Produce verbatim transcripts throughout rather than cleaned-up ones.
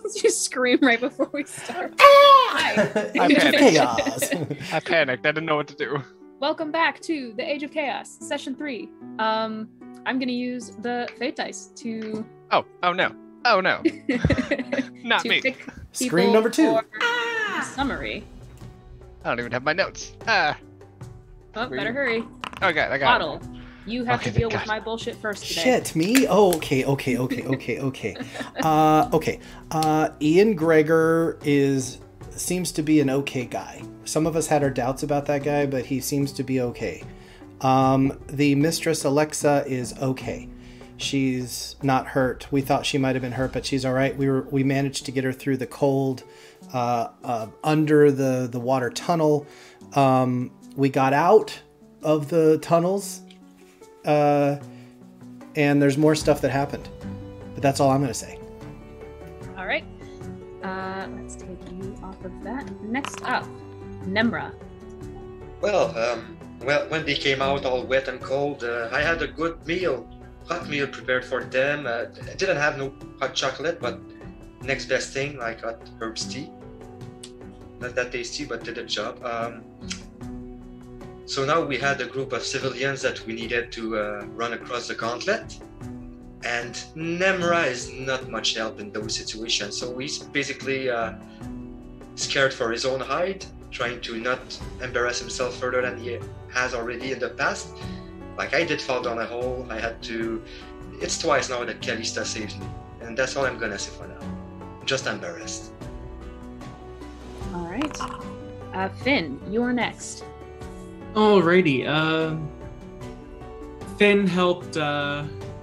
You scream right before we start. I panicked. Chaos. I panicked. I didn't know what to do. Welcome back to the Age of Chaos, session three. Um, I'm gonna use the fate dice to. Oh, oh no, oh no, not to me. pick Screen people number two. for Summary. I don't even have my notes. Ah. Oh, better hurry. Okay, I got Bottle. You have Okay, to deal thank with God. my bullshit first today. Shit, me? Oh, okay, okay, okay, okay, okay. Uh, okay. Uh, Ian Gregor is seems to be an okay guy. Some of us had our doubts about that guy, but he seems to be okay. Um, the Mistress Alexa is okay. She's not hurt. We thought she might have been hurt, but she's all right. We were we managed to get her through the cold, uh, uh, under the the water tunnel. Um, we got out of the tunnels. Uh, and there's more stuff that happened, but that's all I'm going to say. All right. Uh, let's take you off of that. Next up, Nemra. Well, um, well, when they came out all wet and cold, uh, I had a good meal, hot meal prepared for them. Uh, I didn't have no hot chocolate, but next best thing, I got herbs tea. Not that tasty, but did a job. Um, So now we had a group of civilians that we needed to uh, run across the gauntlet. And Nemra is not much help in those situations. So he's basically uh, scared for his own hide, trying to not embarrass himself further than he has already in the past. Like I did fall down a hole, I had to... It's twice now that Kalista saves me. And that's all I'm gonna say for now. Just embarrassed. All right. Uh, Finn, you're next. Alrighty, uh, Finn helped, uh,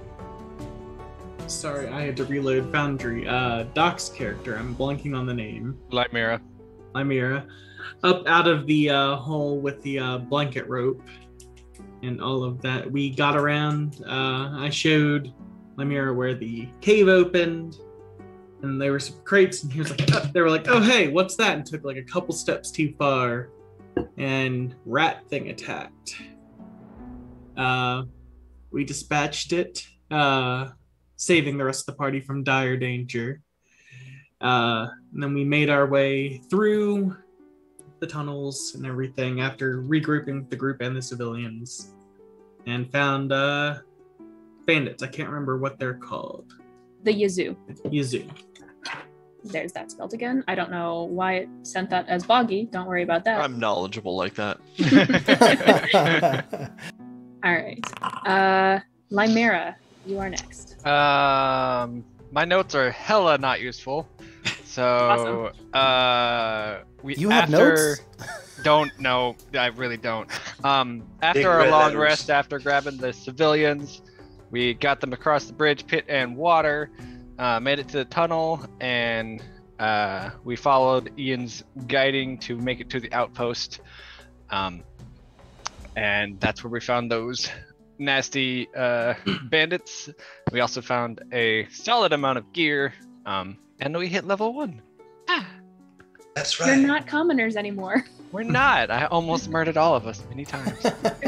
sorry, I had to reload Foundry, uh, Doc's character, I'm blanking on the name. Lymera. Lymera, up out of the, uh, hole with the, uh, blanket rope and all of that. We got around, uh, I showed Lymera where the cave opened, and there were some crates, and he was like, oh, they were like, oh, hey, what's that? And took like a couple steps too far. And rat thing attacked. Uh, we dispatched it, uh, saving the rest of the party from dire danger. Uh, and then we made our way through the tunnels and everything after regrouping the group and the civilians, and found uh, bandits. I can't remember what they're called. The Yazoo. Yazoo. There's that spelled again. I don't know why it sent that as boggy. Don't worry about that. I'm knowledgeable like that. All right. Uh, Lymera, you are next. Um, my notes are hella not useful. So, uh, we You have after notes? don't know. I really don't. Um, Big after our red long letters. rest, after grabbing the civilians, we got them across the bridge, pit and water. Uh, made it to the tunnel, and uh, we followed Ian's guiding to make it to the outpost. Um, and that's where we found those nasty uh, bandits. We also found a solid amount of gear, um, and we hit level one. Ah, That's right. You're not commoners anymore. we're not. I almost murdered all of us many times.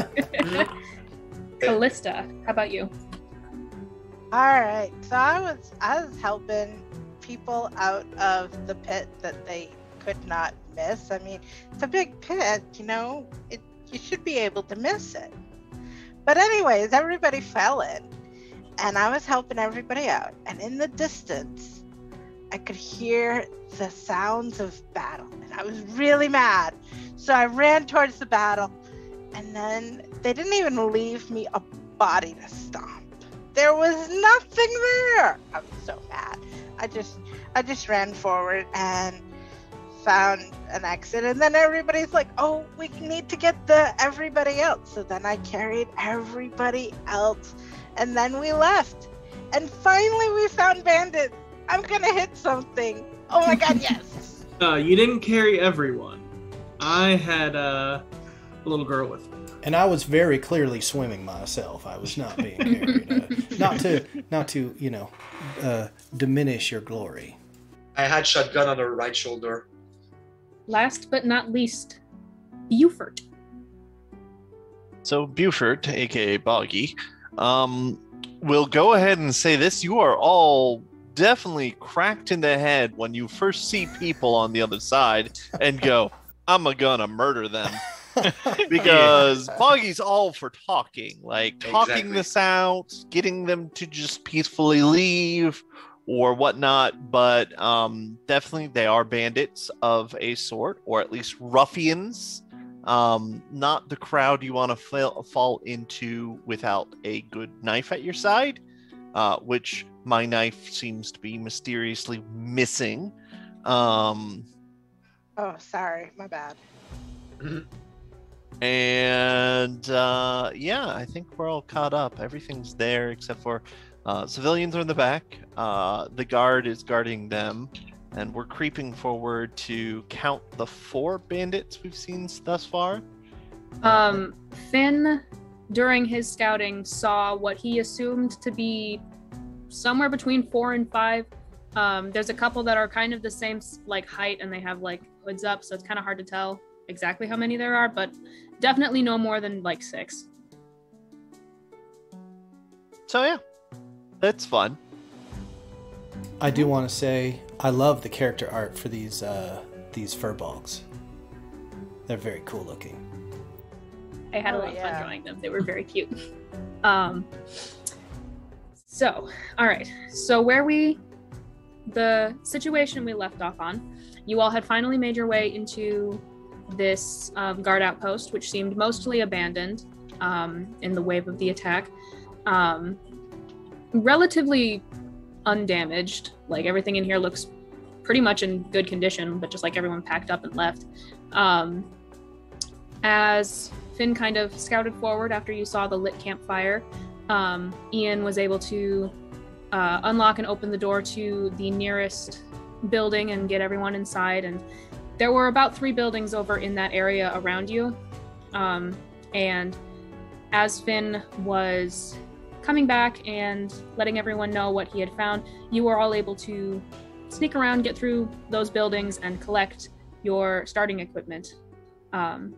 Callista, how about you? All right, so I was I was helping people out of the pit that they could not miss. I mean, it's a big pit, you know. It you should be able to miss it. But anyways, everybody fell in, and I was helping everybody out. And in the distance, I could hear the sounds of battle, and I was really mad. So I ran towards the battle, and then they didn't even leave me a body to stomp. There was nothing there. I was so mad. I just, I just ran forward and found an exit, and then everybody's like, "Oh, we need to get the everybody else." So then I carried everybody else, and then we left. And finally, we found bandits. I'm gonna hit something. Oh my god, yes! Uh, you didn't carry everyone. I had uh, a little girl with me. And I was very clearly swimming myself. I was not being carried. Uh, not to, not to, you know, uh, diminish your glory. I had shotgun on her right shoulder. Last but not least, Buford. So Buford, aka Boggy, um, will go ahead and say this. You are all definitely cracked in the head when you first see people on the other side and go, I'm gonna murder them. Because Foggy's all for talking, like talking Exactly. this out, getting them to just peacefully leave or whatnot. But um, definitely they are bandits of a sort, or at least ruffians. Um, not the crowd you want to fall, fall into without a good knife at your side, uh, which my knife seems to be mysteriously missing. Um, Oh, sorry, my bad. And uh, yeah, I think we're all caught up. Everything's there except for uh, civilians are in the back. Uh, the guard is guarding them. And we're creeping forward to count the four bandits we've seen thus far. Um, Finn, during his scouting, saw what he assumed to be somewhere between four and five. Um, there's a couple that are kind of the same like height, and they have like hoods up, so it's kind of hard to tell exactly how many there are, but definitely no more than like six. So yeah, that's fun. I do want to say I love the character art for these uh, these furbolgs. They're very cool looking. I had a Oh, lot of yeah. fun drawing them. They were very cute. Um, so, all right. So where we, the situation we left off on, you all had finally made your way into this um, guard outpost, which seemed mostly abandoned um, in the wave of the attack. Um, relatively undamaged. Like everything in here looks pretty much in good condition, but just like everyone packed up and left. Um, as Finn kind of scouted forward after you saw the lit campfire, um, Ian was able to uh, unlock and open the door to the nearest building and get everyone inside. And there were about three buildings over in that area around you. Um, and as Finn was coming back and letting everyone know what he had found, you were all able to sneak around, get through those buildings, and collect your starting equipment. Um,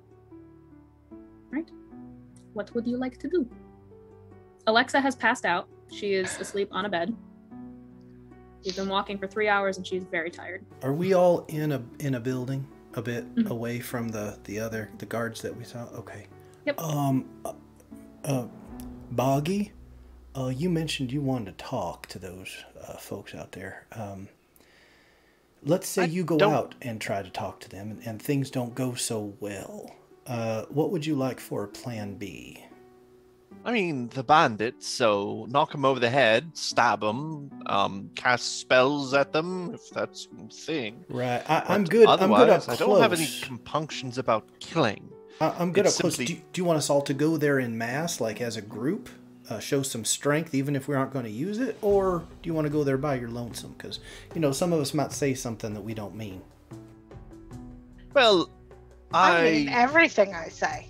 right? What would you like to do? Alexa has passed out. She is asleep on a bed. She's been walking for three hours and she's very tired. Are we all in a in a building a bit Mhm. away from the the other the guards that we saw? Okay. Yep. Um. Uh, uh Boggy, uh, you mentioned you wanted to talk to those uh, folks out there. Um. Let's say I you go don't- out and try to talk to them, and, and things don't go so well. Uh, what would you like for a plan B? I mean, the bandits, so knock them over the head, stab them, um, cast spells at them, if that's a thing. Right. I, I'm But good. I'm good up otherwise, I close. don't have any compunctions about killing. I, I'm good It's up close. simply- Do, do you want us all to go there in mass, like as a group, uh, show some strength, even if we aren't going to use it, or do you want to go there by your lonesome? Because you know, some of us might say something that we don't mean. Well, I, I mean everything I say.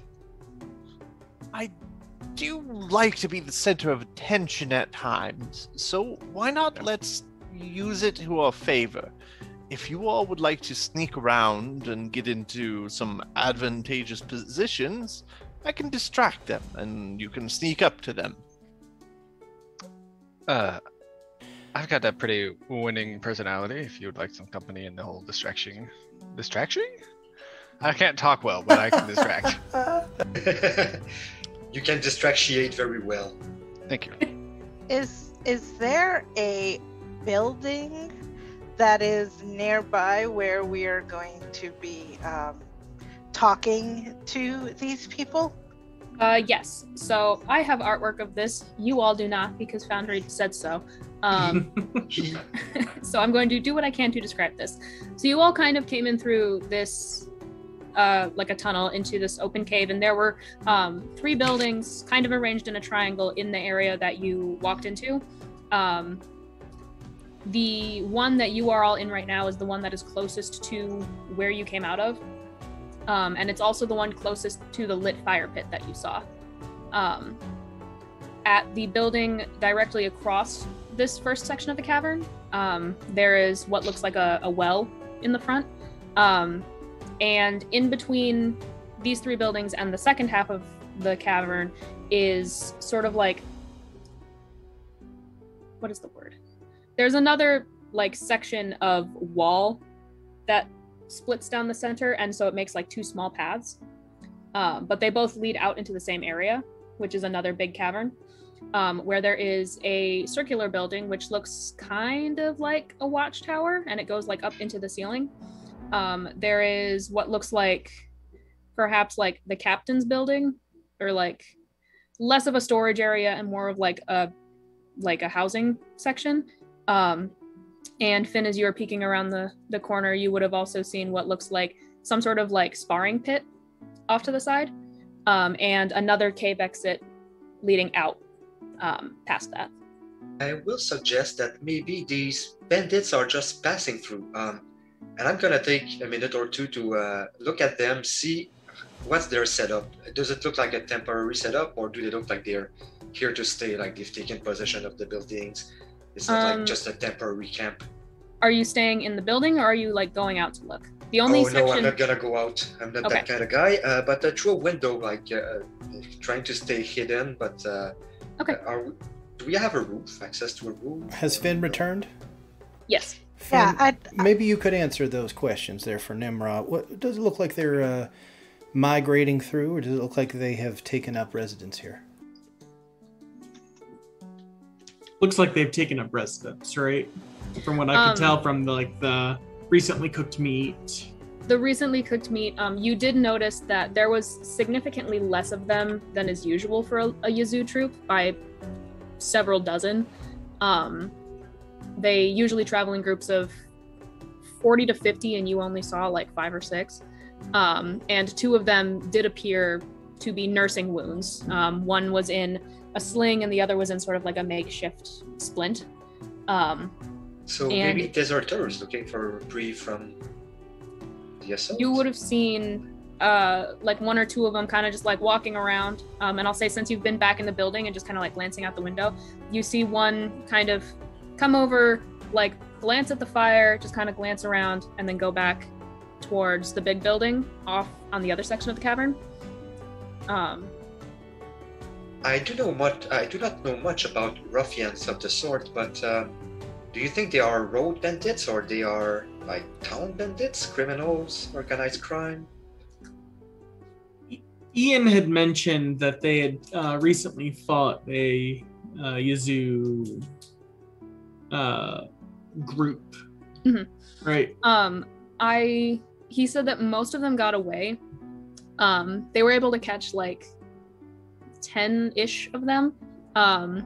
I do like to be the center of attention at times, so why not let's use it to our favor? If you all would like to sneak around and get into some advantageous positions, I can distract them and you can sneak up to them. Uh, I've got a pretty winning personality. If you would like some company in the whole distraction, distraction? I can't talk well, but I can distract. You can distractiate very well. Thank you. Is is there a building that is nearby where we are going to be um, talking to these people? Uh, yes. So I have artwork of this. You all do not, because Foundry said so. Um, so I'm going to do what I can to describe this. So you all kind of came in through this, uh, like a tunnel into this open cave, and there were um, three buildings kind of arranged in a triangle in the area that you walked into. Um, the one that you are all in right now is the one that is closest to where you came out of. Um, and it's also the one closest to the lit fire pit that you saw. Um, at the building directly across this first section of the cavern, um, there is what looks like a, a well in the front. Um, and in between these three buildings and the second half of the cavern is sort of like, what is the word? there's another like section of wall that splits down the center, and so it makes like two small paths. Um, but they both lead out into the same area, which is another big cavern, um, where there is a circular building which looks kind of like a watchtower, and it goes like up into the ceiling. Um, there is what looks like perhaps like the captain's building, or like less of a storage area and more of like a like a housing section. Um, and Finn, as you were peeking around the the corner, you would have also seen what looks like some sort of like sparring pit off to the side, um, and another cave exit leading out um, past that. I will suggest that maybe these bandits are just passing through. Um, and I'm gonna take a minute or two to uh, look at them, see what's their setup. Does it look like a temporary setup, or do they look like they're here to stay, like they've taken possession of the buildings? It's not Um, like just a temporary camp. Are you staying in the building, or are you like going out to look? The only Oh section. no, I'm not gonna go out. I'm not Okay. that kind of guy. Uh, but uh, through a window, like uh, trying to stay hidden. But uh, Okay. Are we, do we have a roof? Access to a roof? Has Finn returned? Yes. Finn, Yeah, I, I maybe you could answer those questions there for Nimrod. What does it look like they're uh, migrating through, or does it look like they have taken up residence here? Looks like they've taken up residence, right? From what I can Um, tell from the, like the recently cooked meat. The recently cooked meat, um, you did notice that there was significantly less of them than is usual for a, a Yazoo troop, by several dozen. Um, they usually travel in groups of forty to fifty, and you only saw like five or six. Um, and two of them did appear to be nursing wounds. Um, one was in a sling, and the other was in sort of like a makeshift splint. Um, So And- maybe deserters looking for a reprieve from the assault. you would have seen uh, like one or two of them kind of just like walking around. Um, and I'll say, since you've been back in the building and just kind of like glancing out the window, you see one kind of come over, like glance at the fire, just kind of glance around, and then go back towards the big building off on the other section of the cavern. Um, I do know much. I do not know much about ruffians of the sort, but uh, do you think they are road bandits, or they are like town bandits, criminals, organized crime? Ian had mentioned that they had uh, recently fought a uh, Yazoo uh, group, Mhm. right? Um, I he said that most of them got away. Um, they were able to catch like ten-ish of them. Um,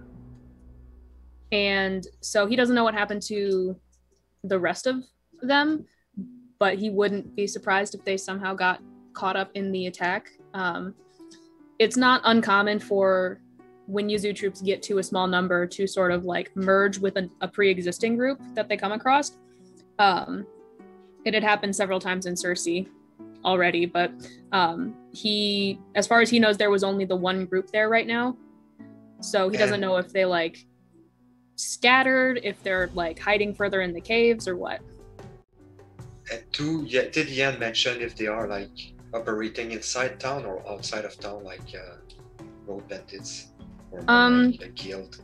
and so he doesn't know what happened to the rest of them, but he wouldn't be surprised if they somehow got caught up in the attack. Um, it's not uncommon for when Yazoo troops get to a small number to sort of like merge with a, a pre-existing group that they come across. Um, it had happened several times in Cersei already, but um, he, as far as he knows, there was only the one group there right now. So he doesn't And- know if they like scattered, if they're like hiding further in the caves or what. And two, yeah, did Ian mention if they are like operating inside town or outside of town, like uh, road bandits, or more Um, like a guild?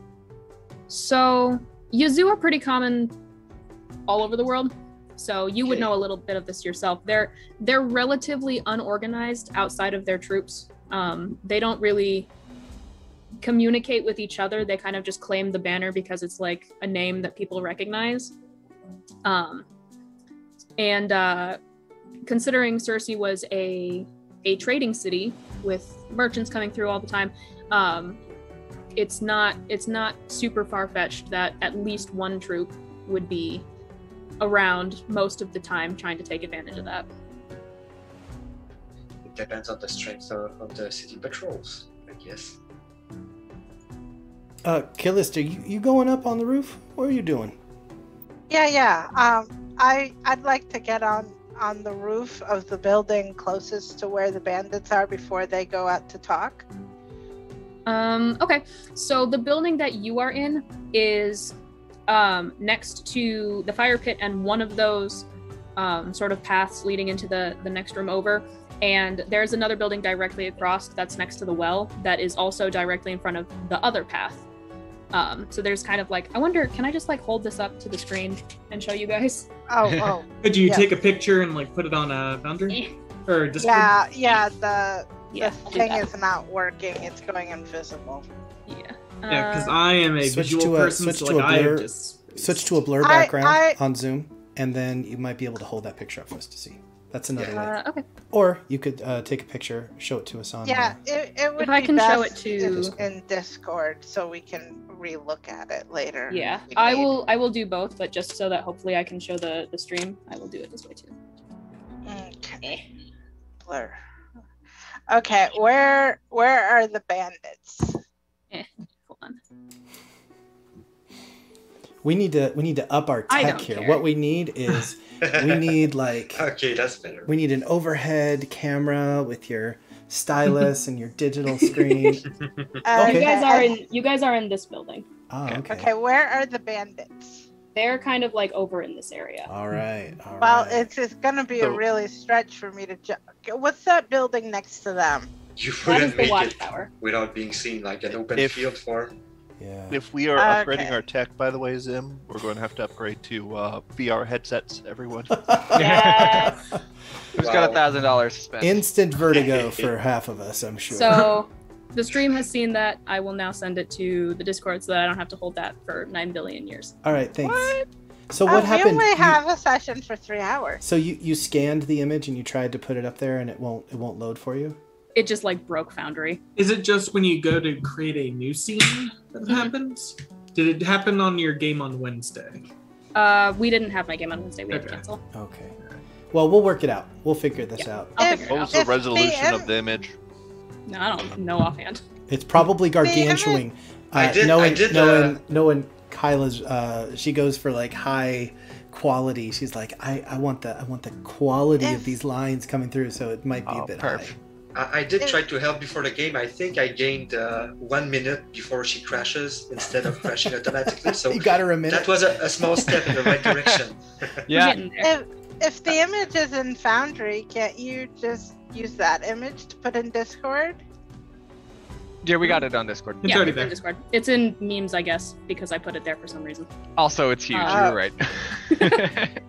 So Yazoo are pretty common all over the world. So you would Okay. know a little bit of this yourself. They're they're relatively unorganized outside of their troops. Um, they don't really communicate with each other. They kind of just claim the banner because it's like a name that people recognize. Um, and uh, considering Cersei was a a trading city with merchants coming through all the time, um, it's not it's not super far-fetched that at least one troop would be around most of the time trying to take advantage of that. It depends on the strength of, of the city patrols, I guess. Uh, Callista, you, you going up on the roof? What are you doing? Yeah, yeah. Um, I I'd like to get on on the roof of the building closest to where the bandits are before they go out to talk. Um, okay, so the building that you are in is um, next to the fire pit and one of those um, sort of paths leading into the, the next room over. And there's another building directly across that's next to the well that is also directly in front of the other path. Um, so there's kind of like, I wonder, can I just like hold this up to the screen and show you guys? Oh, oh. Could you Yeah. take a picture and like put it on a Foundry or Discord? Yeah, yeah, the, Yeah, the I'll do thing that. is not working. It's going invisible. Yeah. Yeah, because Uh, I am a Switch visual to a- person, switch so to like a I blur- am just Switch to a blur I- background I- on Zoom, and then you might be able to hold that picture up for us to see. That's another way. uh, okay. Or you could uh, take a picture, show it to us on. Yeah, uh, it, it would If I be can show best it to- in, in Discord so we can re-look at it later. Yeah, if we I need. will. I will do both, but just so that hopefully I can show the the stream, I will do it this way too. Okay. Blur. Okay, where where are the bandits? Eh, hold on. we need to we need to up our I tech don't here. care. What we need is we need like Okay, that's better. we need an overhead camera with your stylus and your digital screen. Uh, You Okay. guys are in. You guys are in this building. Oh, okay. Okay, where are the bandits? They're kind of like over in this area. All right. All Well, right. it's it's gonna be a So- really stretch for me to jump. What's that building next to them? You That is wouldn't the make it watchtower. without being seen, like an open If- field for. yeah. If we are Okay. upgrading our tech, by the way, Zim, we're going to have to upgrade to uh, V R headsets, everyone. Yes. Who's got a Wow. thousand dollars to spend? Instant vertigo for half of us, I'm sure. So the stream has seen that. I will now send it to the Discord so that I don't have to hold that for nine billion years. All right, thanks. What? So Oh, what we happened? only You- have a session for three hours. so you you scanned the image and you tried to put it up there and it won't it won't load for you? It just like broke Foundry. Is it just when you go to create a new scene that Mhm. happens? Did it happen on your game on Wednesday? Uh, we didn't have my game on Wednesday. We had to Okay. cancel. Okay. Well, we'll work it out. We'll figure this Yeah. out. I'll If- figure What it was out. the If the resolution im- of the image? No, I don't know offhand. It's probably Damn it. gargantuan. Uh, I did- I knowing, did, knowing, uh, knowing Kyla's, uh, she goes for like high quality. She's like, I, I want the, I want the quality If- of these lines coming through. So it might be Oh, a bit perfect. I, I did If- try to help before the game. I think I gained uh, one minute before she crashes instead of crashing automatically. So high. You got her a minute. that was a, a small step in the right direction. We're Yeah, getting there. If if the image is in Foundry, can't you just use that image to put in Discord? yeah, we got it on Discord. It's yeah, already it's there. in Discord. It's in memes, I guess, because I put it there for some reason. Also, it's huge. Uh, You're right.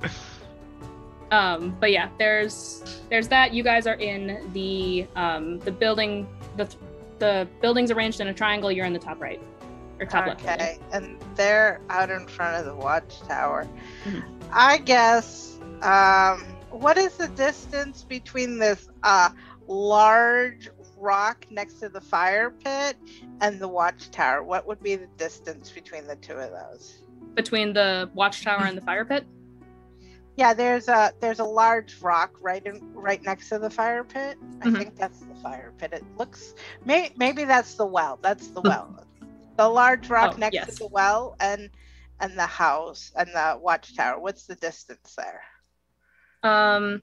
Um, but yeah, there's there's that. You guys are in the um the building. The the building's arranged in a triangle. You're in the top right or top left. building. Okay, and they're out in front of the watchtower. Mhm. I guess. Um, what is the distance between this uh large rock next to the fire pit and the watchtower? What would be the distance between the two of those? Between the watchtower and the fire pit. Yeah, there's a there's a large rock right in right next to the fire pit. I Mhm. think that's the fire pit. It looks may, maybe that's the well. That's the well. The large rock Oh, next yes. to the well and and the house and the watchtower. What's the distance there? Um,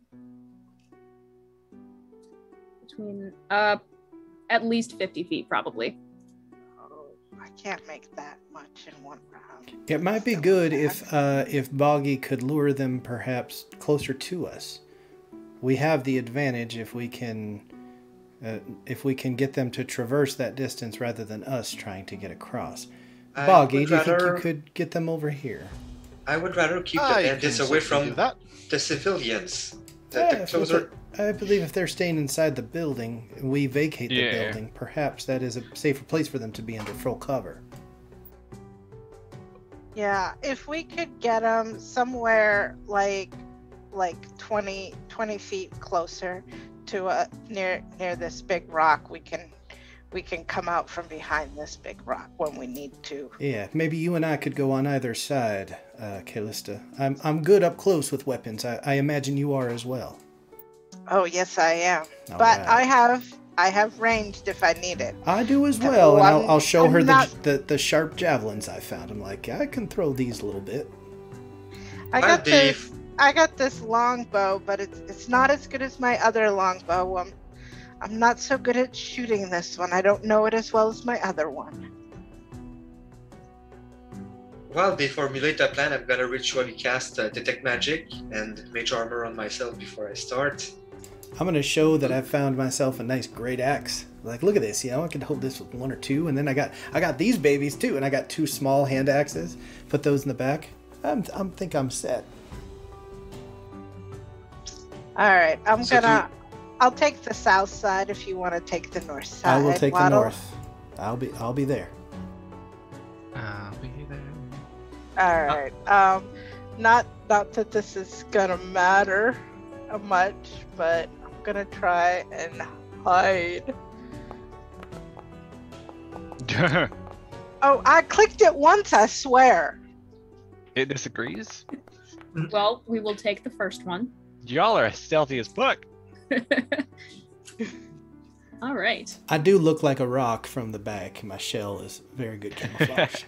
between uh, at least fifty feet, probably. Oh, I can't make that much in one round. It might be So good bad. if uh, if Boggy could lure them perhaps closer to us. We have the advantage if we can uh, if we can get them to traverse that distance rather than us trying to get across. I Boggy, would do you think rather- you could get them over here? I would rather keep the I bandits can away certainly from do that. the civilians. The, Yeah, the if- closer. I believe if they're staying inside the building, we vacate the Yeah. building. Perhaps that is a safer place for them to be under full cover. Yeah, if we could get them somewhere like like twenty, twenty feet closer to a near near this big rock, we can we can come out from behind this big rock when we need to. Yeah, maybe you and I could go on either side, uh, Callista. I'm I'm good up close with weapons. I, I imagine you are as well. Oh yes, I am. All but right. I have I have ranged if I need it. I do as Yeah, well, and well, I'll, I'm- I'll show I'm her the, not- the the sharp javelins I found. I'm like, I can throw these a little bit. I Well, got the- this I got this longbow, but it's it's not as good as my other longbow. I'm I'm not so good at shooting this one. I don't know it as well as my other one. While they formulate a plan, I'm gonna ritually cast uh, detect magic and mage armor on myself before I start. I'm gonna show that I found myself a nice great axe. Like, look at this, you know, I can hold this with one or two, and then I got I got these babies too, and I got two small hand axes. Put those in the back. I'm I'm think I'm set. All right, I'm So gonna. I'll take the south side if you want to take the north side. I will take the Waddle. north. I'll be I'll be there. I'll be there. All right. Um, not not that this is gonna matter much, but I'm gonna try and hide. Oh, I clicked it once. I swear. It disagrees. Well, we will take the first one. Y'all are stealthy as fuck. All right. I do look like a rock from the back. My shell is very good camouflage.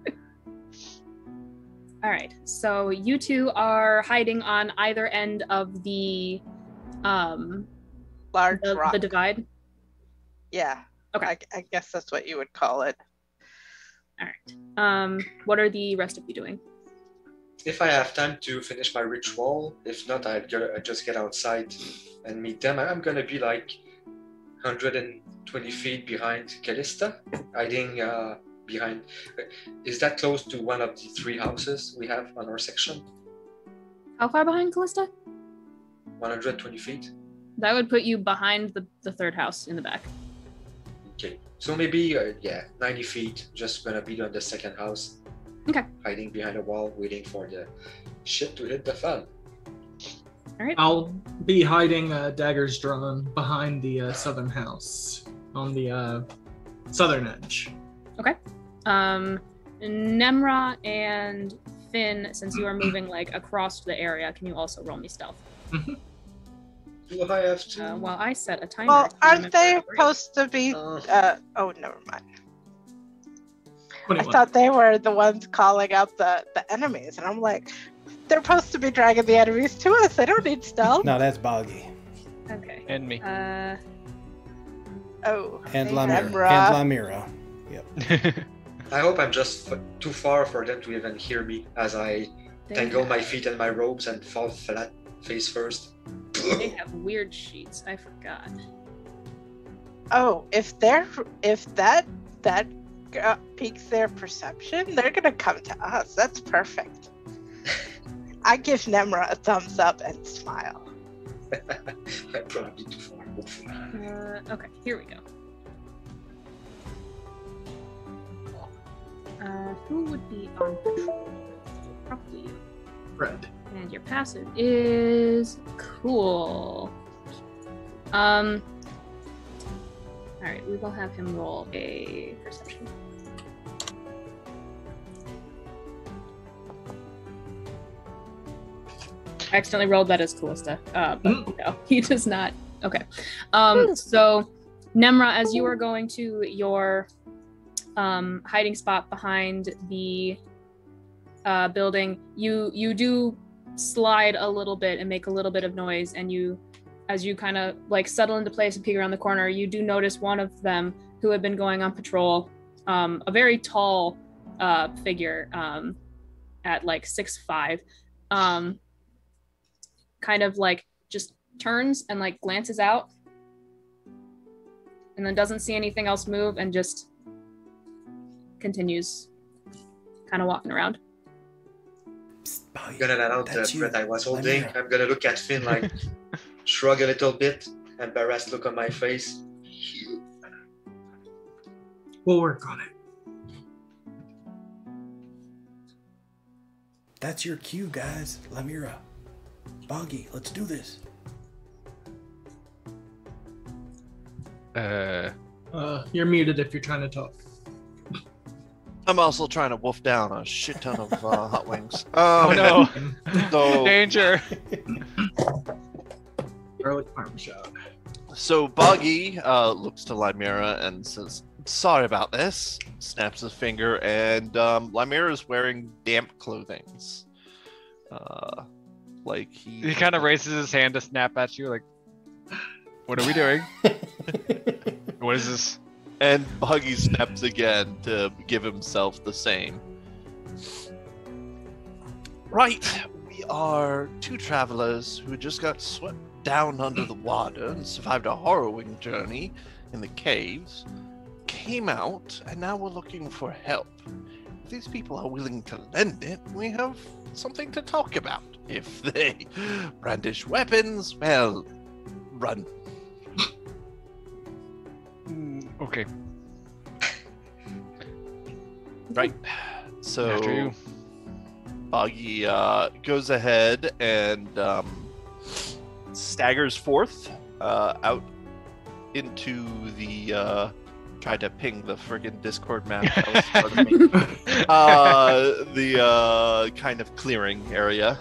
All right. So you two are hiding on either end of the um Large the, rock. the divide. Yeah. Okay. I, I guess that's what you would call it. All right. Um, what are the rest of you doing? If I have time to finish my ritual, if not, I'd, go, I'd just get outside and meet them. I'm gonna be like one hundred twenty feet behind Callista, hiding uh, behind. Is that close to one of the three houses we have on our section? How far behind Callista? one hundred twenty feet. That would put you behind the, the third house in the back. Okay, so maybe uh, yeah, ninety feet. Just gonna be on the second house. Okay. Hiding behind a wall, waiting for the shit to hit the fan. All right. I'll be hiding uh, daggers drawn behind the uh, southern house on the uh, southern edge. Um, Nemra and Finn, since you are moving like across the area, can you also roll me stealth? Do I have to? Uh, while I set a timer. Well, to aren't remember they where- supposed to be? Uh, Uh, oh, never mind. I twenty-one. thought they were the ones calling out the, the enemies, and I'm like, they're supposed to be dragging the enemies to us. They don't need stealth. No, that's Boggy. Okay. And me. Uh, Oh, And hey, Lamira. Nemra. And Lamira. Yep. I hope I'm just f- too far for them to even hear me as I they, tangle my feet in my robes and fall flat face first. they have weird sheets. I forgot. Oh, if they're if that that uh, piques their perception, they're gonna come to us. That's perfect. I give Nemra a thumbs up and smile. I'm probably too far. Hopefully. Uh, okay, here we go. Uh, who would be on patrol? Probably you. Red. And your passive is cool. Um. All right, we will have him roll a perception. I accidentally rolled that as Callista, uh, but no, he does not. Okay. Um. So, Nemra, as you are going to your um, hiding spot behind the uh, building, you you do slide a little bit and make a little bit of noise, and you, as you kind of like settle into place and peek around the corner, you do notice one of them who had been going on patrol, um, a very tall uh, figure um, at like six five, um, kind of like just turns and like glances out, and then doesn't see anything else move and just continues kind of walking around. Psst, Boggy. I'm gonna let out the That's you. breath I was Let holding. me know. I'm gonna look at Finn like shrug a little bit, embarrassed look on my face. We'll work on it. That's your cue, guys. Lamira. Boggy, let's do this. Uh, Uh, you're muted if you're trying to talk. I'm also trying to wolf down a shit ton of uh, hot wings. oh Um, no! So, Danger! Garlic parmesan. so Boggy uh, looks to Limera and says, "Sorry about this." Snaps his finger, and um, Limera is wearing damp clothing. Uh, like he. He kind of raises his hand to snap at you, like, "What are we doing? What is this?" And Buggy snaps again to give himself the same. Right, we are two travelers who just got swept down under the water and survived a harrowing journey in the caves, came out, and now we're looking for help. If these people are willing to lend it, we have something to talk about. If they brandish weapons, well, run. Mm, okay. Right. So After you. Boggy uh, goes ahead and um, staggers forth uh, out into the. Uh, try to ping the friggin' Discord map. That was part of me. uh, the uh, kind of clearing area.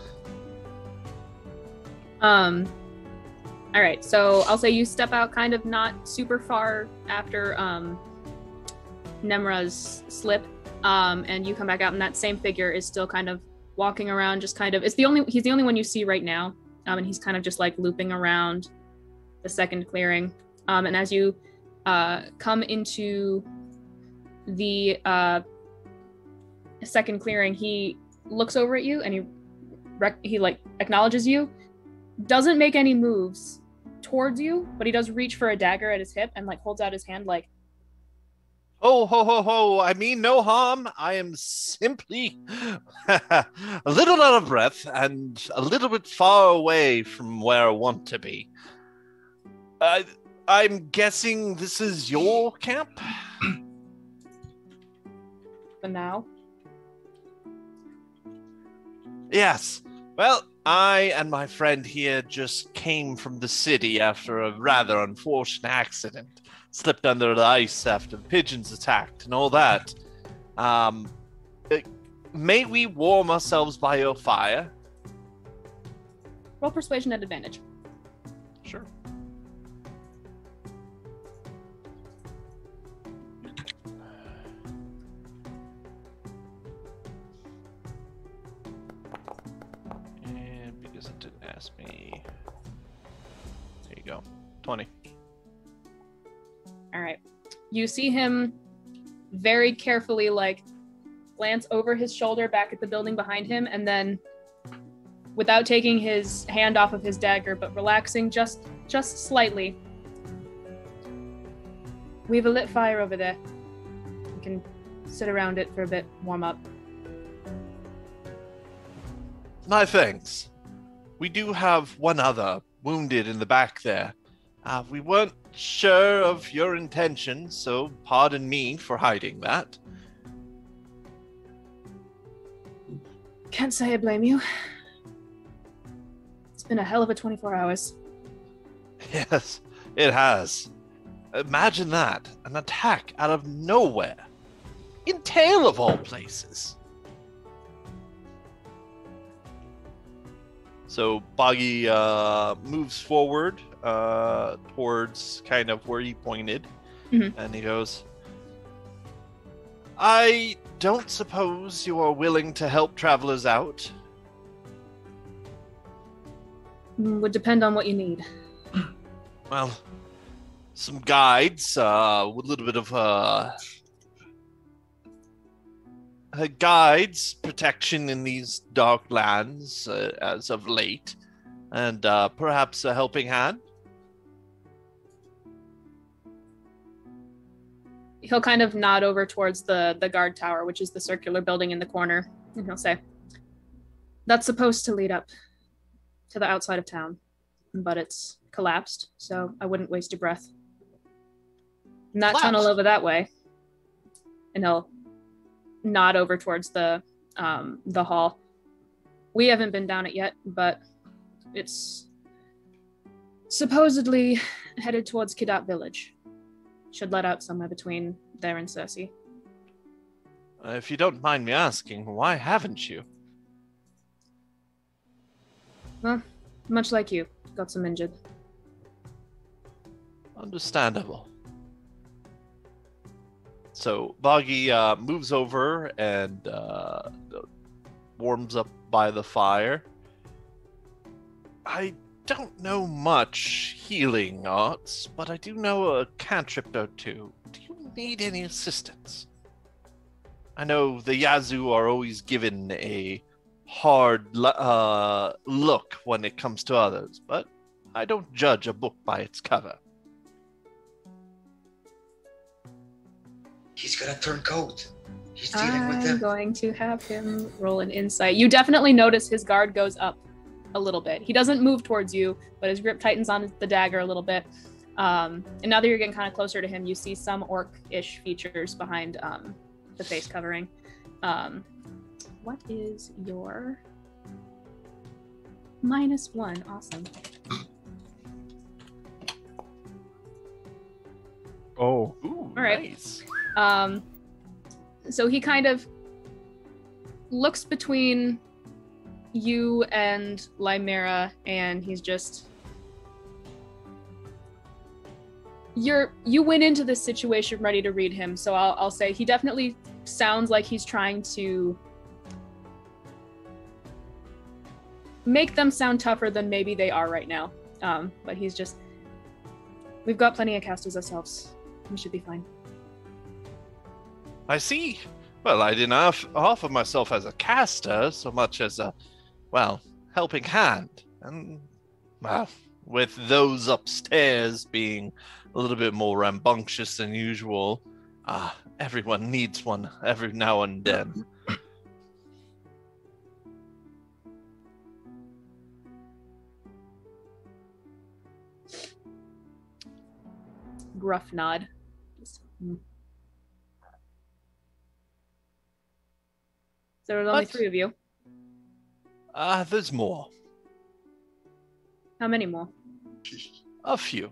Um. All right, so I'll say you step out kind of not super far after um, Nemra's slip, um, and you come back out, and that same figure is still kind of walking around, just kind of. It's the only he's the only one you see right now, um, and he's kind of just like looping around the second clearing. Um, and as you uh, come into the uh, second clearing, he looks over at you and he rec- he like acknowledges you. Doesn't make any moves towards you, but he does reach for a dagger at his hip and like holds out his hand like, Ho, ho, ho, ho. I mean no harm. I am simply a little out of breath and a little bit far away from where I want to be. Uh, I'm guessing this is your camp? but now. Yes. Well, I and my friend here just came from the city after a rather unfortunate accident. Slipped under the ice after pigeons attacked and all that. Um, uh, may we warm ourselves by your fire? Roll persuasion at advantage. Sure. And because it didn't ask me, there you go, twenty. All right. You see him very carefully, like, glance over his shoulder back at the building behind him, and then, without taking his hand off of his dagger, but relaxing just just slightly, we have a lit fire over there. We can sit around it for a bit, warm up. My thanks. We do have one other wounded in the back there. Uh, we weren't sure of your intentions, so pardon me for hiding that. Can't say I blame you. It's been a hell of a twenty-four hours. Yes, it has. Imagine that. An attack out of nowhere. In Tail of all places. So Boggy uh, moves forward uh, towards kind of where he pointed. Mhm. And he goes, I don't suppose you are willing to help travelers out? Mm, Would depend on what you need. Well, some guides, uh, with a little bit of uh, uh, guides, protection in these dark lands uh, as of late, and uh, perhaps a helping hand. He'll kind of nod over towards the, the guard tower, which is the circular building in the corner, and he'll say, that's supposed to lead up to the outside of town, but it's collapsed, so I wouldn't waste your breath. And that Collapsed? tunnel over that way. And he'll nod over towards the um, the hall. We haven't been down it yet, but it's supposedly headed towards Kidat village. Should let out somewhere between there and Cersei. Uh, if you don't mind me asking, why haven't you? Well, much like you, got some injured. Understandable. So Boggy uh, moves over and uh, warms up by the fire. I don't know much healing arts, but I do know a cantrip or two. Do you need any assistance? I know the Yazoo are always given a hard uh, look when it comes to others, but I don't judge a book by its cover. He's gonna turn cold. He's dealing with I'm them. going to have him roll an insight. You definitely notice his guard goes up a little bit. He doesn't move towards you, but his grip tightens on the dagger a little bit. Um, and now that you're getting kind of closer to him, you see some orc-ish features behind um, the face covering. Um, what is your minus one? Awesome. Oh. Ooh, All right. nice. Um, so he kind of looks between you and Lymera, and he's just... You're you went into this situation ready to read him, so I'll I'll say he definitely sounds like he's trying to make them sound tougher than maybe they are right now. Um, but he's just, we've got plenty of casters ourselves. We should be fine. I see. Well, I didn't off- offer myself as a caster so much as a, well, helping hand. And, well, with those upstairs being a little bit more rambunctious than usual, ah, uh, everyone needs one every now and then. Gruff nod. Just, mm. So there's only What? three of you. Ah, uh, there's more. How many more? A few.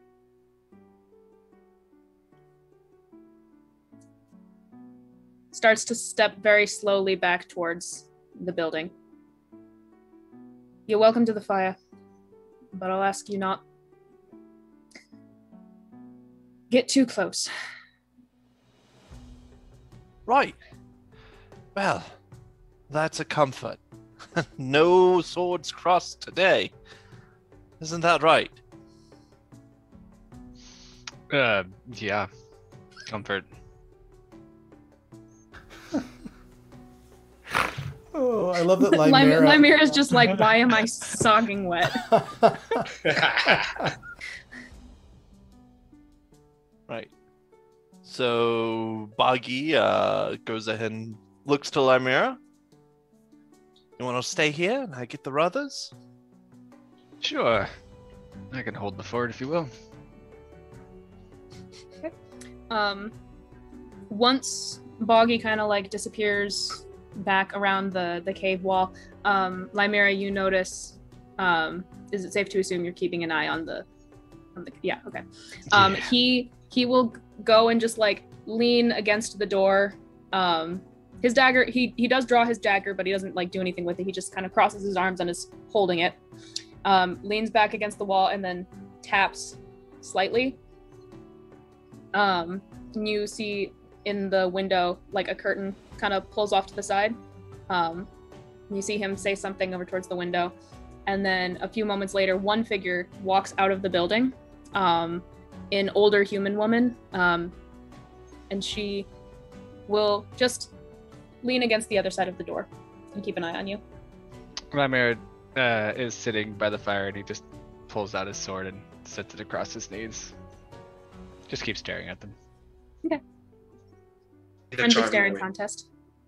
Starts to step very slowly back towards the building. You're welcome to the fire, but I'll ask you not get too close. Right. Well, that's a comfort. No swords crossed today. Isn't that right? Uh, yeah. Comfort. Oh, I love that Lymera Lymera. Lymera's just like, why am I sogging wet? Right. So Boggy uh, goes ahead and looks to Lymera. You want to stay here and I get the others? Sure. I can hold the fort if you will. Okay. Um, once Boggy kind of like disappears back around the the cave wall, um, Lymera, you notice. Um, is it safe to assume you're keeping an eye on the? On the yeah. Okay. Um, Yeah. he he will go and just like lean against the door. Um, his dagger. He he does draw his dagger, but he doesn't like do anything with it. He just kind of crosses his arms and is holding it. Um, leans back against the wall and then taps slightly. Um, and you see in the window like a curtain kind of pulls off to the side. Um, you see him say something over towards the window, and then a few moments later, one figure walks out of the building. Um, an older human woman, um, and she will just lean against the other side of the door and keep an eye on you. Lymera uh, is sitting by the fire and he just pulls out his sword and sets it across his knees. Just keeps staring at them. Okay. The Friendly charming staring way. contest.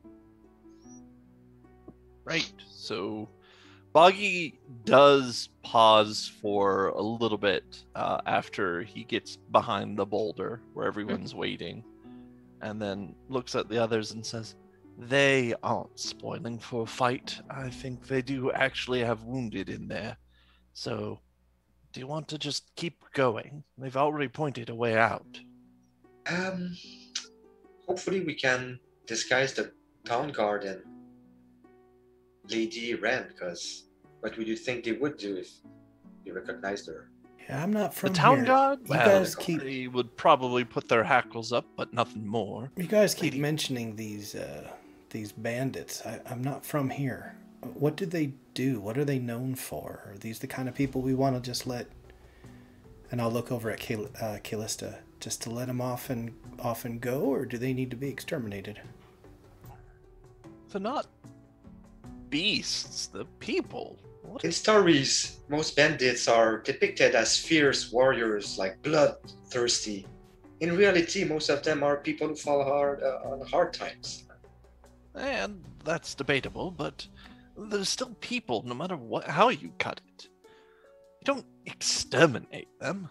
Right. So Boggy does pause for a little bit uh, after he gets behind the boulder where everyone's waiting, and then looks at the others and says, "They aren't spoiling for a fight. I think they do actually have wounded in there. So, do you want to just keep going? They've already pointed a way out." Um, hopefully we can disguise the town guard and Lady Ren, because what would you think they would do if you recognized her? Yeah, I'm not from the town here. guard? You Well, guys keep they would probably put their hackles up, but nothing more. you guys keep Lady- mentioning these uh, these bandits. I, I'm not from here. What do they do? What are they known for? Are these the kind of people we want to just let? And I'll look over at Kal- uh, Callista, just to let them off and off and go, or do they need to be exterminated? They're not beasts, the people. What? In stories, most bandits are depicted as fierce warriors, like bloodthirsty. In reality, most of them are people who fall hard uh, on hard times. And that's debatable, but there's still people, no matter what, how you cut it. You don't exterminate them.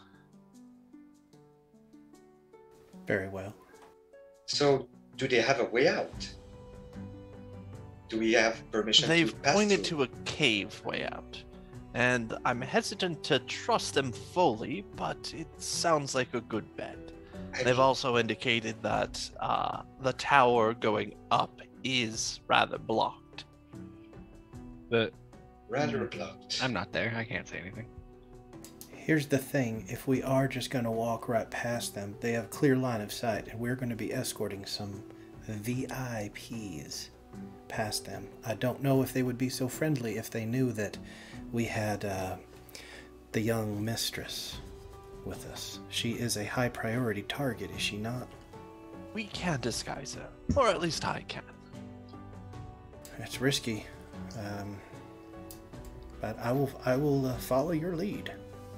Very well. So, do they have a way out? Do we have permission They've to pass pointed through? to a cave way out, and I'm hesitant to trust them fully, but it sounds like a good bet. I They've mean, also indicated that uh, the tower going up is rather blocked. The rather blocked. I'm not there. I can't say anything. Here's the thing, if we are just going to walk right past them, they have clear line of sight, and we're going to be escorting some V I Ps past them. I don't know if they would be so friendly if they knew that we had uh, the young mistress with us. She is a high priority target, is she not? We can disguise her, or at least I can. It's risky, um, but I will, I will uh, follow your lead.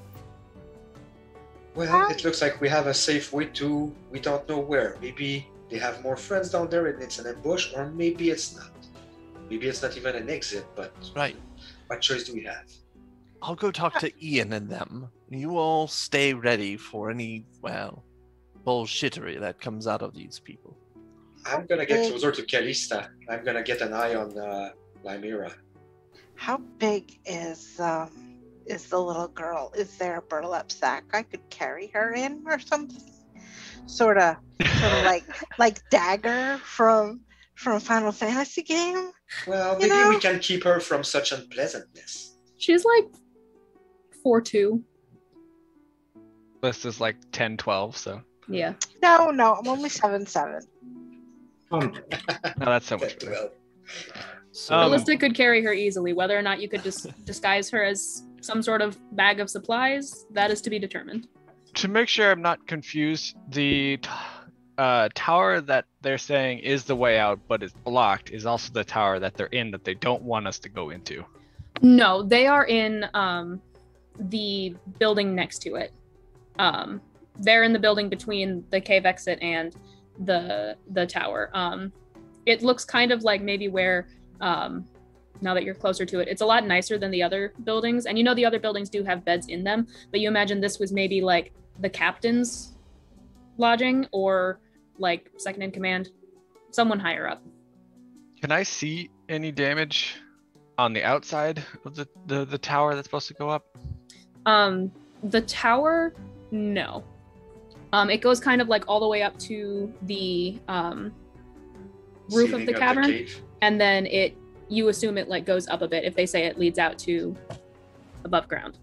Well, it looks like we have a safe way to, we don't know where. Maybe they have more friends down there and it's an ambush, or maybe it's not. Maybe it's not even an exit, but Right. what choice do we have? I'll go talk to Ian and them. You all stay ready for any, well, bullshittery that comes out of these people. I'm gonna get big- closer to Kalista. I'm gonna get an eye on uh, Lymira. How big is um is the little girl? Is there a burlap sack I could carry her in or something? Sort of, sort of like like Dagger from from Final Fantasy game. Well, You maybe we know- can keep her from such unpleasantness. She's like four two. List is like ten, twelve, so Yeah. No, no, I'm only seven seven. Um, no, that's so much That better. well. So, Um, Ballista could carry her easily. Whether or not you could just disguise her as some sort of bag of supplies, that is to be determined. To make sure I'm not confused, the t- uh, tower that they're saying is the way out, but is blocked, is also the tower that they're in that they don't want us to go into. No, they are in um, the building next to it. Um, they're in the building between the cave exit and the the tower. Um, it looks kind of like maybe where, um, now that you're closer to it, it's a lot nicer than the other buildings. And you know the other buildings do have beds in them, but you imagine this was maybe like the captain's lodging or like second in command, someone higher up. Can I see any damage on the outside of the, the, the tower that's supposed to go up? Um, the tower, no. Um, it goes kind of like all the way up to the um, roof Ceiling of the cavern, cave. and then it you assume it like goes up a bit if they say it leads out to above ground.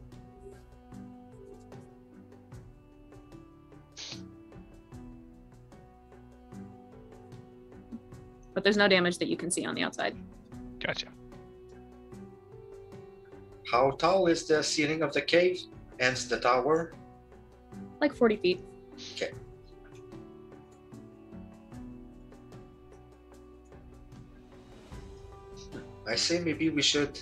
But there's no damage that you can see on the outside. Gotcha. How tall is the ceiling of the cave? Hence the tower? Like forty feet. Okay. I say maybe we should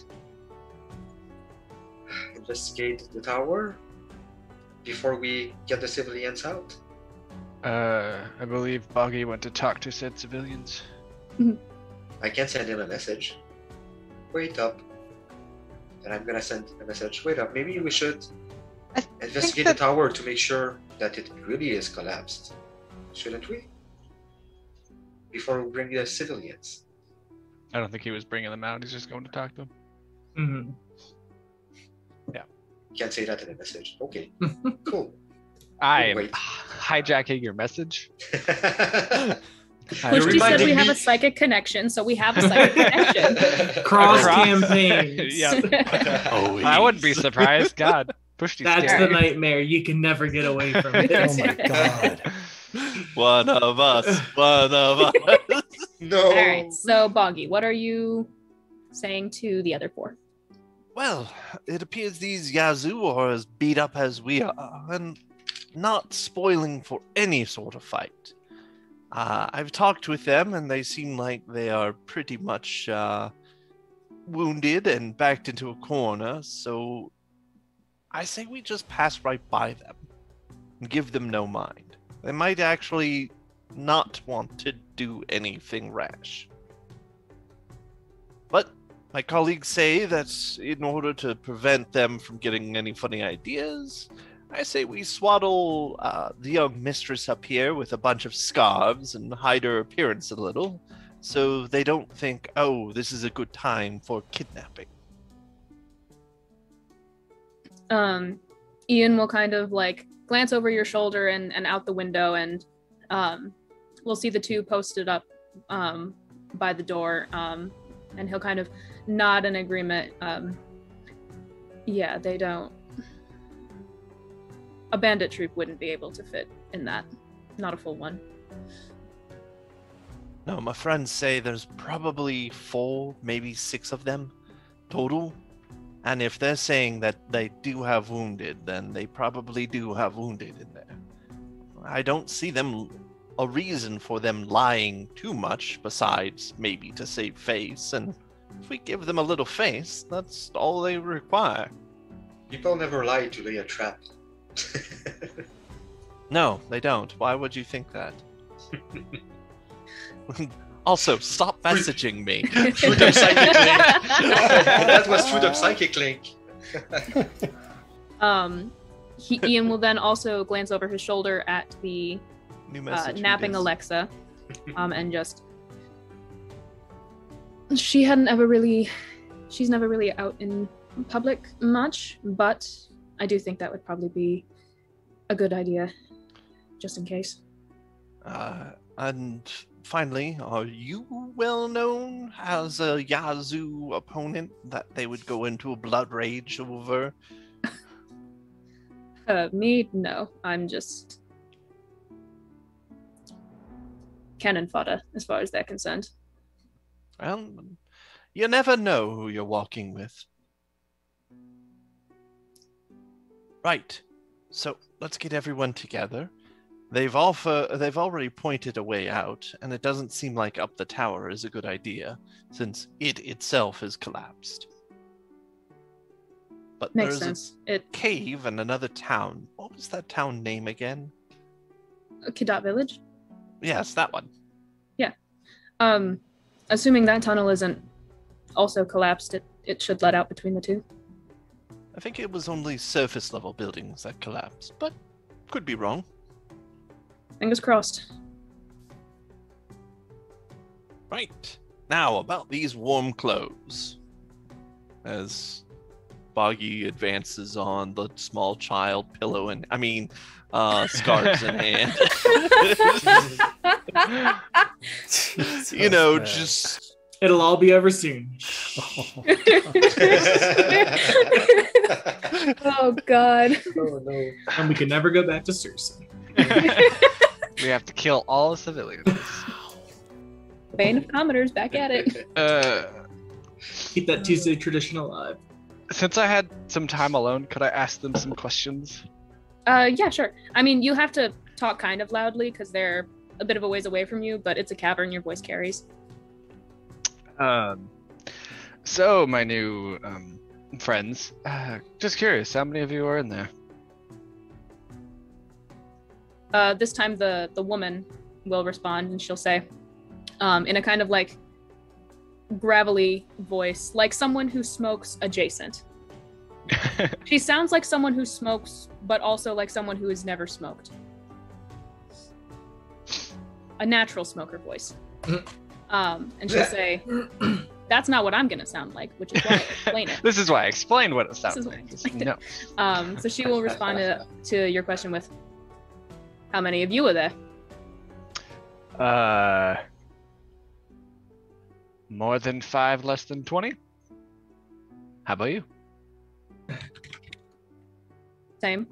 investigate the tower before we get the civilians out. Uh, I believe Boggy went to talk to said civilians. I can send him a message. Wait up. And I'm gonna send a message. Wait up. Maybe we should I investigate that- the tower to make sure that it really is collapsed. Shouldn't we? Before we bring the civilians. I don't think he was bringing them out. He's just going to talk to them. mhm. Can't say that in a message. Okay. Cool. I am Wait. hijacking your message. I- You're Pushti said we reminding have me- a psychic connection, so we have a psychic connection. Cross Cross- campaigns. Yeah. oh, I wouldn't be surprised. God, Pushti's That's scary. the nightmare. You can never get away from it. Oh my god. one of us, one of us. No. All right, so Boggy, what are you saying to the other four? Well, it appears these Yazoo are as beat up as we are, and not spoiling for any sort of fight. Uh, I've talked with them, and they seem like they are pretty much uh, wounded and backed into a corner, so I say we just pass right by them and give them no mind. They might actually not want to do anything rash. But my colleagues say that in order to prevent them from getting any funny ideas, I say we swaddle uh, the young mistress up here with a bunch of scarves and hide her appearance a little, so they don't think, oh, this is a good time for kidnapping. Um, Ian will kind of like glance over your shoulder and, and out the window, and um, we'll see the two posted up um, by the door, um, and he'll kind of nod in agreement. Um, yeah, they don't. A bandit troop wouldn't be able to fit in that. Not a full one. No, my friends say there's probably four, maybe six of them total. And if they're saying that they do have wounded, then they probably do have wounded in there. I don't see them a reason for them lying too much, besides maybe to save face. And if we give them a little face, that's all they require. People never lie to lay a trap. No, they don't. Why would you think that? Also, stop messaging me. Through the psychic link. That was through the psychic link. Um, he, Ian will then also glance over his shoulder at the New uh, message. napping Alexa, um, and just she hadn't ever really, she's never really out in public much, but I do think that would probably be a good idea, just in case. Uh, and finally, are you well known as a Yazoo opponent that they would go into a blood rage over? Uh, me, no. I'm just cannon fodder as far as they're concerned. Well, you never know who you're walking with. Right. So let's get everyone together. They've offer, they've already pointed a way out, and it doesn't seem like up the tower is a good idea, since it itself has collapsed. But Makes there's sense. a It cave and another town. What was that town name again? Kidot Village. Yes, that one. Um, assuming that tunnel isn't also collapsed, it it should let out between the two. I think it was only surface level buildings that collapsed, but could be wrong. Fingers crossed. Right. Now, about these warm clothes. As Boggy advances on the small child pillow and, I mean, uh, scarves in hand. You know, just... It'll all be over soon. Oh, God. Oh no. And we can never go back to Cersei. We have to kill all the civilians. Bane of Commoners, back at it. Uh, Keep that Tuesday tradition alive. since I had some time alone, could I ask them some questions? Uh, yeah, sure. I mean, you have to talk kind of loudly because they're a bit of a ways away from you, but it's a cavern, your voice carries. Um, so my new um, friends, uh, just curious, how many of you are in there? Uh, this time the the woman will respond and she'll say, um, in a kind of like gravelly voice, like someone who smokes adjacent. She sounds like someone who smokes, but also like someone who has never smoked. A natural smoker voice. Um, and she'll say, that's not what I'm going to sound like, which is why I explain it. This is why I explained what it This sounded is why I like. explained it. No. Um, so she will respond to, to your question with, how many of you are there? Uh, more than five, less than twenty? How about you? Same.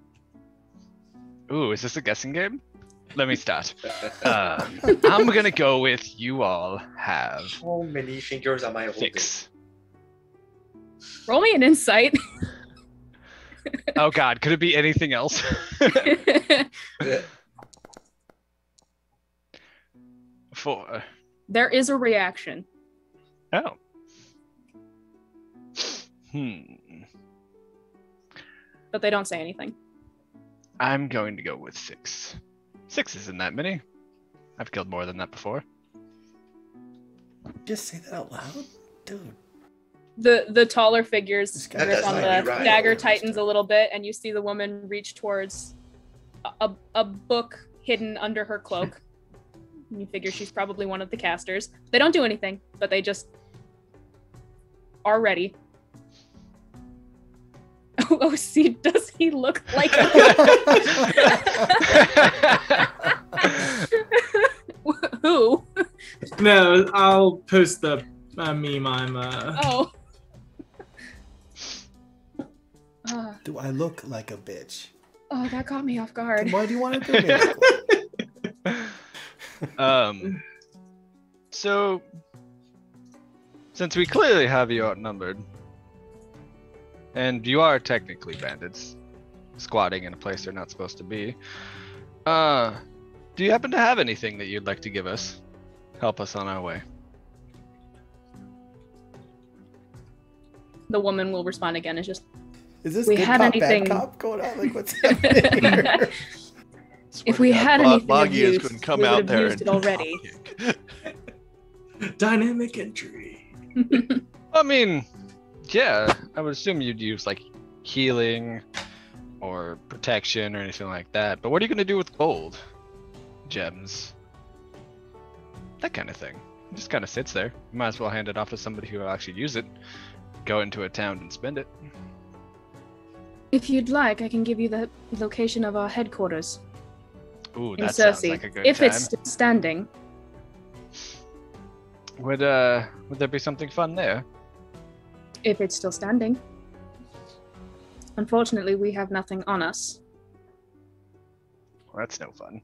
Ooh, is this a guessing game? Let me start. Uh, I'm gonna go with you all have How many fingers am I holding? six. Roll me an insight. Oh god, could it be anything else? Four. There is a reaction. Oh. Hmm. But they don't say anything. I'm going to go with six. Six isn't that many. I've killed more than that before. Just say that out loud, dude. The the taller figure's This guy- grip That on the might be right. dagger tightens a little bit, and you see the woman reach towards a, a, a book hidden under her cloak. You figure she's probably one of the casters. They don't do anything, but they just are ready. Oh, oh see, does he look like who? No, I'll post the uh, meme I'm. Uh... Oh. Uh, Do I look like a bitch? oh, that caught me off Then guard. why do you want to do me like that? um. So, since we clearly have you outnumbered, and you are technically bandits, squatting in a place they're not supposed to be, uh, do you happen to have anything that you'd like to give us? Help us on our way. The woman will respond again. It's just, Is this We good had cop, anything- bad cop going on? Like, what's happening here? Swear if to we God, had Bo- anything of Boggy is use, going to come we out would have there used and it already. Dynamic entry. I mean, yeah, I would assume you'd use like healing or protection or anything like that. But what are you going to do with gold? Gems? That kind of thing. It just kind of sits there. You might as well hand it off to somebody who will actually use it. Go into a town and spend it. If you'd like, I can give you the location of our headquarters Ooh, in that sounds Cersei, like a good if time. it's still standing. Would uh, would there be something fun there? If it's still standing. Unfortunately, we have nothing on us. Well, that's no fun.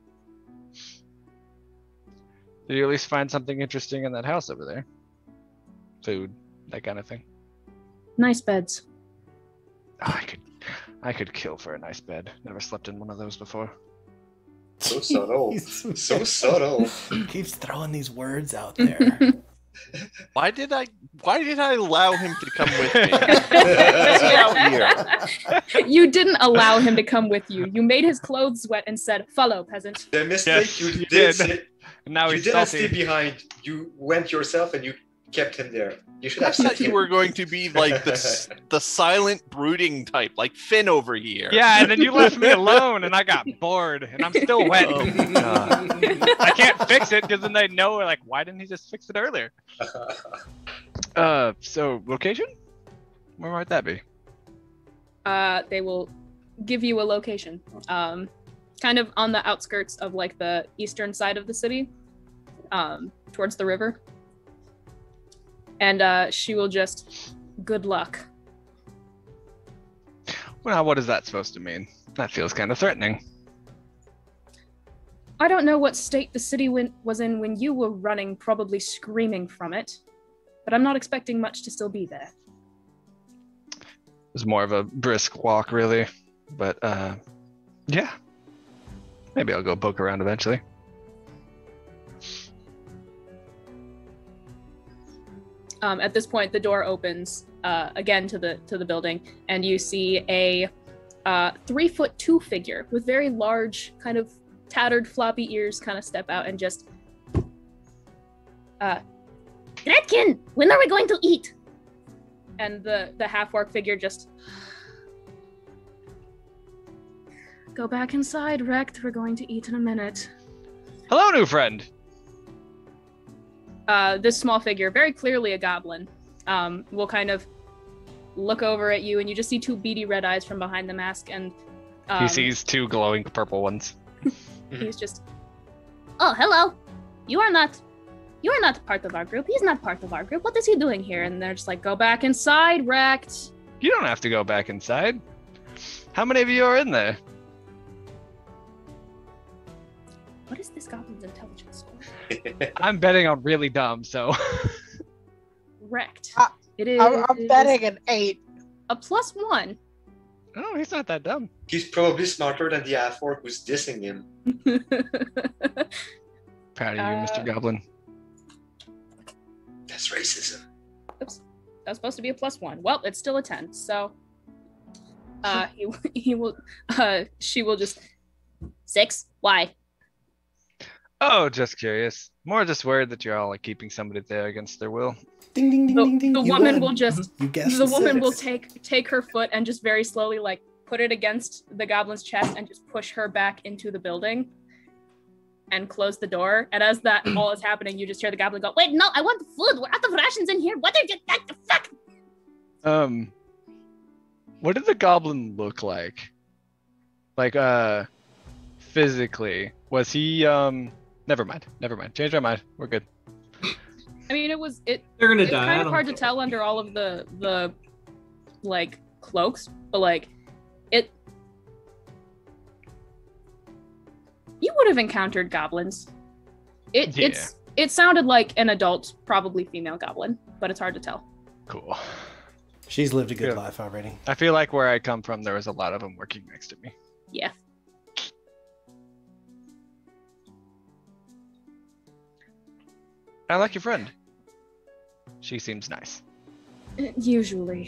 Did you at least find something interesting in that house over there? Food, that kind of thing. Nice beds. Oh, I could, I could kill for a nice bed. Never slept in one of those before. So subtle. He's So subtle. He keeps throwing these words out there. Why did I? Why did I allow him to come with me? Get out here. You didn't allow him to come with you. You made his clothes wet and said, "Follow, peasant." The mistake Yes, you, you did, did. sit- And now you he's didn't salty. stay behind. You went yourself and you kept him there. You should I have thought sent you him. were going to be like the s- the silent brooding type, like Finn over here. Yeah, and then you left me alone, and I got bored, and I'm still wet. Oh my God. I can't fix it because then they know, like, why didn't he just fix it earlier? Uh, so location? Where might that be? Uh, they will give you a location. Um, kind of on the outskirts of like the eastern side of the city, um, towards the river. And uh, she will just, good luck. Well, what is that supposed to mean? That feels kind of threatening. I don't know what state the city went, was in when you were running, probably screaming from it, but I'm not expecting much to still be there. It was more of a brisk walk, really. But, uh, yeah. Maybe I'll go poke around eventually. Um, at this point, the door opens uh, again to the to the building, and you see a uh, three foot two figure with very large, kind of tattered, floppy ears, kind of step out and just, uh, Gretchen, when are we going to eat? And the the half orc figure just, go back inside, Recht. We're going to eat in a minute. Hello, new friend. Uh, this small figure, very clearly a goblin, um, will kind of look over at you, and you just see two beady red eyes from behind the mask, and um, He sees two glowing purple ones. he's just, oh, hello. You are not, you are not part of our group. He's not part of our group. What is he doing here? And they're just like, go back inside, Recht. You don't have to go back inside. How many of you are in there? What is this goblin's intelligence score? I'm betting on really dumb, so. Recht. Uh, It is I'm, I'm betting an eight. a plus one. Oh, he's not that dumb. He's probably smarter than the half orc who's dissing him. Proud of you, Uh, Mister Goblin. That's racism. Oops. that was supposed to be a plus one. Well, it's still a ten. So, uh, he he will, uh, she will just six. Why? Oh, just curious. More just worried that you're all like keeping somebody there against their will. Ding ding ding The, ding ding. the You woman won. will just You guessed the woman will six. take take her foot and just very slowly like put it against the goblin's chest and just push her back into the building and close the door. And as that all is happening, you just hear the goblin go, "Wait, no, I want the food. We're out of rations in here. What did you what the fuck?" Um, what did the goblin look like? Like, uh, physically, was he? Um, never mind. Never mind. Change my mind. We're good. I mean, it was it. They're gonna It's die. I kind of don't hard to care. tell under all of the the like cloaks, but like it. You would have encountered goblins. It Yeah. it's it sounded like an adult, probably female goblin, but it's hard to tell. Cool. She's lived a good Yeah. life already. I feel like where I come from, there was a lot of them working next to me. Yeah. I like your friend. She seems nice. Usually.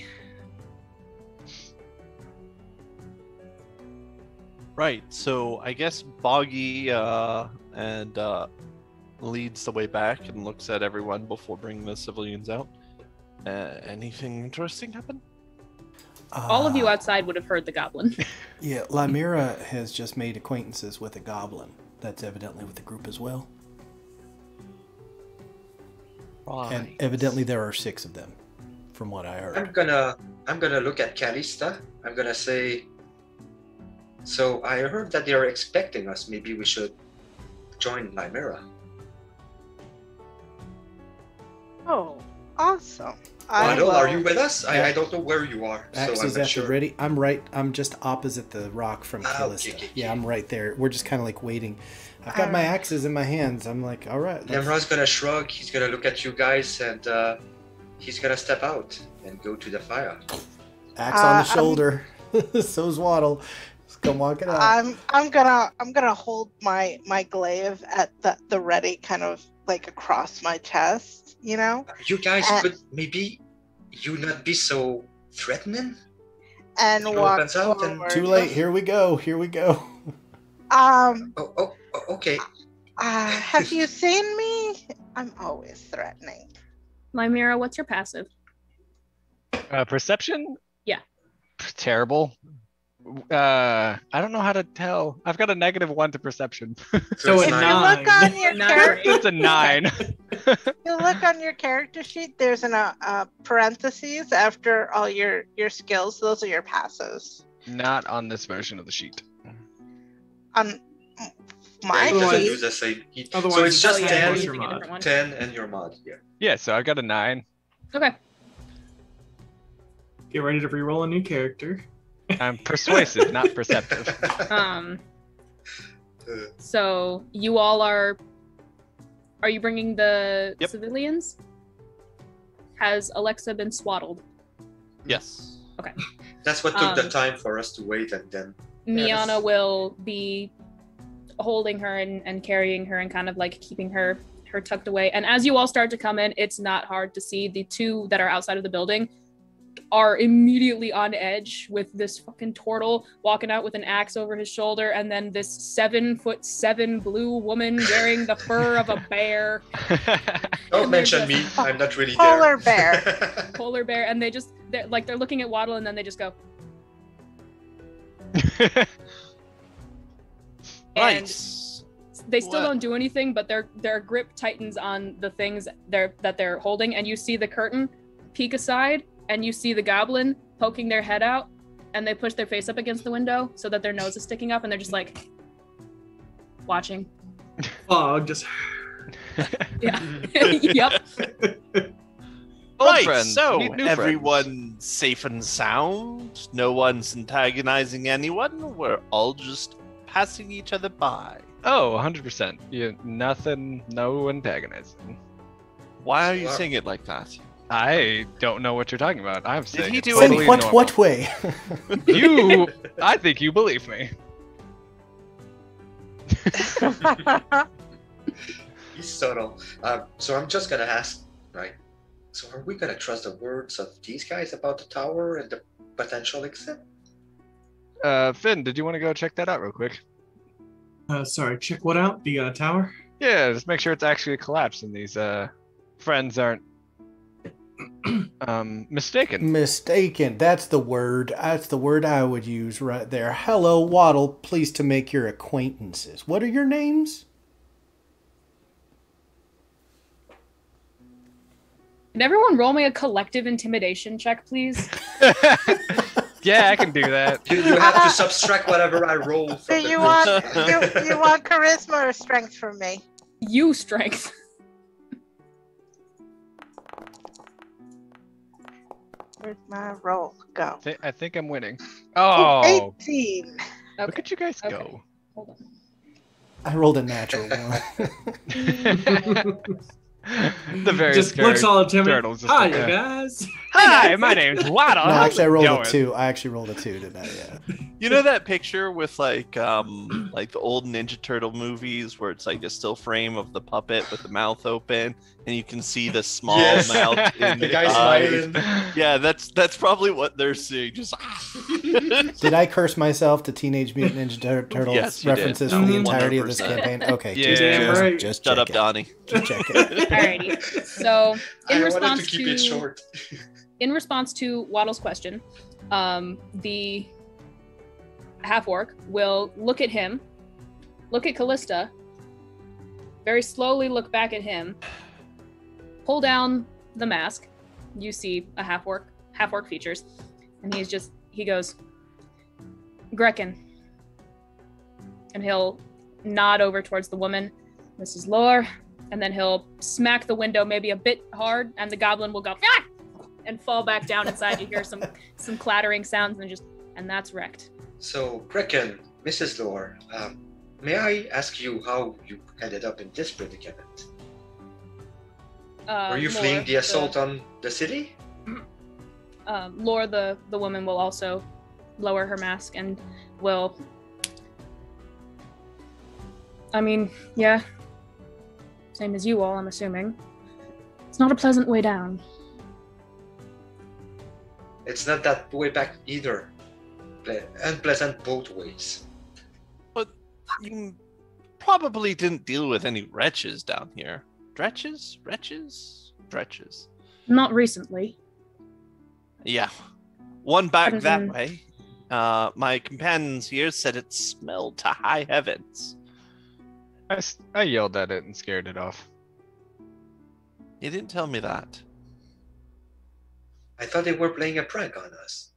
Right. So I guess Boggy uh, and uh, leads the way back and looks at everyone before bringing the civilians out. Uh, anything interesting happen? All of you Uh, outside would have heard the goblin. Yeah, Lamira has just made acquaintances with a goblin. That's evidently with the group as well. Right. And evidently there are six of them, from what I I'm heard. gonna I'm gonna look at Calista. I'm gonna say. So I heard that they are expecting us. Maybe we should join Limera. Oh, awesome. I Waddle, are will- you with us? I, I don't know where you are, so Axe I'm is not at sure. the ready. I'm right. I'm just opposite the rock from Ah, Callista. okay, okay, Yeah, okay. I'm right there. We're just kind of like waiting. I've got my Alright. axes in my hands. I'm like, all right. let's- Limra's gonna shrug. He's gonna look at you guys, and uh, he's gonna step out and go to the fire. Axe Uh, on the I'm- shoulder. So's Waddle. Just come walking out. I'm I'm gonna I'm gonna hold my my glaive at the the ready, kind of like across my chest, you know, You guys Uh, could maybe you not be so threatening. and She walk opens out and- forward. Too late. Here we go. Here we go. Um, Oh, oh, oh, okay. uh, have you seen me? I'm always threatening. Lymira, what's your passive? Uh, perception? Yeah. Terrible. Uh, I don't know how to tell. I've got a negative one to perception. So it's a If nine. you look Nine. on your Nine. character, It's a nine. if you look on your character sheet. There's an uh, uh, parentheses after all your your skills. Those are your passives. Not on this version of the sheet. On my Yeah, he doesn't Otherwise- sheet, use the same. he- Otherwise so it's it's just Oh, yeah, ten. you're ten, What's using your a mod? different one. ten, and your mod. Yeah. Yeah, so I've got a nine. Okay. Get ready to re-roll a new character. I'm persuasive, not perceptive. Um. Uh, So you all are. Are you bringing the Yep. civilians? Has Alexa been swaddled? Yes. That's what took the Um, time for us to wait, and then Miana Yes. will be holding her and, and carrying her and kind of like keeping her her tucked away. And as you all start to come in, it's not hard to see the two that are outside of the building are immediately on edge with this fucking turtle walking out with an axe over his shoulder, and then this seven foot seven blue woman wearing the fur of a bear, don't And they're mention me. just- I'm not really Polar there. bear. polar bear, and they just they're like they're looking at Waddle and then they just go. And Nice. they still What? don't do anything, but their their grip tightens on the things they're that they're holding, and you see the curtain peek aside, and you see the goblin poking their head out, and they push their face up against the window so that their nose is sticking up, and they're just like watching. Fog just. Yeah. Yep. Old Right, friends so meet new everyone's safe and sound. No one's antagonizing anyone. We're all just passing each other by. Oh, one hundred percent. You nothing, no antagonizing. Why are you Wow. saying it like that? I don't know what you're talking about. I'm saying he it's do In totally what normal. what way? You, I think you believe me. He's subtle. Uh, so I'm just gonna ask, right? So are we gonna trust the words of these guys about the tower and the potential exit? Uh, Finn, did you want to go check that out real quick? Uh, sorry, check what out? The uh, tower? Yeah, just make sure it's actually a collapse and these uh friends aren't um mistaken. Mistaken. That's the word. That's the word I would use right there. Hello, Waddle. Pleased to make your acquaintances. What are your names? Can everyone roll me a collective intimidation check, please? Yeah, I can do that. You, you have to subtract whatever I roll Do from the you group. want you, you want charisma or strength from me? You strength. Where's my roll? Go. Th- I think I'm winning. Oh, Oh, eighteen. look Okay. at you guys Okay. go. Hold on. I rolled a natural one. The very Just scared looks all timid. turtles just Hi, like, you uh, guys. Hi, my name's Waddle. No, How's actually, I it rolled going? a two. I actually rolled a two, didn't I? Yeah. You know that picture with like um like the old Ninja Turtle movies where it's like a still frame of the puppet with the mouth open and you can see the small Yes. mouth in The the guy eyes. smiling. Yeah, that's that's probably what they're seeing. Just Did I curse myself to Teenage Mutant Ninja Tur- Turtles Yes, you did. references for the Mhm. entirety of this one hundred percent. campaign? Okay, Yeah. just, Damn just, right. just shut check up, it. Donnie. Just check it. Alrighty. So, in I wanted response to keep to it short. in response to Waddle's question, um, the half orc will look at him, look at Callista, very slowly look back at him, pull down the mask. You see a half orc, half orc features, and he's just he goes, Grekin, and he'll nod over towards the woman. This is Lore, and then he'll smack the window maybe a bit hard, and the goblin will go ah! and fall back down inside. You hear some some clattering sounds, and just and that's wrecked. So, Kraken, Missus Lore, um, may I ask you how you ended up in this predicament? Uh, Were you Lore, fleeing the assault on the city? um, Lore, the, the woman, will also lower her mask and will. I mean, yeah. Same as you all, I'm assuming. It's not a pleasant way down. It's not that way back either. Ple- Unpleasant both ways. But you probably didn't deal with any wretches down here. Dretches? Wretches? Dretches. Not recently. Yeah. One back Haven't that been- way. Uh, my companions here said it smelled to high heavens. I, s- I yelled at it and scared it off. You didn't tell me that. I thought they were playing a prank on us.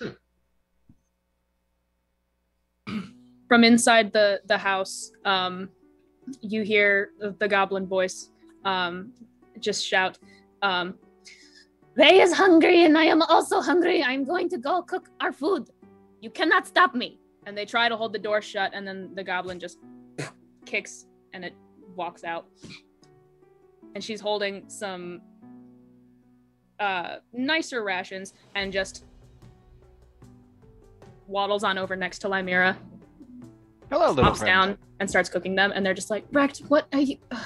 From inside the, the house, um, you hear the, the goblin voice um, just shout, um, They is hungry and I am also hungry. I'm going to go cook our food. You cannot stop me. And they try to hold the door shut, and then the goblin just kicks and it walks out. And she's holding some uh, nicer rations and just waddles on over next to Lymira, Hello, little pops friend. down and starts cooking them, and they're just like, Brecht, what are you? Ugh.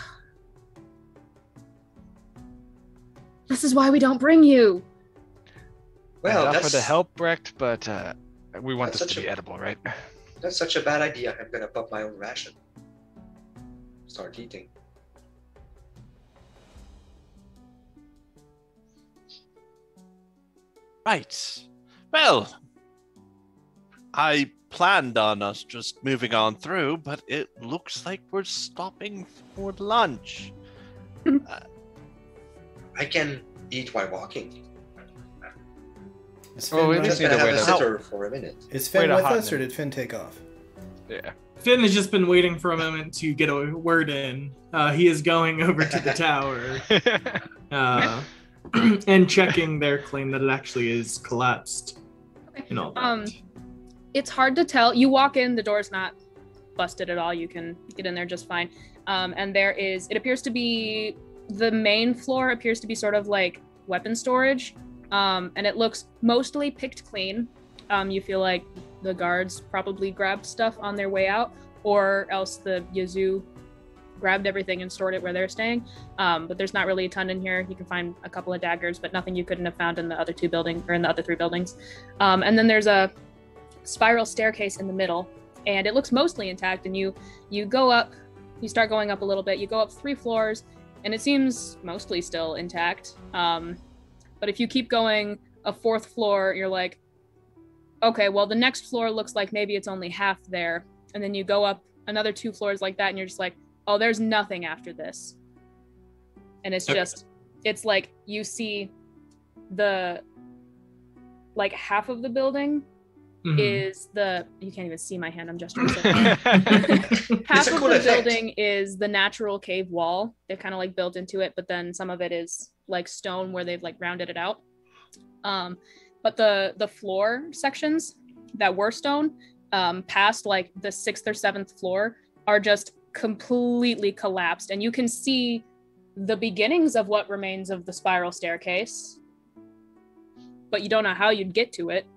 This is why we don't bring you. Well, I'd that's offer to help, Brecht, but uh, we want That's this to such be a- edible, right? that's such a bad idea. I'm gonna pop my own ration. Start eating. Right. Well, I planned on us just moving on through, but it looks like we're stopping for lunch. I can eat while walking. Is Oh, we Finn, just Just with, need gonna to have wait a a- sitter for a minute. is Finn wait a with hot us, or minute. did Finn take off? Yeah. Finn has just been waiting for a moment to get a word in. Uh, he is going over to the tower uh, and checking their claim that it actually is collapsed and all that. Um, It's hard to tell. You walk in, the door's not busted at all. You can get in there just fine. Um, and there is, it appears to be, the main floor appears to be sort of like weapon storage. Um, and it looks mostly picked clean. Um, you feel like the guards probably grabbed stuff on their way out, or else the Yazoo grabbed everything and stored it where they're staying. Um, but there's not really a ton in here. You can find a couple of daggers, but nothing you couldn't have found in the other two buildings or in the other three buildings. Um, and then there's a spiral staircase in the middle, and it looks mostly intact. And you you go up, you start going up a little bit. You go up three floors, and it seems mostly still intact. Um, but if you keep going a fourth floor, you're like, okay, well, the next floor looks like maybe it's only half there. And then you go up another two floors like that, and you're just like, oh, there's nothing after this. And it's Okay. just, it's like you see the, like half of the building Mhm. is the, you can't even see my hand, I'm just half It's of a cool the effect. building is the natural cave wall. They've kind of like built into it, but then some of it is like stone where they've like rounded it out. Um, but the the floor sections that were stone, um, past like the sixth or seventh floor, are just completely collapsed, and you can see the beginnings of what remains of the spiral staircase, but you don't know how you'd get to it.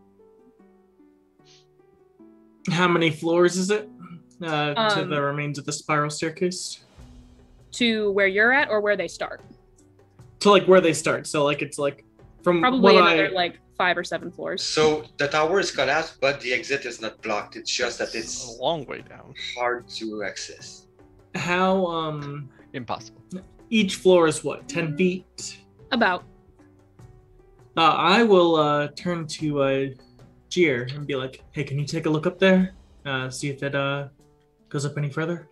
How many floors is it uh, to Um, the remains of the spiral staircase? To where you're at or where they start. To like where they start. So like it's like from Probably what another I like five or seven floors. So the tower is collapsed, but the exit is not blocked. It's just that a it's long way down. hard to access. how um Impossible. each floor is what, ten feet? About. Uh, I will uh, turn to uh, Jeer and be like, hey, can you take a look up there? Uh, see if it uh, goes up any further?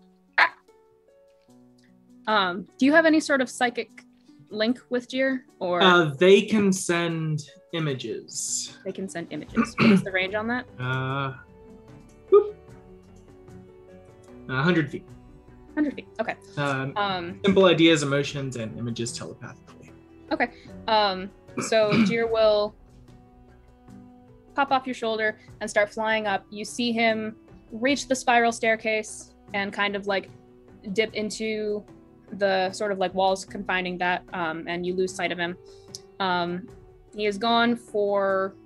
Um, do you have any sort of psychic link with Jeer, or Uh, they can send images. they can send images? What is the range on that? Uh, whoop. one hundred feet. one hundred feet. Okay. Um, Um, simple ideas, emotions, and images telepathically. okay. Um, so Jeer will pop off your shoulder and start flying up. You see him reach the spiral staircase and kind of like dip into the sort of like walls confining that, um, and you lose sight of him. Um, he is gone for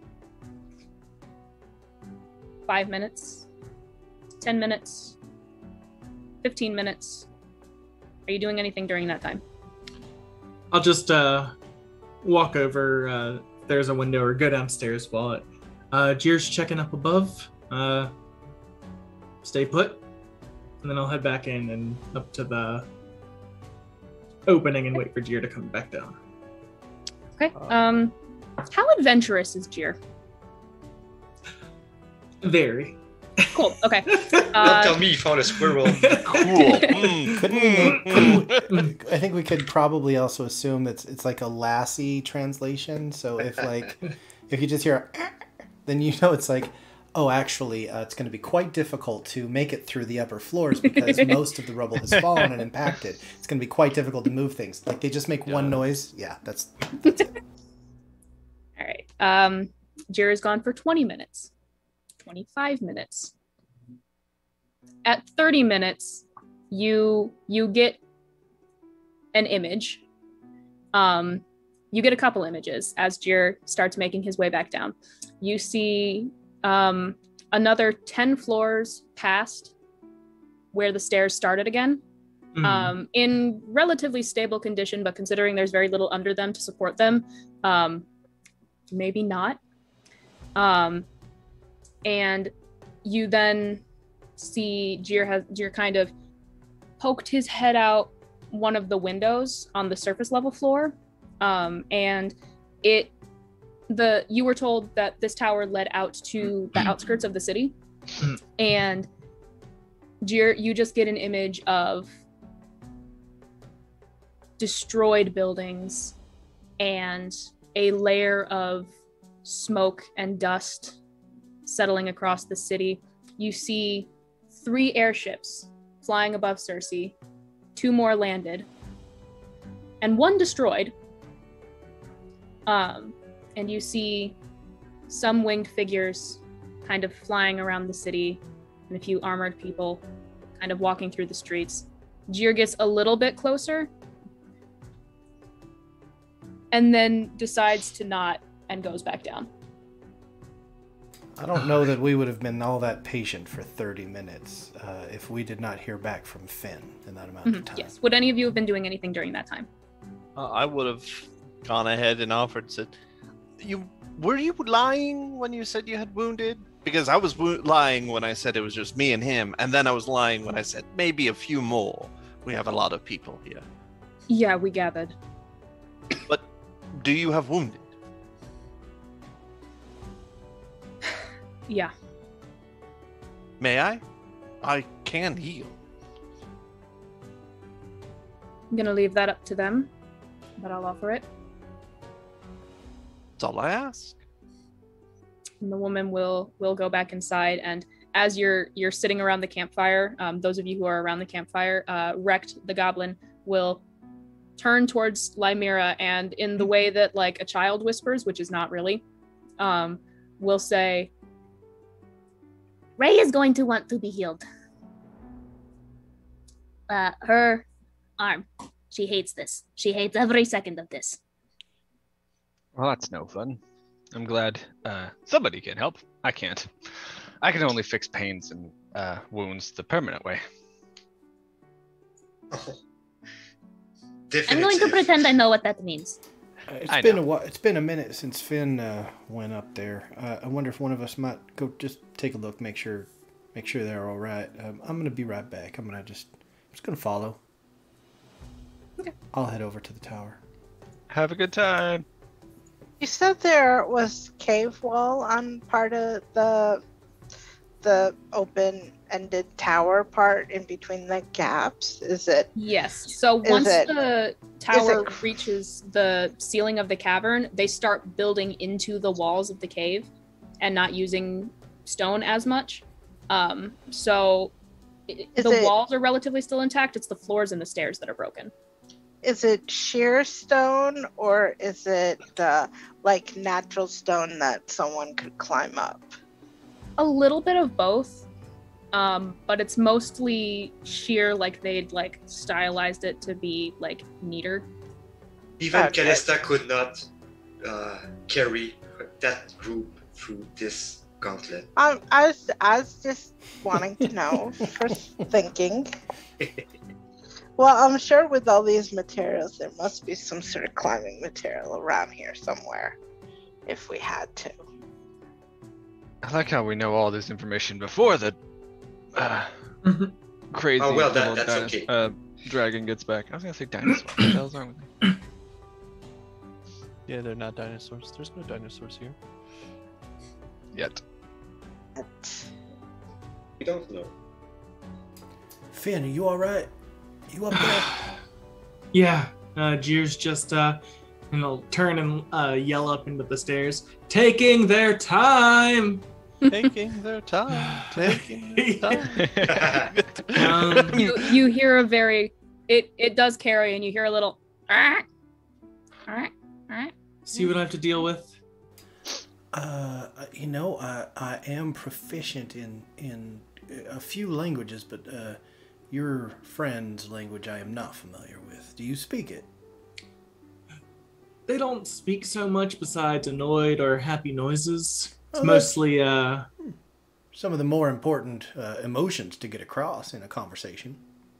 five minutes, ten minutes, fifteen minutes. Are you doing anything during that time? I'll just uh, walk over. Uh, if there's a window, or go downstairs while it. Uh, Jeer's checking up above. Uh, stay put, and then I'll head back in and up to the opening and wait for Jeer to come back down. Okay. Uh, Um, how adventurous is Jeer? Very. Cool. Okay. Don't Uh, tell me you found a squirrel. Cool. Mm, Couldn't we mm, make, couldn't mm. we, I think we could probably also assume it's it's like a Lassie translation. So if like if you just hear, then you know it's like, oh, actually, uh, it's going to be quite difficult to make it through the upper floors because most of the rubble has fallen and impacted. It's going to be quite difficult to move things. Like they just make one Yeah. noise. Yeah, that's that's it. All right. Um, Jeer is gone for twenty minutes, twenty-five minutes. At thirty minutes, you you get an image. Um, you get a couple images as Jeer starts making his way back down. You see um, another ten floors past where the stairs started again, Mhm. um, in relatively stable condition, but considering there's very little under them to support them, um, maybe not. Um, and you then see Jeer has Jeer kind of poked his head out one of the windows on the surface level floor, um, and it the you were told that this tower led out to the outskirts of the city, and Jeer, you just get an image of destroyed buildings and a layer of smoke and dust settling across the city. You see three airships flying above Cersei, two more landed, and one destroyed. Um, and you see some winged figures kind of flying around the city, and a few armored people kind of walking through the streets. Jeer gets a little bit closer, and then decides to not and goes back down. I don't know that we would have been all that patient for thirty minutes uh, if we did not hear back from Finn in that amount Mhm, of time. yes. Would any of you have been doing anything during that time? Uh, I would have gone ahead and offered, said, "You were you lying when you said you had wounded? Because I was wo- lying when I said it was just me and him, and then I was lying when I said maybe a few more. We have a lot of people here. Yeah, we gathered. But do you have wounded?" Yeah. May I? I can heal. I'm gonna leave that up to them, but I'll offer it. That's all I ask. And the woman will will go back inside, and as you're you're sitting around the campfire, um, those of you who are around the campfire, uh, Rect the goblin will turn towards Lymira, and in the way that like a child whispers, which is not really, um, will say, "Ray is going to want to be healed. Uh, her arm. She hates this. She hates every second of this." Well, that's no fun. I'm glad uh, somebody can help. I can't. I can only fix pains and uh, wounds the permanent way. Oh. I'm Definitive. going to pretend I know what that means. Uh, it's I been know. a while. It's been a minute since Finn uh, went up there. Uh, I wonder if one of us might go just take a look, make sure, make sure they're all right. Um, I'm gonna be right back. I'm gonna just, I'm just gonna follow. Okay. I'll head over to the tower. Have a good time. You said there was cave wall on part of the the open-ended tower part in between the gaps. Is it? Yes. So Is once it- the tower it- reaches the ceiling of the cavern, they start building into the walls of the cave and not using stone as much. Um, so i- Is the it- walls are relatively still intact. It's the floors and the stairs that are broken. Is it sheer stone or is it uh, like natural stone that someone could climb up? A little bit of both, um, but it's mostly sheer, like they'd like stylized it to be like neater. Even Okay. Calista could not uh, carry that group through this gauntlet. Um, I was, I was just wanting to know for thinking. Well, I'm sure with all these materials, there must be some sort of climbing material around here somewhere, if we had to. I like how we know all this information before the uh, crazy Oh, well, that- little that's dinos- okay. uh, dragon gets back. I was gonna say dinosaur. What the hell's wrong with me? Yeah, they're not dinosaurs. There's no dinosaurs here. Yet. But We don't know. Finn, are you all right? You up there? Yeah, uh, Jeer's just, uh, and he'll turn and uh, yell up into the stairs, taking their time. Taking their time. Taking their time. Um, You you hear a very it it does carry, and you hear a little. "Ah, all right, all right." See what I have to deal with. Uh, you know, I I am proficient in in a few languages, but uh, your friend's language I am not familiar with. Do you speak it? They don't speak so much besides annoyed or happy noises. It's Oh, that's- mostly, uh, Some of the more important uh, emotions to get across in a conversation.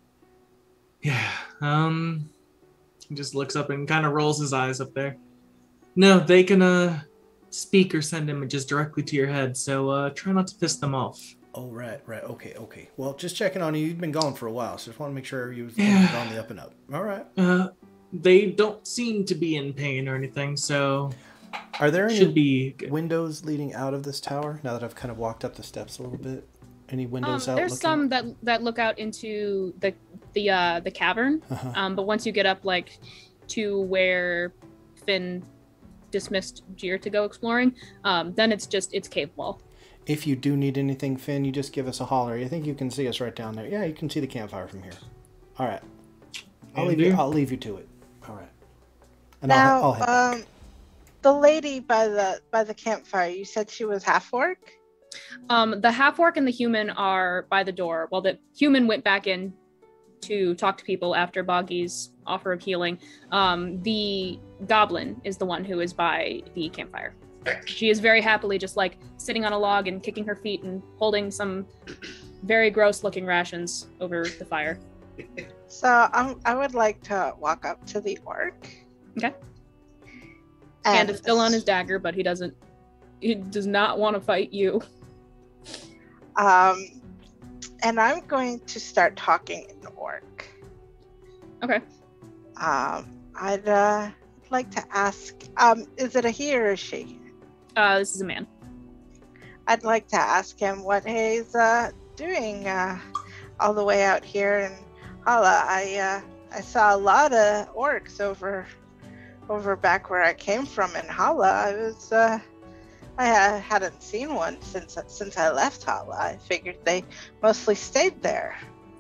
yeah, um, he just looks up and kind of rolls his eyes up there. No, they can, uh, speak or send images directly to your head, so, uh, try not to piss them off. Oh, right, right. Okay, okay. Well, just checking on you. You've been gone for a while, so just want to make sure you was Yeah. on the up and up. All right. Uh, they don't seem to be in pain or anything, so Are there any should be good. windows leading out of this tower? Now that I've kind of walked up the steps a little bit, any Um, windows out? there's looking? some that that look out into the the uh, the cavern, Uh-huh. um, but once you get up like to where Finn dismissed Jeer to go exploring, um, then it's just it's cave wall. If you do need anything, Finn, you just give us a holler. I think you can see us right down there. Yeah, you can see the campfire from here. All right. I'll leave you. Andrew? I'll leave you to it. All right. And now, I'll, I'll head back. um, the lady by the by the campfire, you said she was half orc. Um, the half orc and the human are by the door. Well, the human went back in to talk to people after Boggy's offer of healing. Um, the goblin is the one who is by the campfire. She is very happily just like sitting on a log and kicking her feet and holding some very gross looking rations over the fire. So um, I would like to walk up to the orc. Okay. And Hand is still on his dagger, but he doesn't. He does not want to fight you. Um, and I'm going to start talking in orc. Okay. Um, I'd uh, like to ask, um, is it a he or a she? Uh, this is a man. I'd like to ask him what he's uh, doing uh, all the way out here in Hala. I uh, I saw a lot of orcs over over back where I came from in Hala. I was uh, I uh, hadn't seen one since since I left Hala. I figured they mostly stayed there.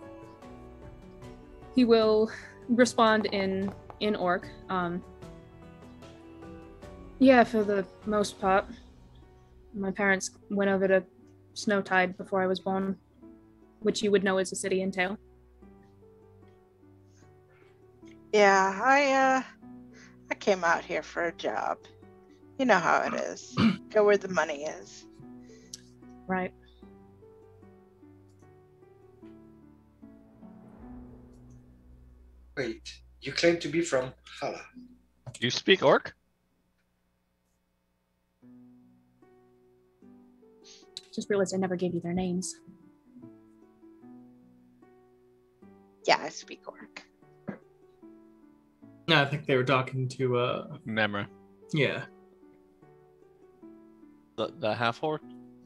He will respond in in orc. Um, yeah, for the most part. My parents went over to Snowtide before I was born, which you would know is a city in Tail. Yeah, I uh, I came out here for a job. You know how it is. Go where the money is. Right. Wait, you claim to be from Hala. You speak orc? Just realized I never gave you their names. Yeah, I speak orc. No, I think they were talking to, uh, Nemra. yeah. The, the half orc.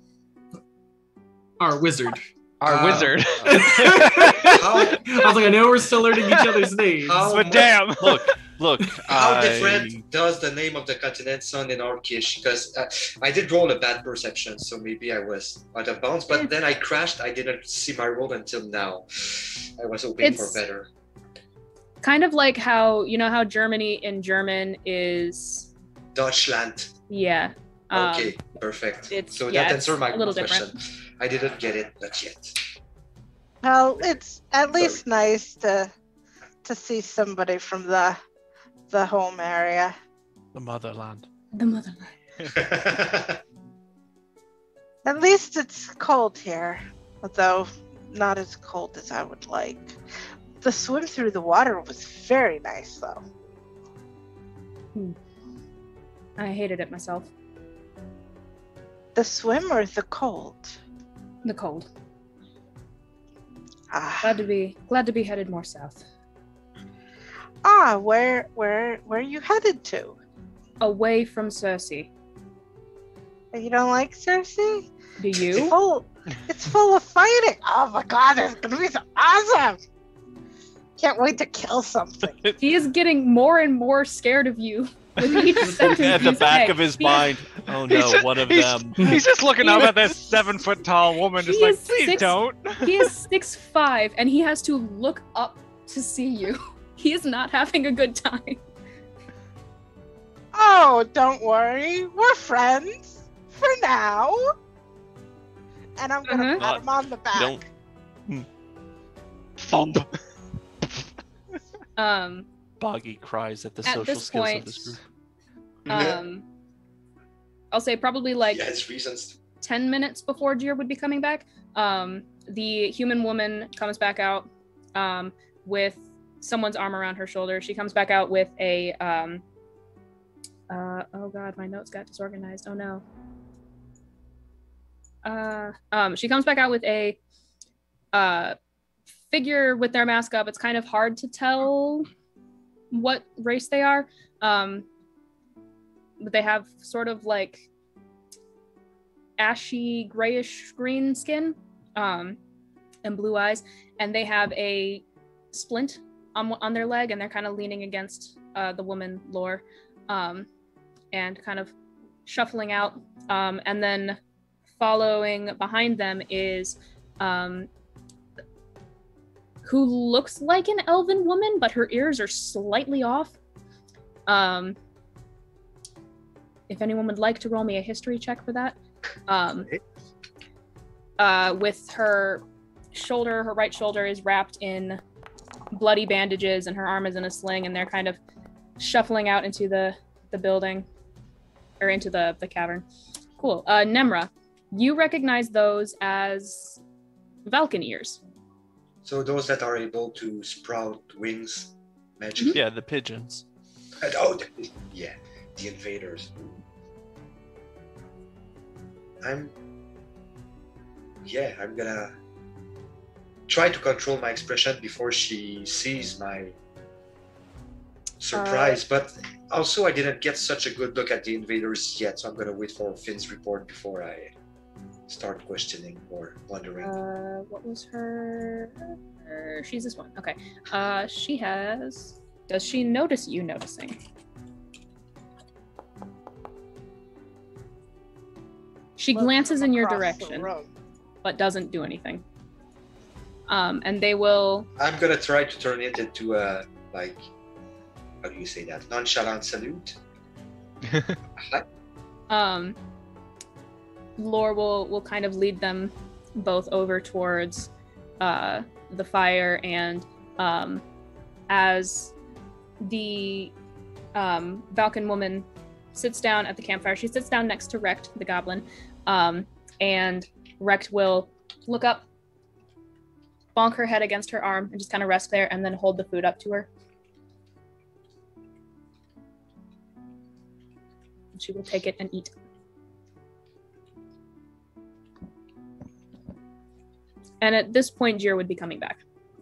Our wizard. Our Uh, wizard. How, I was like, I know we're still learning each other's names. How- But damn. Look, look. how I- different does the name of the continent sound in Orcish? Because uh, I did roll a bad perception, so maybe I was out of bounds. But then I crashed. I didn't see my roll until now. I was hoping It's- for better. Kind of like how, you know how Germany in German is, Deutschland. yeah. Um, Okay, perfect. it's- So yeah, that it's answered my a little question. I didn't get it, not yet. Well, it's at least nice to to see somebody from the the home area. The motherland. The motherland. At least it's cold here, although not as cold as I would like. The swim through the water was very nice, though. I hated it myself. The swim or the cold? The cold. Ah, Glad to be glad to be headed more south. ah where where where are you headed to? Away from Cersei. You don't like Cersei? Do It's you? full. It's full of fighting. Oh my god, it's gonna be so awesome! Can't wait to kill something. He is getting more and more scared of you with each sentence. At the you back say. of his He- mind. Oh He's no, just- one of he's- them. He's just looking He up is- at this seven foot tall woman, just He like, is please six- don't. He is six five, and he has to look up to see you. He is not having a good time. Oh, don't worry. We're friends. For now. And I'm gonna Uh-huh. pat him on the back. Don't Thump. Um, Boggy cries at the At social this skills point- of this group. um, I'll say probably like yeah, it's reasons. ten minutes before Jir would be coming back. Um, the human woman comes back out um, with someone's arm around her shoulder. She comes back out with a um, uh, oh god, my notes got disorganized. Oh no. Uh, um, she comes back out with a uh, figure with their mask up. It's kind of hard to tell what race they are. Um, but they have sort of like ashy grayish green skin um, and blue eyes, and they have a splint on, on their leg, and they're kind of leaning against uh, the woman Lore um, and kind of shuffling out. Um, and then following behind them is um, who looks like an elven woman, but her ears are slightly off. Um, if anyone would like to roll me a history check for that. Um, uh, with her shoulder, her right shoulder is wrapped in bloody bandages, and her arm is in a sling, and they're kind of shuffling out into the, the building, or into the the cavern. Cool. Uh, Nemra, you recognize those as Valken ears. So those that are able to sprout wings magically. Yeah, the pigeons. Oh, the- yeah, the invaders. I'm. Yeah, I'm gonna try to control my expression before she sees my surprise. Uh, but also, I didn't get such a good look at the invaders yet, so I'm gonna wait for Finn's report before I start questioning or wondering. Uh, what was her? her... She's this one. Okay. Uh, she has. Does she notice you noticing? She Look glances in your across the direction, room. but doesn't do anything. Um, and they will. I'm gonna try to turn it into a like, how do you say that? Nonchalant salute. um, Lore will will kind of lead them both over towards uh, the fire, and um, as the um, Valken woman sits down at the campfire, she sits down next to Rekt, the goblin, um, and Rekt will look up, bonk her head against her arm, and just kind of rest there, and then hold the food up to her. She will take it and eat. And at this point, Jir would be coming back.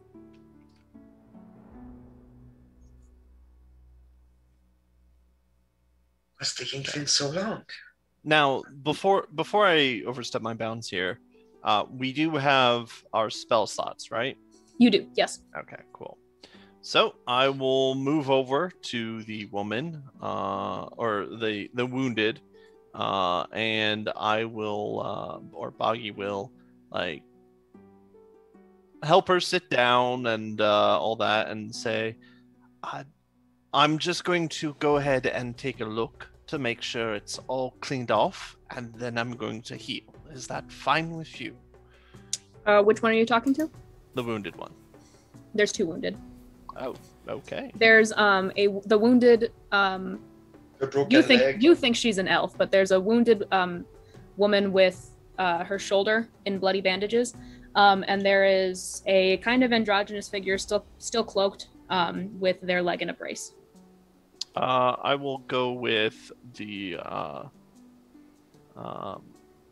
What's taking Finn so long? Now, before before I overstep my bounds here, uh, we do have our spell slots, right? You do, yes. Okay, cool. So I will move over to the woman, uh, or the the wounded, uh, and I will, uh, or Boggy will, like, help her sit down and uh, all that, and say, I, I'm just going to go ahead and take a look to make sure it's all cleaned off, and then I'm going to heal. Is that fine with you? Uh, which one are you talking to? The wounded one. There's two wounded. Oh, okay. There's um a the wounded um. The broken You think leg. you think she's an elf, but there's a wounded um woman with uh, her shoulder in bloody bandages, um, and there is a kind of androgynous figure still still cloaked um with their leg in a brace. Uh, I will go with the uh, um,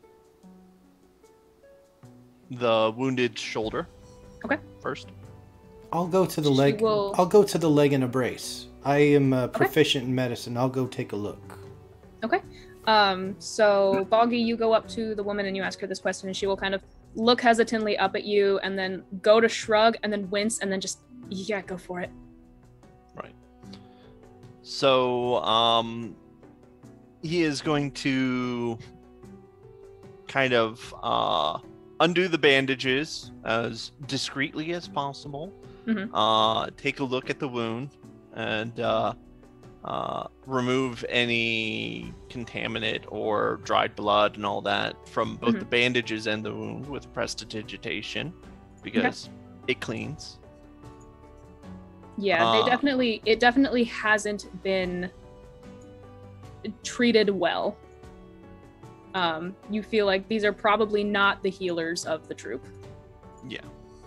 the wounded shoulder. Okay. First. I'll go to the She leg. will- I'll go to the leg in a brace. I am uh, proficient in medicine. I'll go take a look. Okay. Um, so Boggy, you go up to the woman and you ask her this question, and she will kind of look hesitantly up at you and then go to shrug and then wince and then just, yeah, go for it. Right. So, um, he is going to kind of uh, undo the bandages as discreetly as possible. Mhm. Uh, take a look at the wound and uh, uh, remove any contaminant or dried blood and all that from both Mhm. the bandages and the wound with prestidigitation, because it cleans. Yeah, Uh. they definitely, it definitely hasn't been treated well. Um, you feel like these are probably not the healers of the troop. Yeah.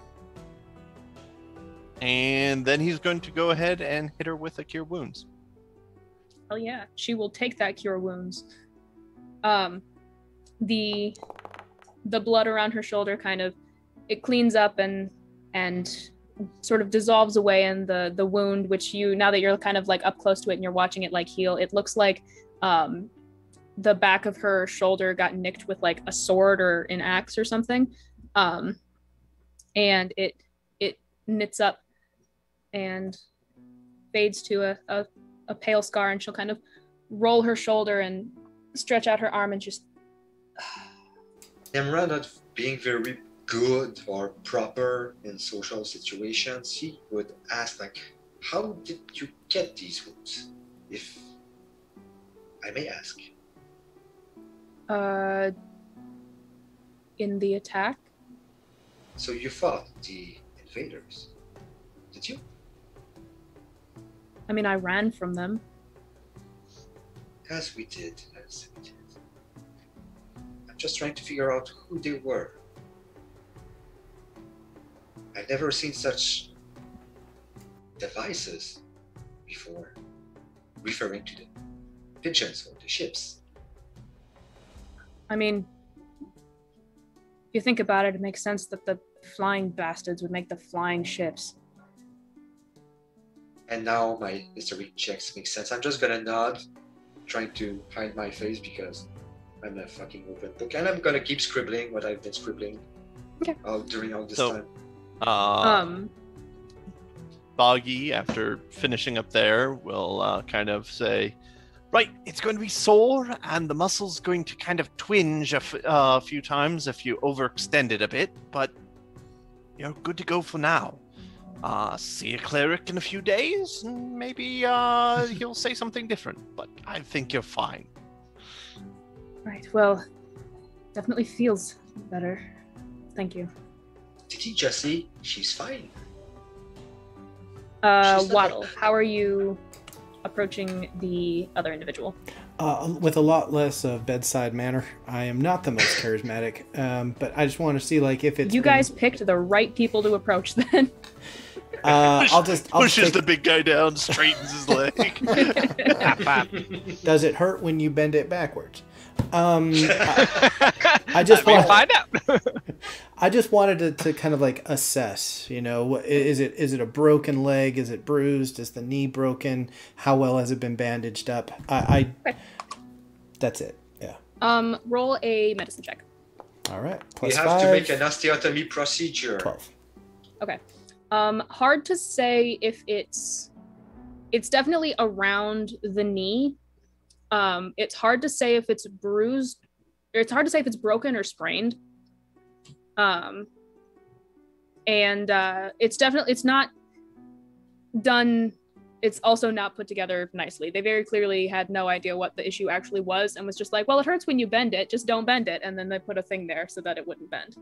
And then he's going to go ahead and hit her with a cure wounds. Oh yeah, she will take that cure wounds. Um, the the blood around her shoulder kind of it cleans up and and sort of dissolves away in the the wound, which you now that you're kind of like up close to it and you're watching it like heal, it looks like um the back of her shoulder got nicked with like a sword or an axe or something, um, and it it knits up and fades to a, a, a pale scar, and she'll kind of roll her shoulder and stretch out her arm and just Imran not being very good or proper in social situations, he would ask like, how did you get these wounds? If I may ask. uh in the attack. So you fought the invaders, did you? I mean, I ran from them. As we did, I was. I'm just trying to figure out who they were. I've never seen such devices before, referring to the pigeons or the ships. I mean, if you think about it, it makes sense that the flying bastards would make the flying ships. And now my history checks make sense. I'm just gonna nod, trying to hide my face because I'm a fucking open book, and I'm gonna keep scribbling what I've been scribbling Okay. all, during all this So- time. Uh, Um, Boggy, after finishing up there, will uh, kind of say, right, it's going to be sore, and the muscle's going to kind of twinge a, f- uh, a few times if you overextend it a bit, but you're good to go for now. Uh, see a cleric in a few days, and maybe uh, he'll say something different, but I think you're fine. right, well, definitely feels better. Thank you. Did you just see? She's fine. Uh, She's not Waddle, like- how are you approaching the other individual? Uh, with a lot less of bedside manner. I am not the most charismatic, um, but I just want to see like if it's You been- guys picked the right people to approach then. Uh, I'll just I'll just Pushes take- the big guy down, straightens his leg. Pap, pap. Does it hurt when you bend it backwards? Um, I, I just We'll want find out. I just wanted to, to kind of like assess. You know, what- is it is it a broken leg? Is it bruised? Is the knee broken? How well has it been bandaged up? I, I Okay. That's it. Yeah. Um, roll a medicine check. All right. We Plus have five. to make an osteotomy procedure. Twelve. Okay. Um, hard to say if it's it's definitely around the knee. Um, it's hard to say if it's bruised, or it's hard to say if it's broken or sprained. Um, and uh, it's definitely it's not done. It's also not put together nicely. They very clearly had no idea what the issue actually was and was just like, well, it hurts when you bend it, just don't bend it. And then they put a thing there so that it wouldn't bend.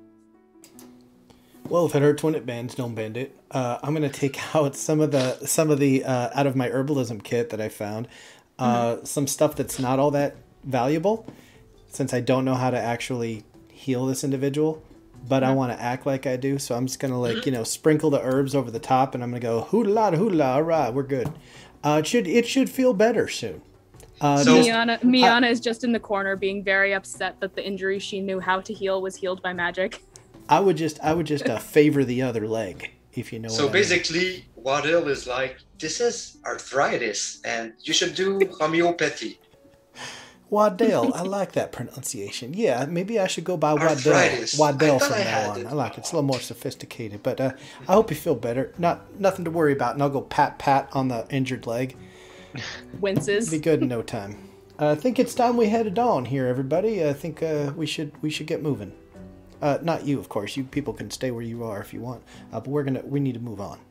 Well, if it hurts when it bends, don't bend it. Uh, I'm gonna take out some of the some of the uh, out of my herbalism kit that I found. Uh, Mm-hmm. Some stuff that's not all that valuable, since I don't know how to actually heal this individual, but I Mm-hmm. want to act like I do. So I'm just gonna like you know sprinkle the herbs over the top, and I'm gonna go hoodla hoodla. All right, we're good. Uh, it should it should feel better soon. Uh, So- just- Miana, Miana is just in the corner being very upset that the injury she knew how to heal was healed by magic. I would just I would just uh, favor the other leg, if you know. So what I mean. basically, Waddle is like, this is arthritis, and you should do homeopathy. Waddell, I like that pronunciation. Yeah, maybe I should go by Waddell. Arthritis. Waddell I thought from I now had on. it. I like it. It's a little more sophisticated. But uh, I hope you feel better. Not nothing to worry about. And I'll go pat pat on the injured leg. Winces. Be good in no time. Uh, I think it's time we headed on here, everybody. I think uh, we should we should get moving. Uh, not you, of course. You people can stay where you are if you want. Uh, but we're gonna we need to move on.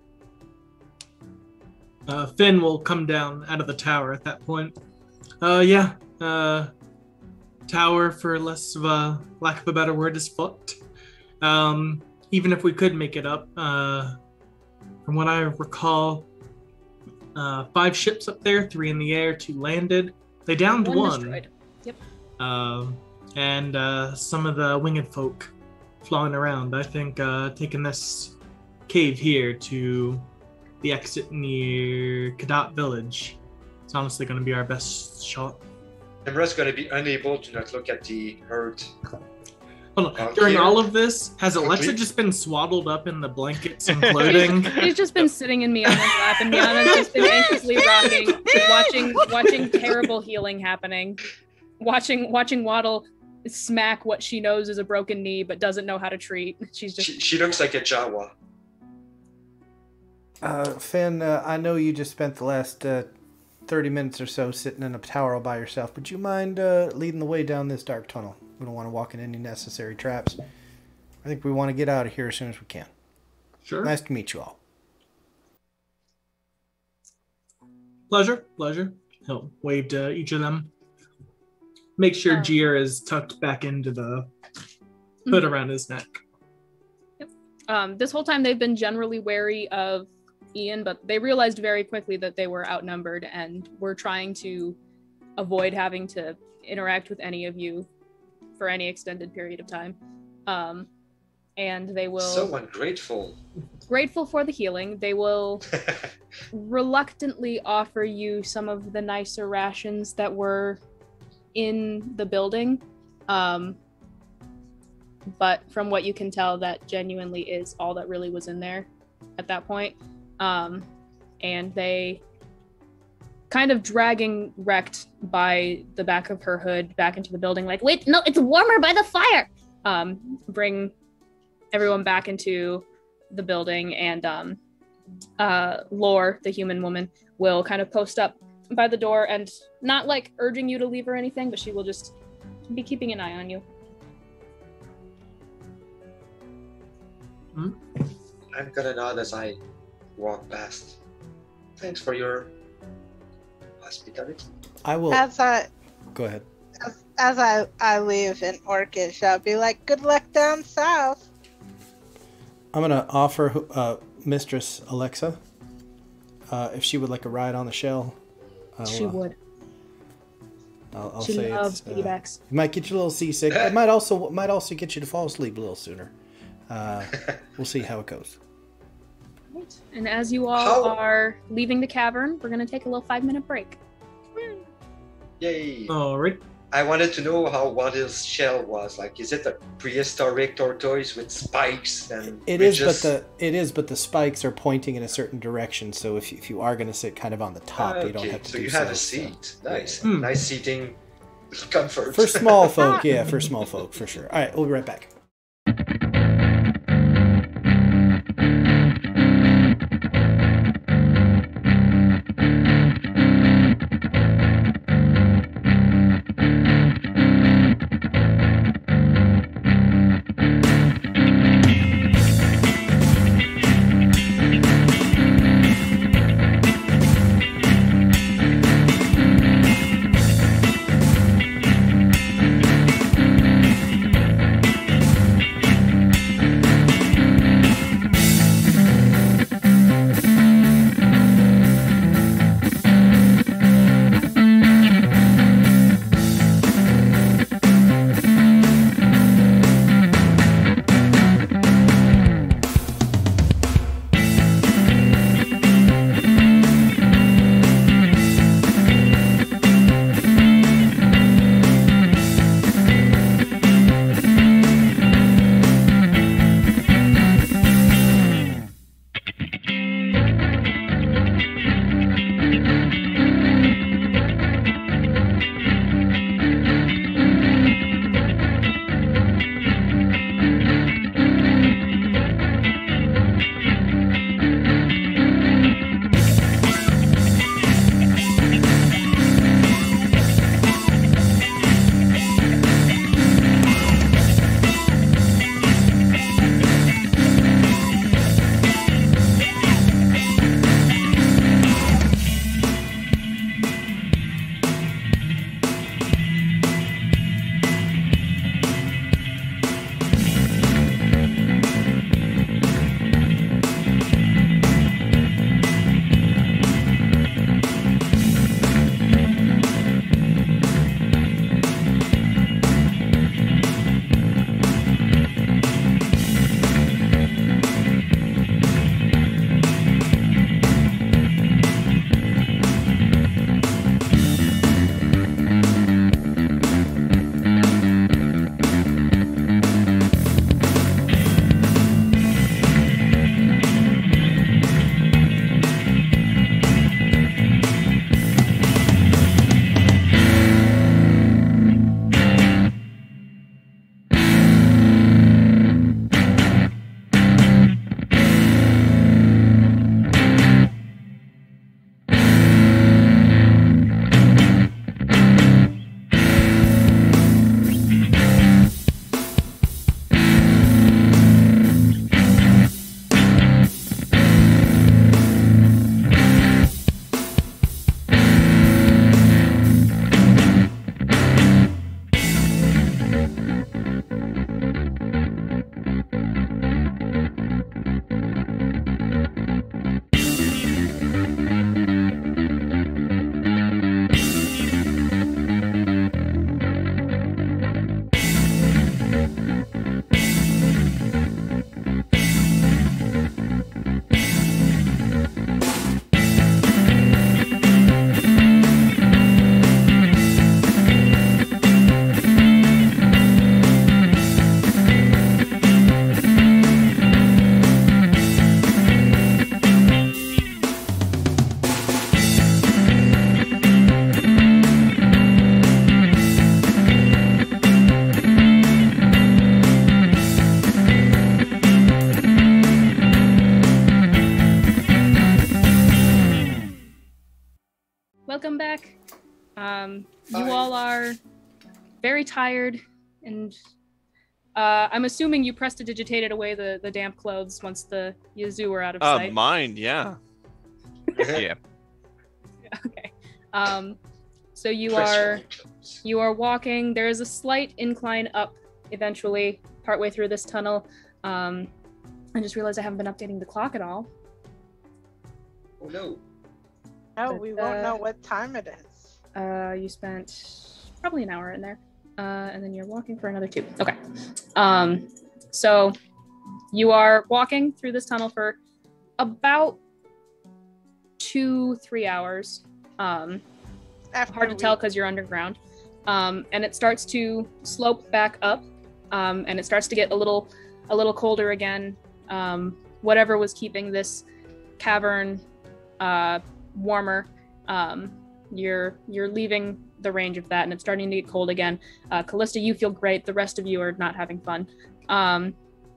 Uh, Finn will come down out of the tower at that point. Uh, yeah. Uh, tower, for less of a lack of a better word, is fucked. Um, even if we could make it up, uh, from what I recall, uh, five ships up there, three in the air, two landed. They downed One one. destroyed. Yep. Um, and uh, some of the winged folk flying around. I think uh, taking this cave here to the exit near Kadat Village is honestly going to be our best shot. Imra's going to be unable to not look at the herd. Hold on. Out During here? all of this, has Alexa Complete? just been swaddled up in the blankets and floating? He's just been sitting in Miana's lap, and Miana's just been anxiously rocking, watching watching terrible healing happening, watching watching Waddle smack what she knows is a broken knee but doesn't know how to treat. She's just She, she looks like a Jawa. Uh, Finn, uh, I know you just spent the last uh, thirty minutes or so sitting in a tower all by yourself. Would you mind uh, leading the way down this dark tunnel? We don't want to walk in any necessary traps. I think we want to get out of here as soon as we can. Sure. Nice to meet you all. Pleasure, pleasure. He'll wave to each of them. Make sure Um, Gier is tucked back into the hood around his neck. um, this whole time they've been generally wary of Ian, but they realized very quickly that they were outnumbered and were trying to avoid having to interact with any of you for any extended period of time. Um, and they will... So ungrateful. Grateful for the healing. They will reluctantly offer you some of the nicer rations that were in the building. Um, but from what you can tell, that genuinely is all that really was in there at that point. Um, and they, kind of dragging Wrecked by the back of her hood back into the building, like, wait, no, it's warmer by the fire! Um, bring everyone back into the building, and um, uh, Lore, the human woman, will kind of post up by the door and not like urging you to leave or anything, but she will just be keeping an eye on you. Hmm? I'm gonna nod as I walk past. Thanks for your hospitality. I will. As I Go ahead. as, as I, I leave in Orcish, I'll be like, good luck down south. I'm gonna offer uh, Mistress Alexa uh, if she would like a ride on the shell. I'll, She uh, would. I'll, I'll She say loves it's, uh, piggybacks. it might get you a little seasick. It might also might also get you to fall asleep a little sooner. Uh, we'll see how it goes. Right. And as you all How- are leaving the cavern, we're gonna take a little five-minute break. Yay! All right. I wanted to know how Waddle's shell was. Like, is it a prehistoric tortoise with spikes and It is, ridges? but the it is, but the spikes are pointing in a certain direction. So if you, if you are going to sit kind of on the top, Ah, you don't okay, have to so do you have so, a so- seat. Nice, Hmm. nice seating comfort. For small folk, yeah, for small folk, for sure. All right, we'll be right back. Um, you Bye. all are very tired, and uh, I'm assuming you prestidigitated away the, the damp clothes once the Yazoo were out of Uh, sight. mine, yeah. Yeah. Okay. Um, so you Fresh are new clothes. you are walking. There is a slight incline up eventually, partway through this tunnel. Um, I just realized I haven't been updating the clock at all. Oh no. No, But, we won't uh, know what time it is. Uh, you spent probably an hour in there, uh, and then you're walking for another two. Okay. Um, so you are walking through this tunnel for about two, three hours. Um, After hard to we- tell because you're underground. Um, and it starts to slope back up, um, and it starts to get a little, a little colder again. Um, whatever was keeping this cavern uh, warmer, um, you're you're leaving the range of that, and it's starting to get cold again. Uh, Callista, you feel great. The rest of you are not having fun. Um,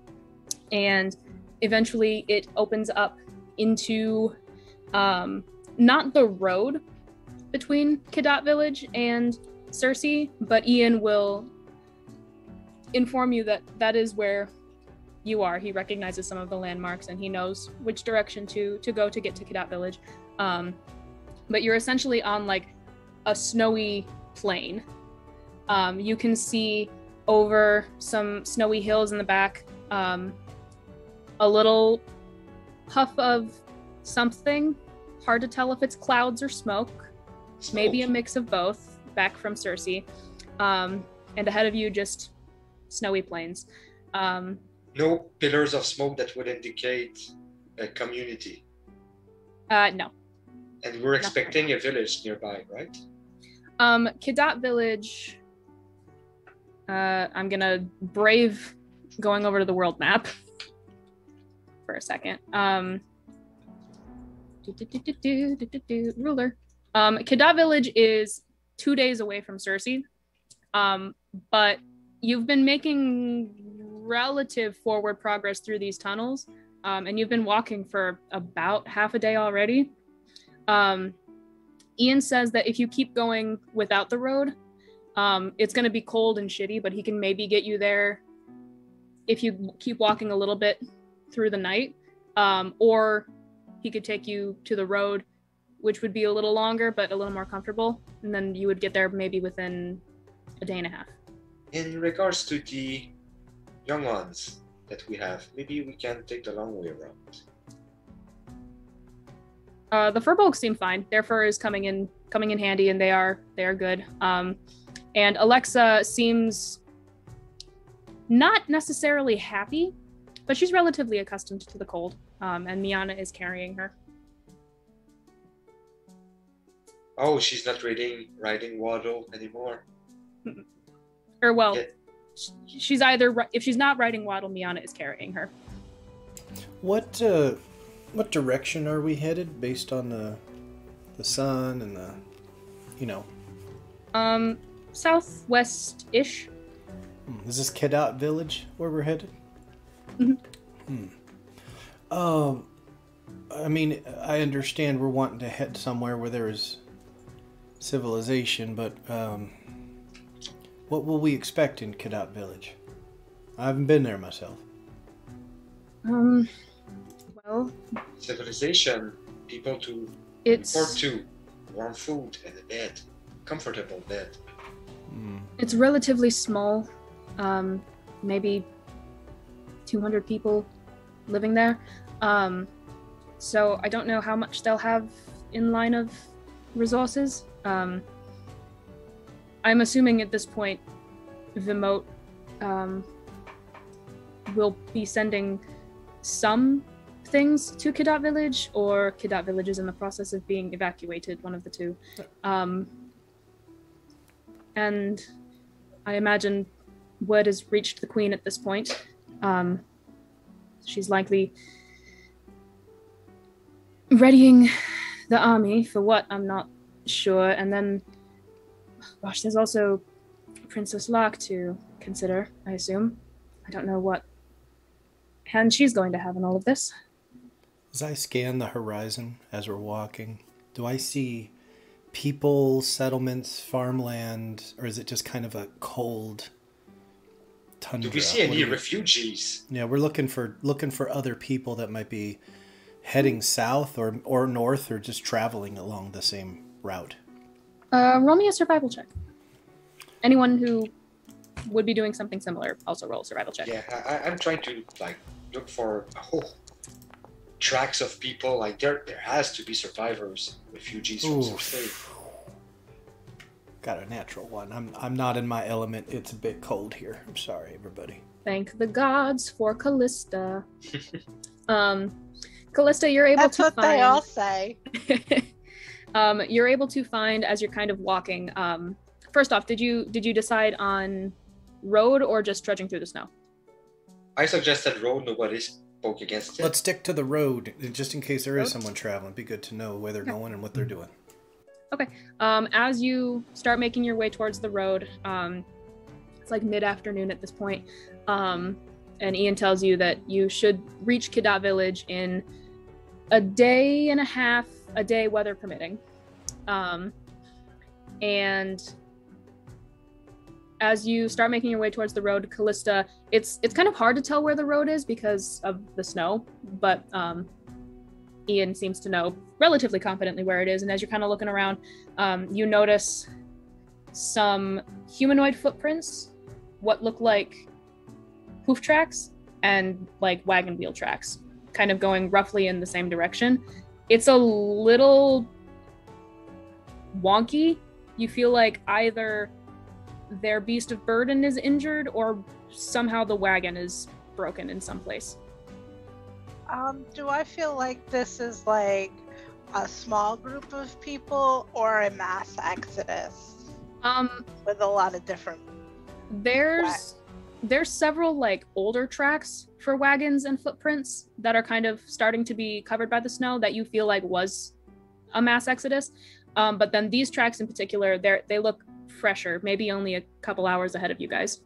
and eventually, it opens up into um, not the road between Kadat Village and Cersei, but Ian will inform you that that is where you are. He recognizes some of the landmarks, and he knows which direction to to go to get to Kadat Village. Um, but you're essentially on like a snowy plain. Um, you can see over some snowy hills in the back, um, a little puff of something. Hard to tell if it's clouds or smoke. Maybe a Smoke. mix of both, back from Cersei. Um, and ahead of you, just snowy plains. Um, No pillars of smoke that would indicate a community. uh, no. And we're expecting a village nearby, right? Um, Kadat Village, uh, I'm gonna brave going over to the world map for a second. Um, do, do, do, do, do, do, do, do, ruler. Um, Kadat Village is two days away from Cersei, um, but you've been making relative forward progress through these tunnels, um, and you've been walking for about half a day already. Um, Ian says that if you keep going without the road, um, it's going to be cold and shitty, but he can maybe get you there if you keep walking a little bit through the night, um, or he could take you to the road, which would be a little longer, but a little more comfortable. And then you would get there maybe within a day and a half. In regards to the young ones that we have, maybe we can take the long way around. Uh, the furbolgs seem fine. Their fur is coming in coming in handy, and they are they are good. Um, and Alexa seems not necessarily happy, but she's relatively accustomed to the cold. Um, and Miana is carrying her. Oh, she's not riding riding Waddle anymore. Or well, Yeah. sh- she's either ri- if she's not riding Waddle, Miana is carrying her. What uh, what direction are we headed based on the the sun and the, you know? Um, southwest-ish. Hmm, is this Kadat Village where we're headed? Mhm. Hmm. Um, I mean, I understand we're wanting to head somewhere where there is civilization, but um, what will we expect in Kadat Village? I haven't been there myself. Um, well, Civilization, people to it's report to, warm food and a bed, comfortable bed. Hmm. it's relatively small. Um, maybe two hundred people living there. Um, so I don't know how much they'll have in line of resources. Um, I'm assuming at this point, Vimote um, will be sending some things to Kadat Village, or Kadat Village is in the process of being evacuated, one of the two. Um, and I imagine word has reached the Queen at this point. Um, she's likely readying the army for what, I'm not sure. And then, gosh, there's also Princess Lark to consider, I assume. I don't know what hand she's going to have in all of this. As I scan the horizon as we're walking, do I see people, settlements, farmland, or is it just kind of a cold tundra? Do we see What any do we- refugees? Yeah, we're looking for looking for other people that might be heading south or or north or just traveling along the same route. Uh, roll me a survival check. Anyone who would be doing something similar also roll a survival check. Yeah, I, I- I'm trying to like look for oh, tracks of people. Like there, there has to be survivors, refugees from Ooh. Southern. Got a natural one. I'm I'm not in my element. It's a bit cold here. I'm sorry, everybody. Thank the gods for Callista. um, Callista, you're able That's to what find. they all say. um, you're able to find as you're kind of walking. Um, first off, did you did you decide on road or just trudging through the snow? I suggested road. Nobody spoke against it. Let's stick to the road, just in case there is Road? someone traveling. It'd be good to know where they're Okay. going and what they're doing. Um, as you start making your way towards the road, um, it's like mid-afternoon at this point, um, and Ian tells you that you should reach Kidat Village in a day and a half, a day weather permitting. Um, and as you start making your way towards the road, Callista, it's it's kind of hard to tell where the road is because of the snow, but um, Ian seems to know relatively confidently where it is. And as you're kind of looking around, um, you notice some humanoid footprints, what look like hoof tracks and like wagon wheel tracks, kind of going roughly in the same direction. It's a little wonky. You feel like either their beast of burden is injured or somehow the wagon is broken in some place. Um, do I feel like this is like a small group of people or a mass exodus Um, with a lot of different? there's there's several like older tracks for wagons and footprints that are kind of starting to be covered by the snow that you feel like was a mass exodus. Um, but then these tracks in particular, they they look fresher, maybe only a couple hours ahead of you guys.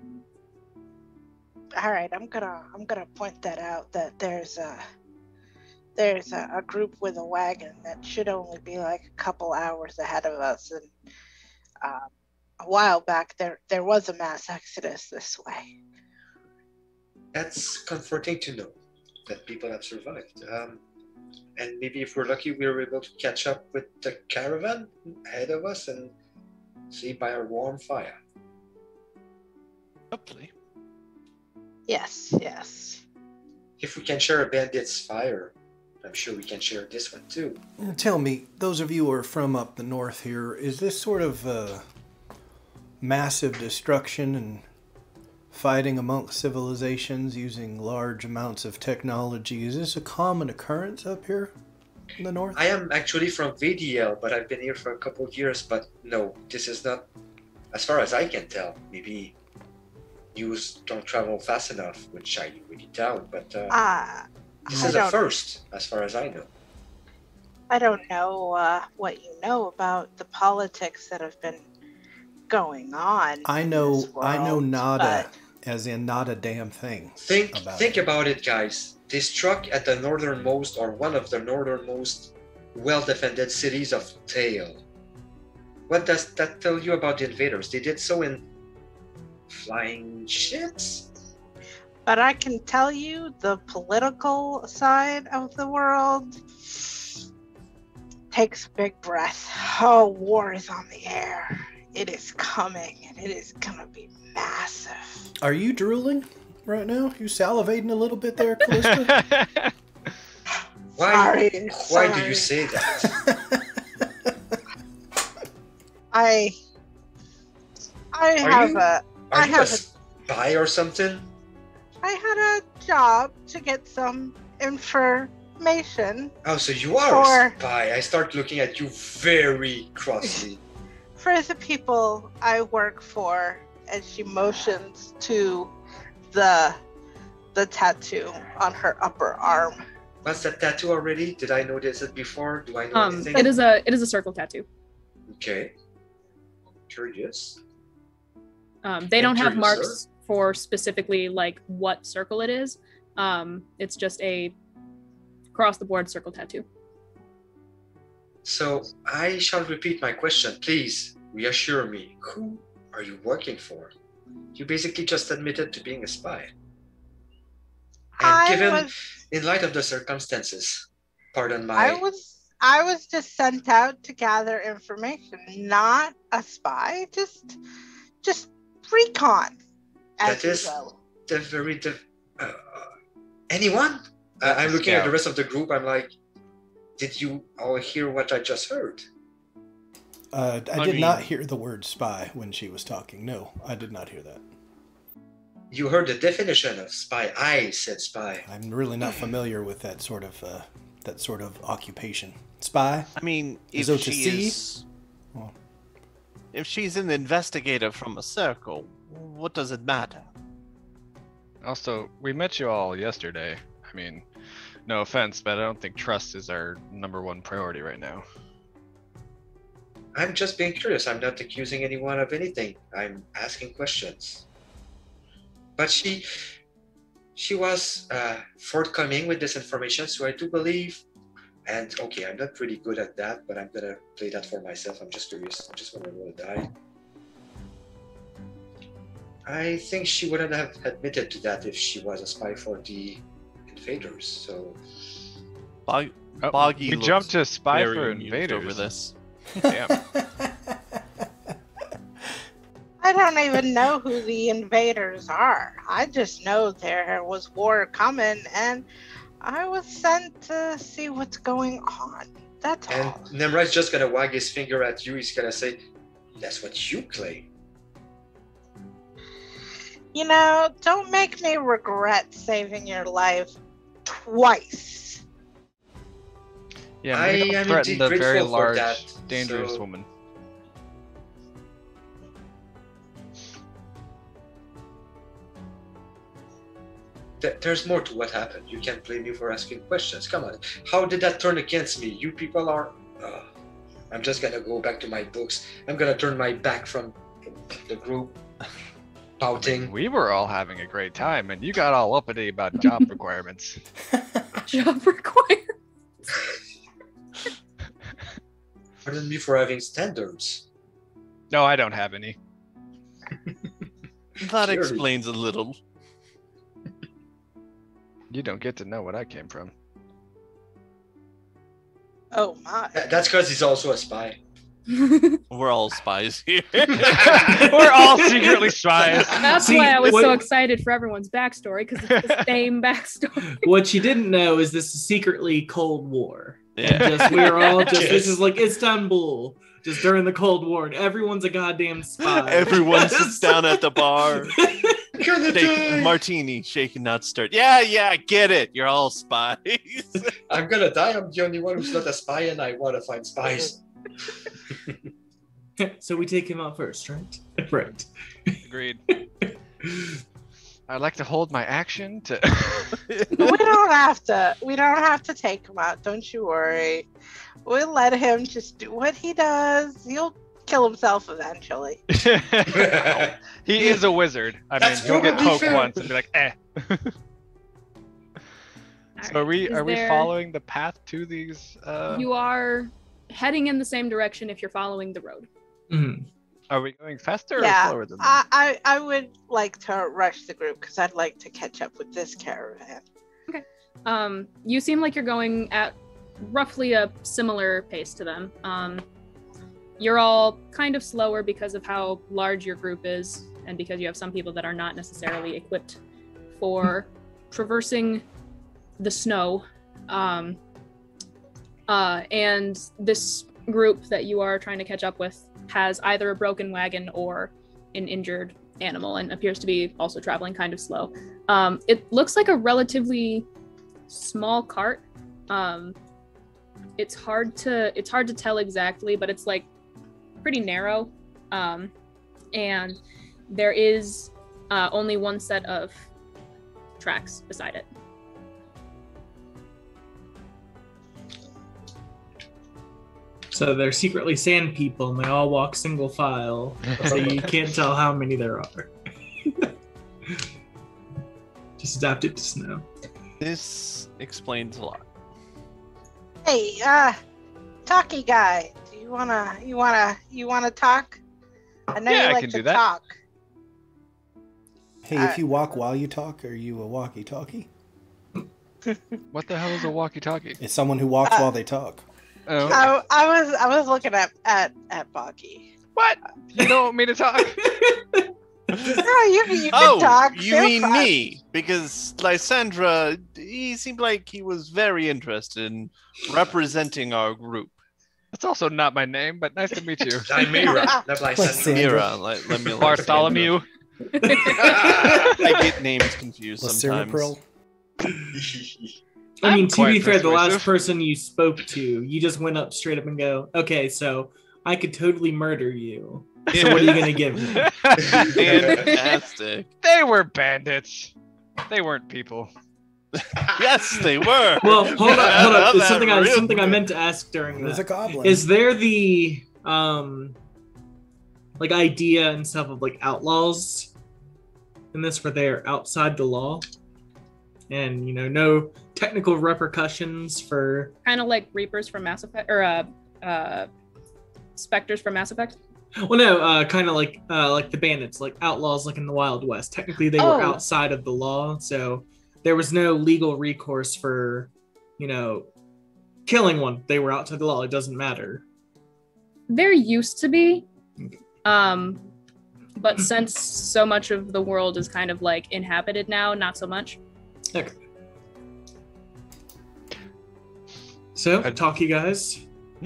All right, I'm gonna I'm gonna point that out. That there's a there's a, a group with a wagon that should only be like a couple hours ahead of us. And um, a while back, there there was a mass exodus this way. That's comforting to know that people have survived. Um, and maybe if we're lucky, we were able to catch up with the caravan ahead of us and sleep by our warm fire. Hopefully. Yes, yes. If we can share a bandit's fire, I'm sure we can share this one too. Tell me, those of you who are from up the north here, is this sort of uh, massive destruction and fighting amongst civilizations using large amounts of technology, is this a common occurrence up here in the north? I am actually from V D L, but I've been here for a couple of years. But no, this is not, as far as I can tell. Maybe news don't travel fast enough, which I really doubt. But uh, Ah, this I is a don't- first, as far as I know. I don't know uh, what you know about the politics that have been going on. I in know, this I know world, nada, but- as in not a damn thing. Think, about think it. about it, guys. They struck at the northernmost, or one of the northernmost, well-defended cities of Tail. What does that tell you about the invaders? They did so in flying ships? But I can tell you the political side of the world takes a big breath. Oh, war is on the air. It is coming, and it is gonna be massive. Are you drooling right now? You salivating a little bit there, Callista? Why, Sorry, why do sorry. you say that? I I Are have you- a Are I you a have spy or something? I had a job to get some information Oh, so you are Or- a spy. I start looking at you very crossly. for the people I work for, and she motions to the the tattoo on her upper arm. What's that tattoo already? Did I notice it before? Do I know Um, anything? it is a it is a circle tattoo. Okay. Curious. Um, they don't have Enter marks user. for specifically like what circle it is. Um, it's just a across the board circle tattoo. So I shall repeat my question. Please reassure me. Who are you working for? You basically just admitted to being a spy. And I given, was, in light of the circumstances, pardon my... I was, I was just sent out to gather information, not a spy. Just, just recon. As That is you will. the very... The, uh, anyone? Uh, I'm looking at the Scout. rest of the group. I'm like, did you all hear what I just heard? Uh, I I did mean- not hear the word spy when she was talking. No, I did not hear that. You heard the definition of spy. I said spy. I'm really not familiar with that sort of uh, that sort of occupation. Spy? I mean, if So to she see- is, Well- if she's an investigator from a circle, what does it matter? Also, we met you all yesterday. I mean, no offense, but I don't think trust is our number one priority right now. I'm just being curious. I'm not accusing anyone of anything. I'm asking questions. But she, she was uh, forthcoming with this information, so I do believe. And okay, I'm not pretty good at that, but I'm gonna play that for myself. I'm just curious. I just want to roll a die. I think she wouldn't have admitted to that if she was a spy for the invaders. So Bog- Oh, Boggy we looks jumped to spy very for amused invaders. over this. Damn. I don't even know who the invaders are. I just know there was war coming, and I was sent to see what's going on. That's and all. Nimrod's just gonna wag his finger at you. He's gonna say, "That's what you claim." You know, don't make me regret saving your life twice. Yeah, I maybe don't am threaten indeed the very grateful for large, that, dangerous so- woman. Th- There's more to what happened. You can't blame me for asking questions. Come on. How did that turn against me? You people are... Uh, I'm just gonna go back to my books. I'm gonna turn my back from the group, pouting. We were all having a great time, and you got all uppity about job requirements. Job required. Pardon me for having standards. No, I don't have any. That Clearly. explains a little. You don't get to know what I came from. Oh my. Th- That's because he's also a spy. We're all spies here. We're all secretly spies. That's See, why I was what- so excited for everyone's backstory, because it's the same backstory. What you didn't know is this is secretly Cold War. Yeah. And just we're all just this Yes. is like Istanbul, just during the Cold War, and everyone's a goddamn spy. Everyone sits down at the bar, Gonna take die. martini, shaken, not stirred. Yeah, yeah, get it. You're all spies. I'm gonna die. I'm the only one who's not a spy, and I want to find spies. So we take him out first, right? Right. Agreed. I'd like to hold my action to. We don't have to. We don't have to take him out. Don't you worry. We'll let him just do what he does. He'll kill himself eventually. He is a wizard. I mean, That's he'll get probably poked fair. once and be like, eh. So are we Is are we there- following the path to these? Uh, You are heading in the same direction if you're following the road. Mhm. Are we going faster Yeah, or slower than them? I, I, I would like to rush the group because I'd like to catch up with this caravan. Um, you seem like you're going at roughly a similar pace to them. Um, you're all kind of slower because of how large your group is, and because you have some people that are not necessarily equipped for traversing the snow. Um, uh, and this group that you are trying to catch up with has either a broken wagon or an injured animal, and appears to be also traveling kind of slow. Um, it looks like a relatively small cart. Um, it's hard to it's hard to tell exactly, but it's like pretty narrow, um, and there is uh, only one set of tracks beside it. So they're secretly sand people, and they all walk single file, so you can't tell how many there are. Just adapted to snow. This explains a lot. Hey, uh, talky guy, do you wanna you wanna you wanna talk? I know Yeah, you I like can to do that. talk. Hey, if you walk while you talk, are you a walkie-talkie? What the hell is a walkie-talkie? It's someone who walks Uh, while they talk. Oh. I, I was I was looking at at at Boggy. What? You don't want me to talk? No, you you can Oh, talk. you Feel mean fun. me? Because Lysandra, he seemed like he was very interested in representing our group. That's also not my name, but nice to meet you. Chimera, not like Like Sandra. Mira, let, let me Bartholomew. I get names confused sometimes. Lysiropril. I mean, I'm to quite be fair, the last persuasive. person you spoke to, you just went up straight up and go, okay, so I could totally murder you. So what are you gonna give me? Fantastic. They were bandits. They weren't people. Yes, they were. Well, hold up, hold up. There's something I Real something I quick. meant to ask during There's a that. goblin. Is there the um like idea and stuff of like outlaws in this where they're outside the law? And you know, no technical repercussions for Kind of like Reapers from Mass Effect, or uh, uh, Spectres from Mass Effect. well no, uh kind of like uh like the bandits, like outlaws like in the Wild West. Technically they Oh. were outside of the law, so there was no legal recourse for, you know, killing one. They were outside the law. It doesn't matter. There used to be, um, but since so much of the world is kind of like inhabited now, not so much. Okay. So, I- talk you guys.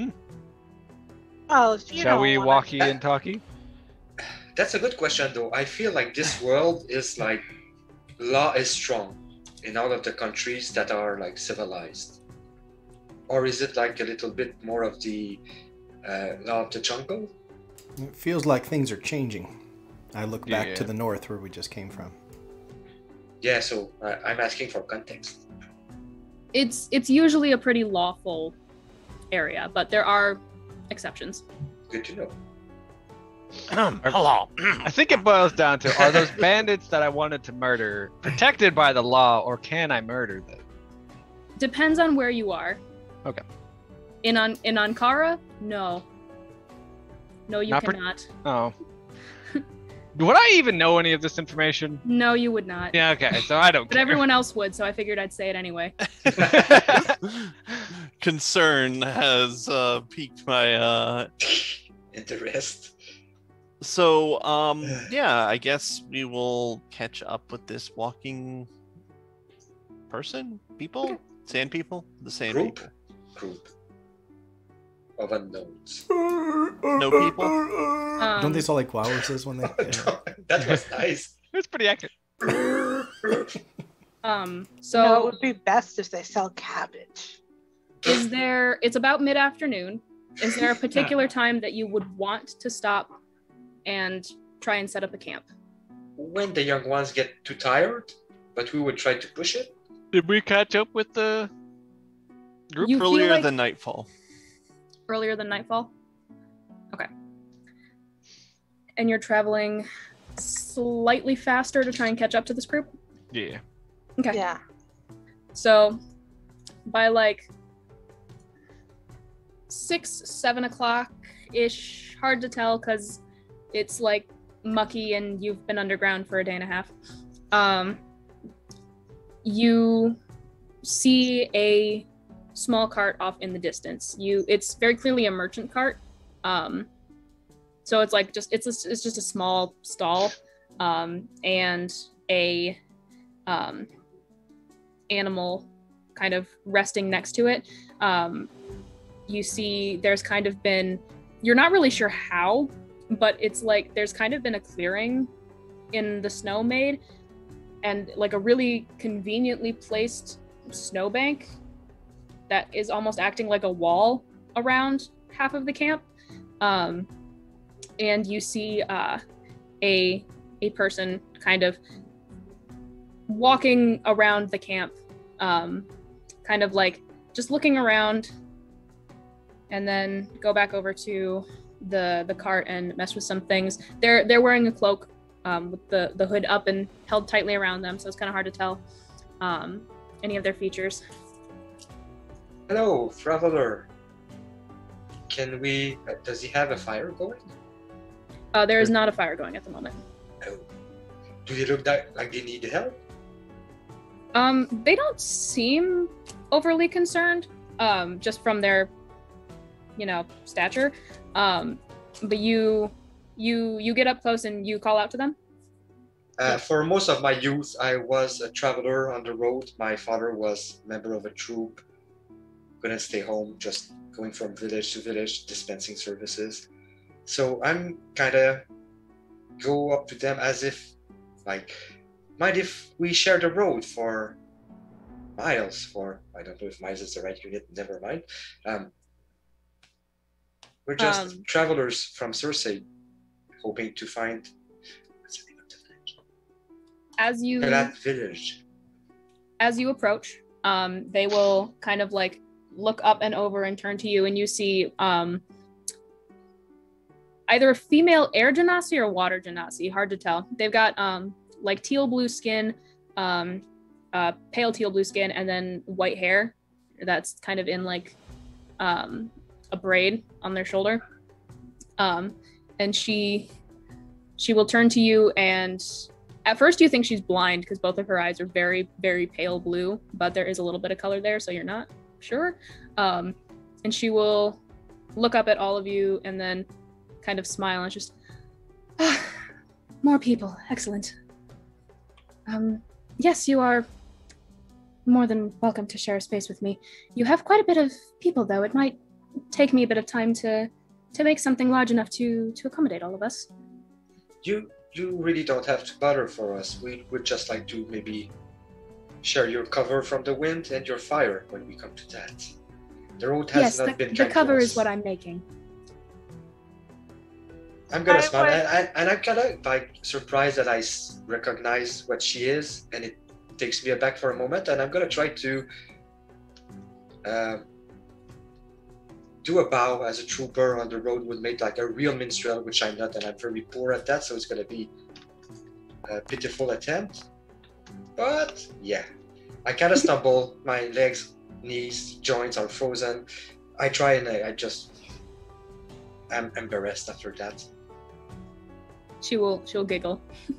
Well, if you Shall don't we wanna- walkie and talkie? That's a good question, though. I feel like this world is like law is strong in all of the countries that are like civilized, or is it like a little bit more of the uh, law of the jungle? It feels like things are changing. I look back Yeah. to the north where we just came from. Yeah, so uh, I'm asking for context. It's it's usually a pretty lawful area, but there are exceptions. Good to know. Hello. I think it boils down to, are those bandits that I wanted to murder protected by the law, or can I murder them? Depends on where you are. Okay. In on in Ankara, no. No, you Not per- cannot. Oh. Would I even know any of this information? No, you would not. Yeah, okay, so I don't But care. everyone else would, so I figured I'd say it anyway. Concern has uh, piqued my. Uh... Interest. So, um, yeah, I guess we will catch up with this walking person, people, sand people, the sand Group. people. Group of unknowns. No people. Um, Don't they sound like walruses when they? That was nice. It was pretty accurate. Um, So so it would be best if they sell cabbage. is there, it's about mid-afternoon. Is there a particular time that you would want to stop and try and set up a camp? When the young ones get too tired, but we would try to push it. Did we catch up with the group? You feel Earlier like than nightfall. earlier than nightfall? Okay. And you're traveling slightly faster to try and catch up to this group? Yeah. Okay. Yeah. So by like six, seven o'clock ish, hard to tell because it's like mucky and you've been underground for a day and a half. Um, you see a small cart off in the distance. You, it's very clearly a merchant cart. Um, so it's like just it's a, it's just a small stall, um, and a um, animal kind of resting next to it. Um, you see there's kind of been, you're not really sure how, but it's like there's kind of been a clearing in the snow made and like a really conveniently placed snowbank that is almost acting like a wall around half of the camp. Um, and you see uh, a a person kind of walking around the camp, um, kind of like just looking around, and then go back over to the the cart and mess with some things. They're they're wearing a cloak um, with the the hood up and held tightly around them, so it's kind of hard to tell um, any of their features. Hello, traveler. can we? Uh, does he have a fire going? Uh, there is not a fire going at the moment. Oh. Do they look that, like they need help? Um, they don't seem overly concerned, um, just from their, you know, stature. Um, but you, you, you get up close and you call out to them. Uh, for most of my youth, I was a traveler on the road. My father was a member of a troop. Couldn't stay home, just going from village to village, dispensing services. So I'm kind of go up to them as if, like, mind if we share the road for miles? For I don't know if miles is the right unit. Never mind. Um, we're just Um, travelers from Cersei, hoping to find. What's the name of the village? As you, That village. as you approach, um, they will kind of like look up and over and turn to you, and you see um, either a female air genasi or water genasi. Hard to tell. They've got um, like teal blue skin, um, uh, pale teal blue skin, and then white hair that's kind of in like um, a braid on their shoulder. Um, and she she will turn to you, and at first you think she's blind because both of her eyes are very, very pale blue, but there is a little bit of color there, so you're not sure. Um, and she will look up at all of you and then kind of smile and just, ah, more people, excellent. Um, yes, you are more than welcome to share a space with me. You have quite a bit of people, though. It might take me a bit of time to to make something large enough to to accommodate all of us. You you really don't have to bother for us. We would just like to maybe share your cover from the wind and your fire when we come to that. The road has Yes, not the, been the kind to cover us. is what I'm making. I'm gonna I smile, would- and, and, and I'm kind of like surprised that I s- recognize what she is, and it takes me aback for a moment. And I'm gonna try to uh, do a bow as a trooper on the road would make, like a real minstrel, which I'm not, and I'm very poor at that. So it's gonna be a pitiful attempt. But yeah, I kind of stumble. My legs, knees, joints are frozen. I try and I, I just am embarrassed after that. She will she'll giggle.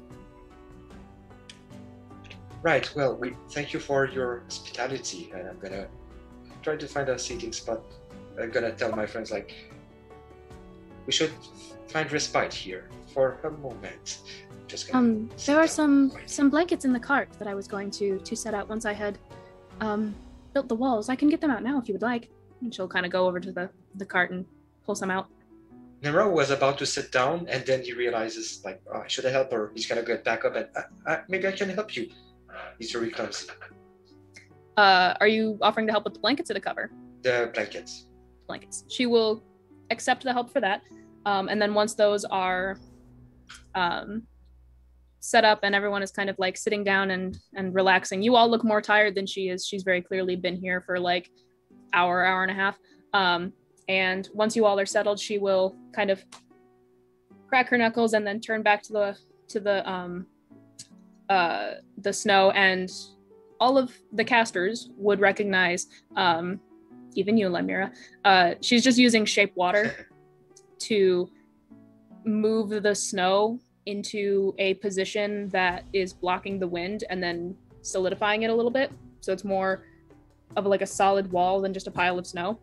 Right. Well, we thank you for your hospitality, and I'm gonna try to find a seating spot. I'm gonna tell my friends like we should find respite here for a moment. Just gonna Um, sit there are down some quietly. some blankets in the cart that I was going to to set out once I had um built the walls. I can get them out now if you would like. And she'll kind of go over to the the cart and pull some out. Nero was about to sit down, and then he realizes like, oh, I should have helped her. He's gonna get back up, and uh, uh, maybe I can help you. He's very clumsy. Uh, are you offering to help with the blankets or the cover? The blankets. Blankets. She will accept the help for that. Um, and then once those are um, set up and everyone is kind of like sitting down and and relaxing, you all look more tired than she is. She's very clearly been here for like hour, hour and a half. Um, and once you all are settled, she will kind of crack her knuckles and then turn back to the to the um, uh, the snow, and all of the casters would recognize, um, even you, Lemira. Uh, she's just using shape water to move the snow into a position that is blocking the wind and then solidifying it a little bit. So it's more of like a solid wall than just a pile of snow.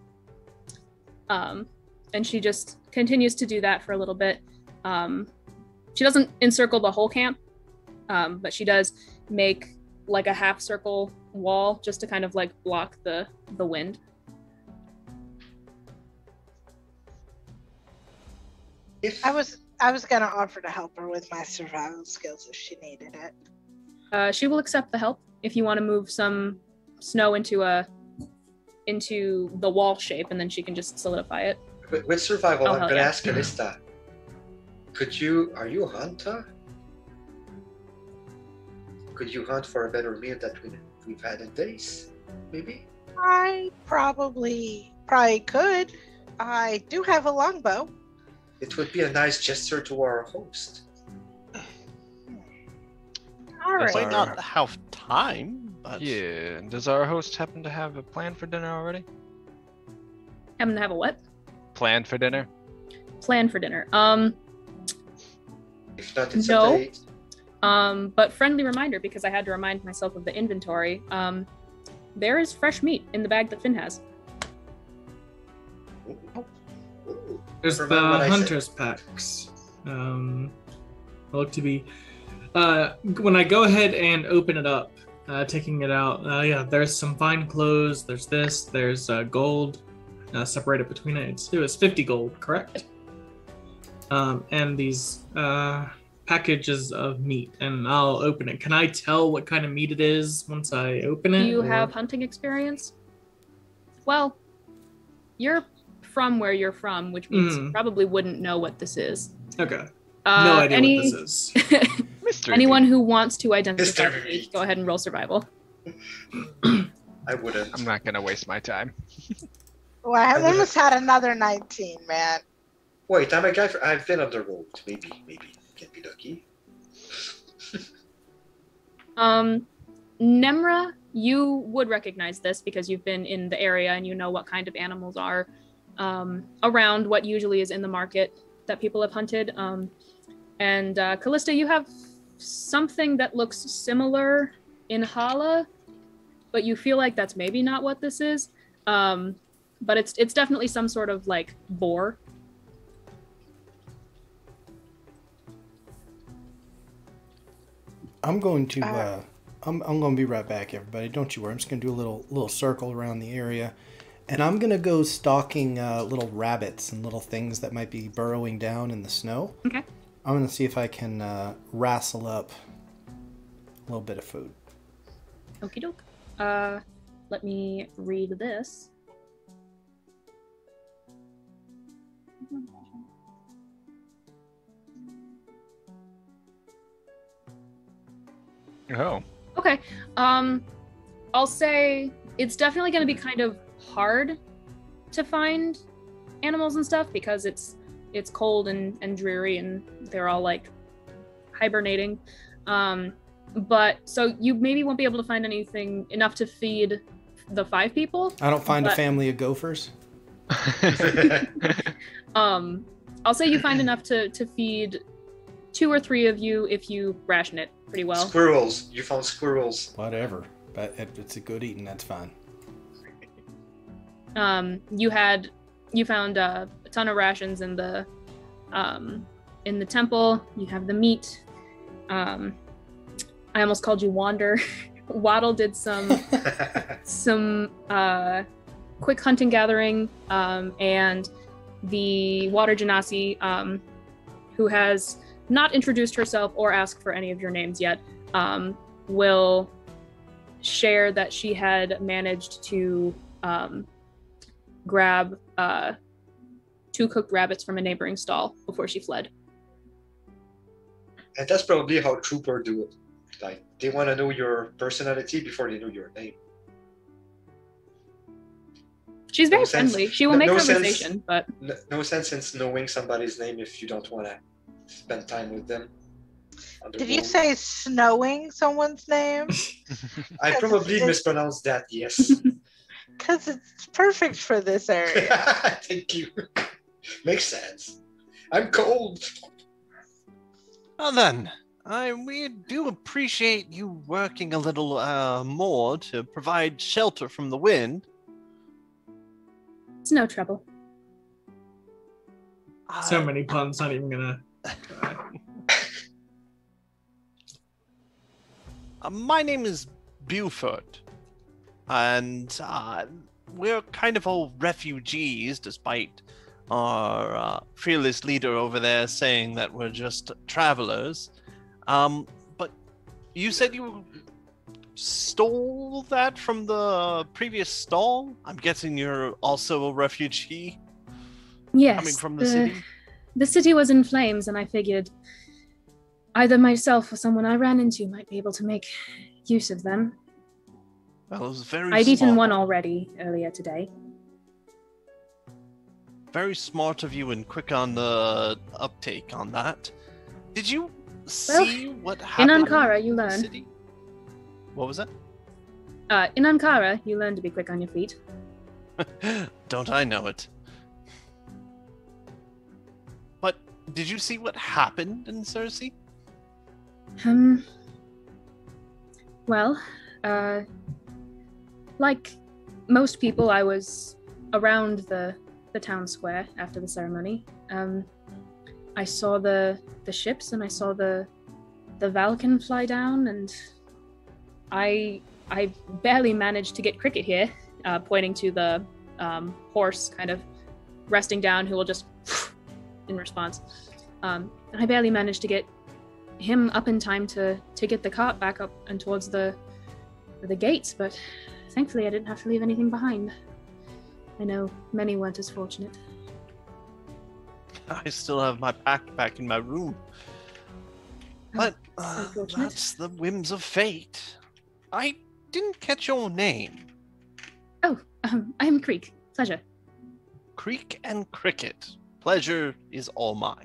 Um, and she just continues to do that for a little bit. Um, she doesn't encircle the whole camp, um, but she does make like a half circle wall just to kind of like block the the wind. If I was I was gonna offer to help her with my survival skills if she needed it. Uh, she will accept the help if you want to move some snow into a into the wall shape, and then she can just solidify it. with, with survival, Oh, I'm hell gonna yeah. ask Kalista. Could you? Are you a hunter? Could you hunt for a better meal that we, we've had in days? Maybe. I probably probably could. I do have a longbow. It would be a nice gesture to our host. All Yes, right. Might our- not have time, but Yeah. Does our host happen to have a plan for dinner already? Happen to have a what? plan for dinner? Plan for dinner. Um, If not, it's No. a date. um, but friendly reminder, because I had to remind myself of the inventory. Um, there is fresh meat in the bag that Finn has. Ooh. There's the Remember what I said. hunter's packs. Um, look to be. Uh, when I go ahead and open it up, uh, taking it out, uh, yeah, there's some fine clothes. There's this. There's uh, gold uh, separated between it. It's, it was fifty gold, correct? Um, and these uh, packages of meat, and I'll open it. Can I tell what kind of meat it is once I open it? Do you or- have hunting experience? Well, you're from where you're from, which means you Mhm. probably wouldn't know what this is. Okay. Uh, No idea any, what this is. Mystery Anyone meat. who wants to identify Mystery the meat. meat, go ahead and roll survival. I wouldn't. I'm not gonna waste my time. Well, I I almost had another nineteen, man. Wait, I'm a guy. For, I've been on the road. Maybe, maybe can be lucky. Um, Nemra, you would recognize this because you've been in the area and you know what kind of animals are um, around what usually is in the market that people have hunted. Um, and uh, Callista, you have something that looks similar in Hala, but you feel like that's maybe not what this is. Um, but it's it's definitely some sort of like boar. I'm going to. Uh, Uh, I'm. I'm going to be right back, everybody. Don't you worry. I'm just going to do a little little circle around the area, and I'm going to go stalking uh, little rabbits and little things that might be burrowing down in the snow. Okay. I'm going to see if I can uh, wrestle up a little bit of food. Okie doke. Uh, let me read this. Oh. Okay. Um, I'll say it's definitely going to be kind of hard to find animals and stuff because it's it's cold and, and dreary and they're all like hibernating. Um, but so you maybe won't be able to find anything enough to feed the five people. I don't find a But- family of gophers. Um, I'll say you find enough to to feed two or three of you if you ration it pretty well. Squirrels. You found squirrels. Whatever. But if it's a good eating, that's fine. Um, you had you found uh, a ton of rations in the um, in the temple. You have the meat. Um, I almost called you Wander. Waddle did some some uh, quick hunting gathering, um, and the Water Genasi, um, who has not introduced herself or asked for any of your names yet, um, will share that she had managed to um, grab uh, two cooked rabbits from a neighboring stall before she fled. And that's probably how troopers do it. Like they want to know your personality before they know your name. She's very No sense- friendly. She will no- make no sense- conversation, but No, no sense in knowing somebody's name if you don't want to spend time with them. on the Did you road. say snowing someone's name? I probably It's- mispronounced that. Yes. Because it's perfect for this area. Thank you. Makes sense. I'm cold. Well then, I we do appreciate you working a little uh, more to provide shelter from the wind. it's no trouble. So Uh, many puns, not even gonna try. Uh, my name is Buford, and uh, we're kind of all refugees, despite our uh, fearless leader over there saying that we're just travelers. Um, but you said you stole that from the previous stall? I'm guessing you're also a refugee Yes, coming from the city? the city was in flames, and I figured either myself or someone I ran into might be able to make use of them. Well, it was very I'd eaten smart. one already earlier today. Very smart of you and quick on the uptake on that. Did you see what In happened Ankara, you in the learn. city? What was that? Uh, in Ankara, you learn to be quick on your feet. Don't I know it? did you see what happened in Cersei? Um. Well, uh, like most people, I was around the the town square after the ceremony. Um, I saw the the ships and I saw the the Valken fly down, and I I barely managed to get Cricket here, uh, pointing to the um, horse kind of resting down, who will just in response. Um, and I barely managed to get him up in time to to get the cart back up and towards the the gates, but thankfully I didn't have to leave anything behind. I know many weren't as fortunate. I still have my pack back in my room. But uh, unfortunate. that's the whims of fate. I didn't catch your name. Oh, um, I am Creek. Pleasure. Creek and Cricket. Pleasure is all mine.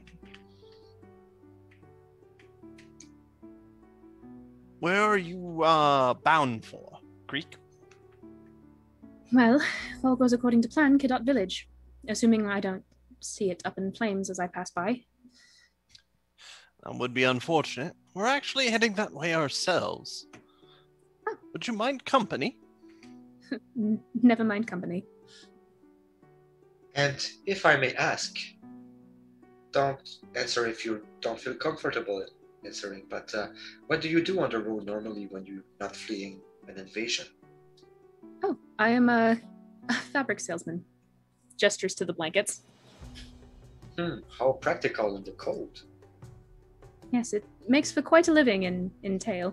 Where are you uh, bound for, Creek? Well, if all goes according to plan, Cadot Village. Assuming I don't see it up in flames as I pass by. That would be unfortunate. We're actually heading that way ourselves. Oh. Would you mind company? N- never mind company. And if I may ask, don't answer if you don't feel comfortable answering, but uh, what do you do on the road normally when you're not fleeing an invasion? Oh, I am a, a fabric salesman. Gestures to the blankets. Hmm, how practical in the cold. Yes, it makes for quite a living in, in Tail.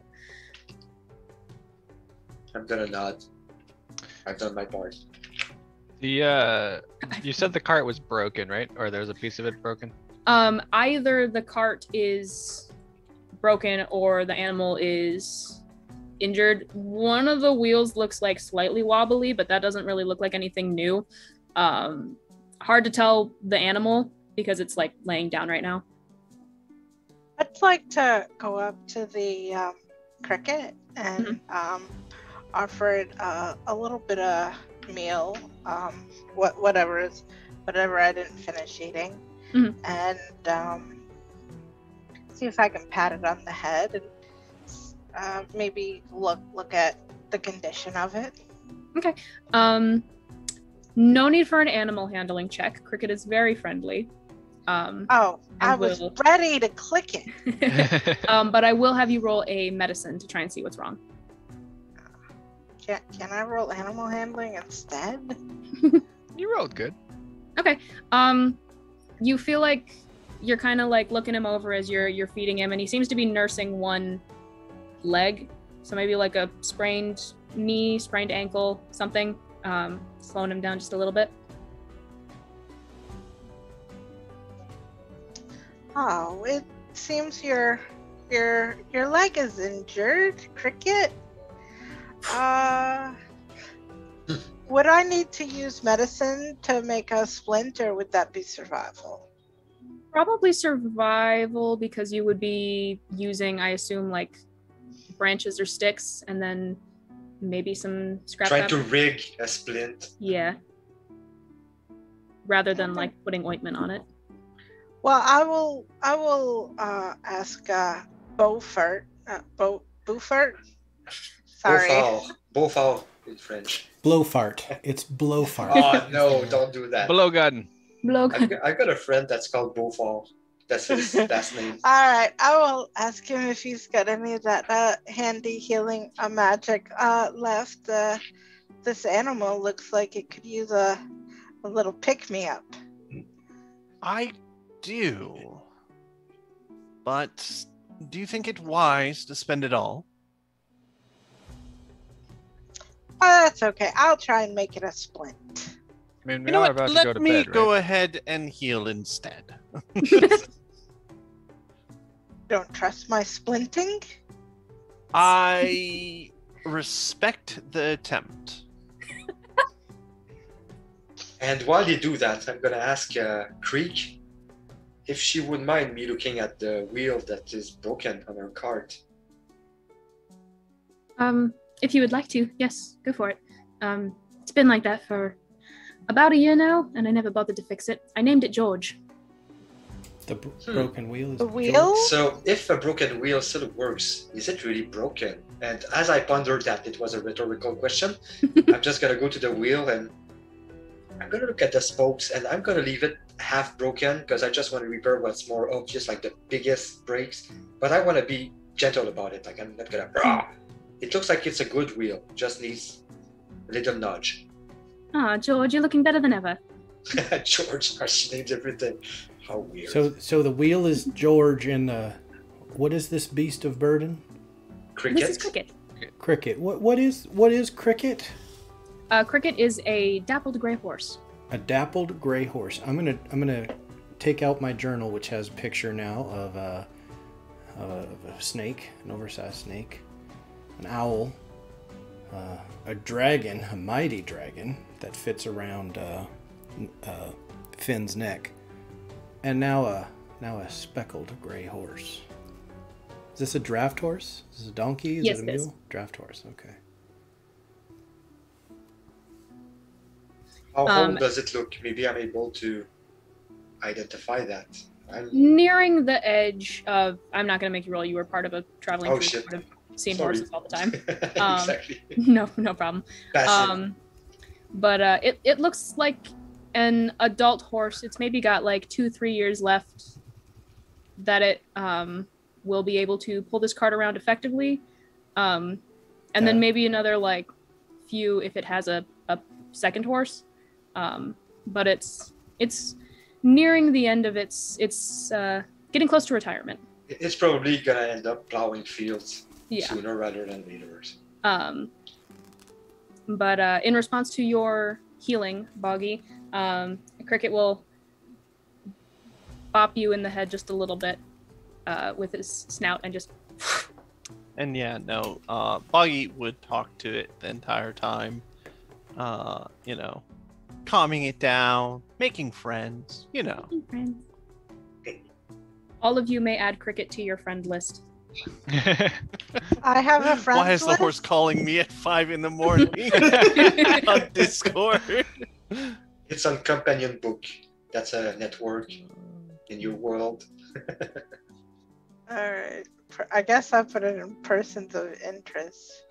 I'm gonna nod. I've done my part. The uh, you said the cart was broken, right? Or there's a piece of it broken? Um, either the cart is broken or the animal is injured. One of the wheels looks like slightly wobbly, but that doesn't really look like anything new. Um, hard to tell the animal because it's like laying down right now. I'd like to go up to the um, cricket and Mm-hmm. um, offer it uh, a little bit of meal, um, what whatever is, whatever I didn't finish eating, Mhm. and um, see if I can pat it on the head and uh, maybe look look at the condition of it. Okay. Um, no need for an animal handling check. Cricket is very friendly. Um, Oh, And I was will- ready to click it. um, but I will have you roll a medicine to try and see what's wrong. Can, can I roll animal handling instead? You rolled good. Okay. Um, you feel like you're kind of like looking him over as you're you're feeding him, and he seems to be nursing one leg, so maybe like a sprained knee, sprained ankle, something. Um, slowing him down just a little bit. Oh, it seems your your your leg is injured, Cricket. Uh, would I need to use medicine to make a splint, or would that be survival? Probably survival because you would be using, I assume, like branches or sticks, and then maybe some scrap. Trying to fabric. rig a splint. Yeah. Rather than like putting ointment on it. Well, I will I will uh, ask uh, Beaufort. Uh, Beau Beaufort. Sorry. Beaufort. Beaufort in French. Blowfart. It's blowfart. Oh no, don't do that. Blowgun. Blog. I've got, I've got a friend that's called Beaufort. That's his last name. All right, I will ask him if he's got any of that uh, handy healing uh, magic uh, left. Uh, this animal looks like it could use a, a little pick-me-up. I do. But do you think it wise to spend it all? Oh, that's okay. I'll try and make it a splint. I mean, we You know are what? about Let to go to me bed, go right? ahead and heal instead. Don't trust my splinting? I respect the attempt. And while you do that, I'm gonna ask uh, Creek if she would mind me looking at the wheel that is broken on her cart. Um, if you would like to, yes, go for it. Um, it's been like that for about a year now, and I never bothered to fix it. I named it George. The b- Hmm. broken wheel is The wheel? So if a broken wheel still works, is it really broken? And as I pondered that, it was a rhetorical question. I'm just gonna go to the wheel and I'm gonna look at the spokes and I'm gonna leave it half broken because I just want to repair what's more obvious, like the biggest breaks. But I want to be gentle about it. Like I'm not gonna. Rah! It looks like it's a good wheel. Just needs a little nudge. Ah, George, you're looking better than ever. George, how she names everything. How weird. So so the wheel is George and uh, what is this beast of burden? Cricket. This is Cricket. Cricket. What what is what is Cricket? Uh, Cricket is a dappled gray horse. A dappled gray horse. I'm gonna I'm gonna take out my journal, which has a picture now of a, of a snake, an oversized snake, an owl, uh, a dragon, a mighty dragon that fits around uh, uh, Finn's neck, and now a now a speckled gray horse. Is this a draft horse? Is this a donkey? Is Yes, it a it is. mule? Draft horse. Okay. How Um, old does it look? Maybe I'm able to identify that. I'm... Nearing the edge of, I'm not going to make you roll. You were part of a traveling Oh, troupe. shit. Would have seen Sorry. horses all the time. Um, exactly. no, no problem. Passive. Um, but uh, it it looks like an adult horse. It's maybe got like two, three years left that it um, will be able to pull this cart around effectively, um, and then Yeah. maybe another like few if it has a, a second horse. Um, but it's it's nearing the end of its it's uh, getting close to retirement. It's probably gonna end up plowing fields Yeah. sooner rather than later. Um, but uh, in response to your healing, Boggy, um, Cricket will bop you in the head just a little bit uh, with his snout and just. And yeah, no, uh, Boggy would talk to it the entire time. Uh, you know, calming it down, making friends, you know. All of you may add Cricket to your friend list. I have a friend. Why is the horse calling me at five in the morning on Discord? It's on Companion Book. That's a network in your world. All right. Per- I guess I put it in persons of interest.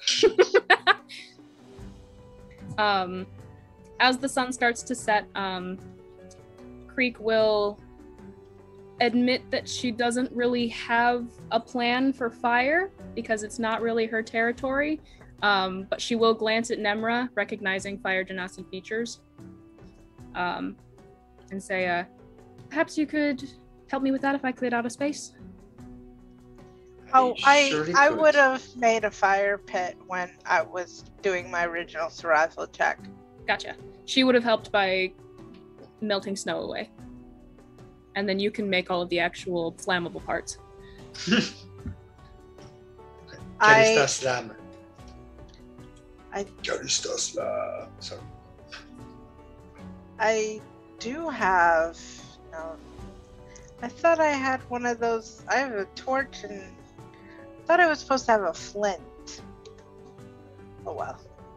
Um, as the sun starts to set, um, Creek will admit that she doesn't really have a plan for fire because it's not really her territory. Um, but she will glance at Nemra, recognizing Fire Genasi features, um, and say, uh, perhaps you could help me with that if I cleared out a space? Oh, I surely I could. would have made a fire pit when I was doing my original survival check. Gotcha. She would have helped by melting snow away. And then you can make all of the actual flammable parts. I Calista Slam. I- Calista Slam. Sorry. I do have. No, I thought I had one of those. I have a torch and I thought I was supposed to have a flint. Oh well.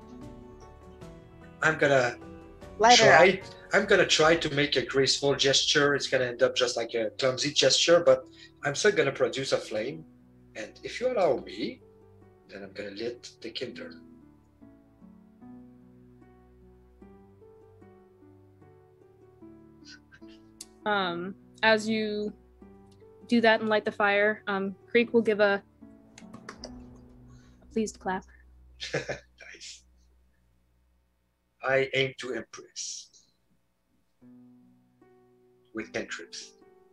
I'm gonna Lighter up. try. I'm gonna try to make a graceful gesture. It's gonna end up just like a clumsy gesture, but I'm still gonna produce a flame. And if you allow me, then I'm gonna lit the kindle. Um, as you do that and light the fire, um, Creek will give a, a pleased clap. Nice. I aim to impress with cantrips.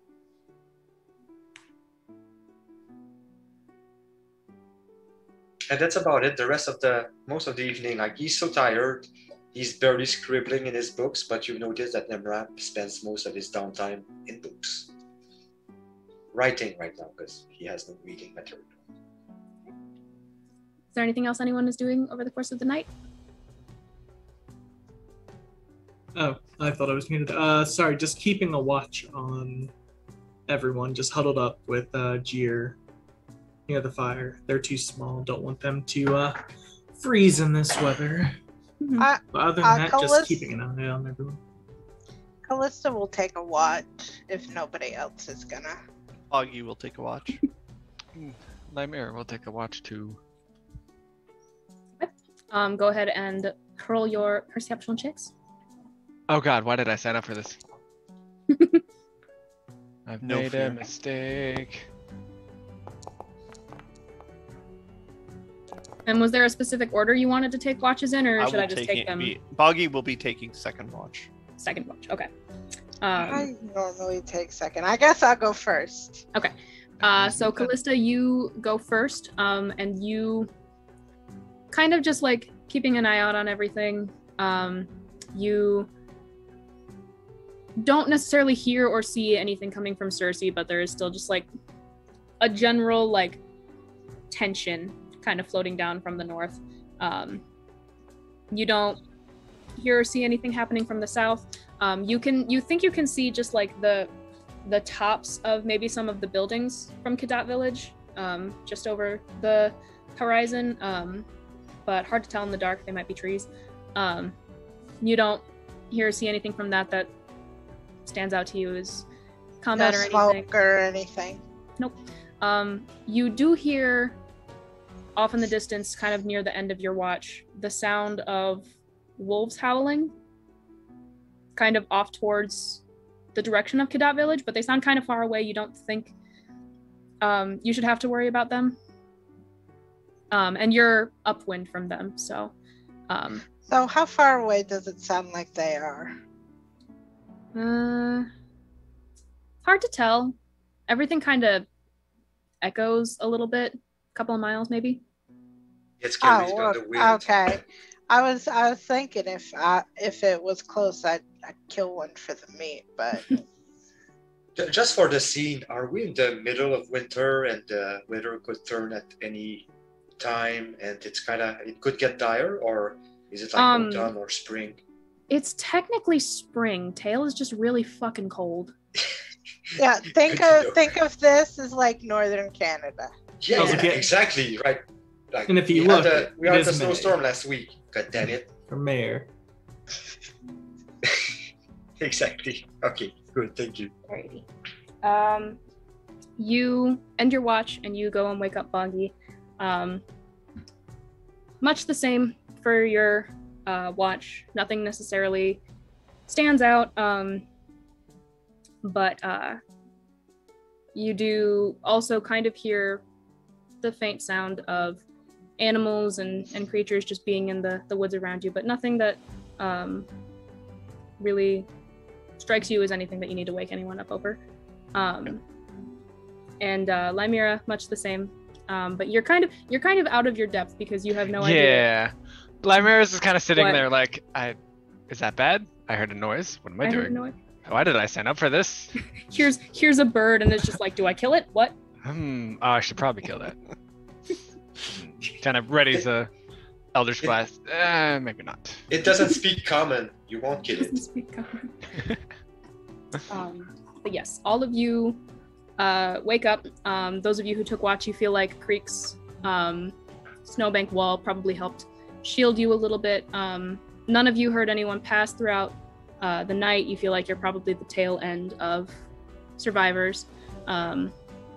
And that's about it. The rest of the most of the evening, like he's so tired, he's barely scribbling in his books. But you notice that Nemrap spends most of his downtime in books, writing right now because he has no reading material. Is there anything else anyone is doing over the course of the night? Oh, I thought I was muted. Uh, sorry, just keeping a watch on everyone, just huddled up with uh, Jeer near the fire. They're too small. Don't want them to uh, freeze in this weather. Mhm. I- But other Uh, than that, Calis- just keeping an eye on everyone. Callista will take a watch if nobody else is gonna. Foggy will take a watch. Nightmare will take a watch too. Um, go ahead and roll your perception checks. Oh god, why did I sign up for this? I've No made fear. a mistake. And was there a specific order you wanted to take watches in, or I should will I just take take it- them be- Boggy will be taking second watch. second watch? Okay. Um, I normally take second. I guess I'll go first. Uh, so Callista, you go first, um, and you kind of just like keeping an eye out on everything. Um, you don't necessarily hear or see anything coming from Cersei, but there is still just like a general like tension kind of floating down from the north. Um, you don't hear or see anything happening from the south. Um, you can you think you can see just like the the tops of maybe some of the buildings from Kadat Village, um, just over the horizon, um, but hard to tell in the dark. They might be trees. Um, you don't hear or see anything from that that stands out to you as combat no or smoke anything. or anything. Um, you do hear off in the distance, kind of near the end of your watch, the sound of wolves howling, kind of off towards the direction of Kadat Village, but they sound kind of far away. You don't think um, you should have to worry about them. Um, and you're upwind from them, so... Um, So how far away does it sound like they are? uh, hard to tell. Everything kind of echoes a little bit. A couple of miles, maybe. It's carried Oh, on the wind. okay. I was I was thinking if I if it was close, I'd, I'd kill one for the meat, but Ju- Just for the scene, are we in the middle of winter and the weather could turn at any time and it's kind of, it could get dire, or is it like Um, autumn or spring? It's technically spring. Tail is just really fucking cold. yeah, think Good to of know. think of this as like northern Canada. Yeah, Also yeah, get- exactly, right. Like, And if you we look, had a, we it had is a May. snowstorm last week. God damn it. For mayor. Exactly. Okay, good, thank you. Alrighty. Um, you end your watch and you go and wake up Boggy. Um, much the same for your uh, watch. Nothing necessarily stands out. Um, but uh, you do also kind of hear the faint sound of animals and, and creatures just being in the, the woods around you, but nothing that um, really strikes you as anything that you need to wake anyone up over. Um, and uh, Lymira, much the same. Um, but you're kind of you're kind of out of your depth because you have no idea. Yeah. Lymeris is kind of sitting What? there like, I, is that bad? I heard a noise. What am I, I doing? have no idea. Why did I sign up for this? Here's here's a bird, and it's just like, do I kill it? What? Hmm. Oh, I should probably kill that. Kind of readies a Eldritch Blast. Eh, maybe not. It doesn't speak common. You won't kill Doesn't it. speak common. um, but yes, all of you uh, wake up. Um, those of you who took watch, you feel like Creek's um, snowbank wall probably helped shield you a little bit. Um, none of you heard anyone pass throughout uh, the night. You feel like you're probably the tail end of survivors. Um,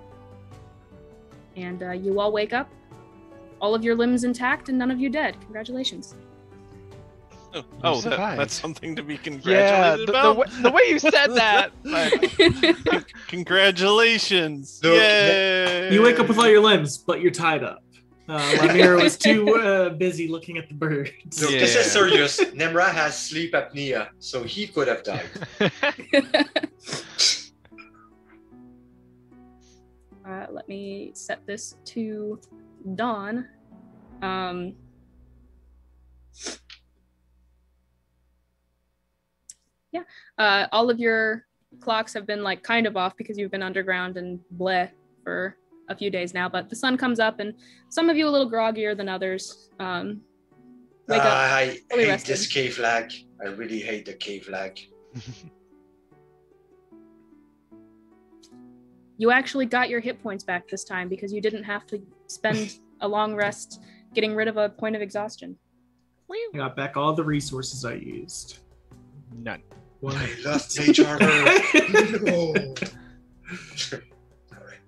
and uh, you all wake up. All of your limbs intact and none of you dead. Congratulations. Oh, oh that, survived. that's something to be Yeah, congratulated the, the, about. way, the way you said that. Like, Congratulations! Look, Yay! You wake up with all your limbs, but you're tied up. Uh, Lamira was too uh, busy looking at the birds. Look, Yeah. this is serious. Nemra has sleep apnea, so he could have died. Uh, let me set this to dawn. Um, yeah, uh, all of your clocks have been like kind of off because you've been underground and bleh for a few days now. But the sun comes up, and some of you a little groggier than others. Um, wake up. I fully hate rested. this cave lag. I really hate the cave lag. You actually got your hit points back this time because you didn't have to spend a long rest getting rid of a point of exhaustion. I got back all the resources I used. None. What? I lost Mage Armor. No. All right.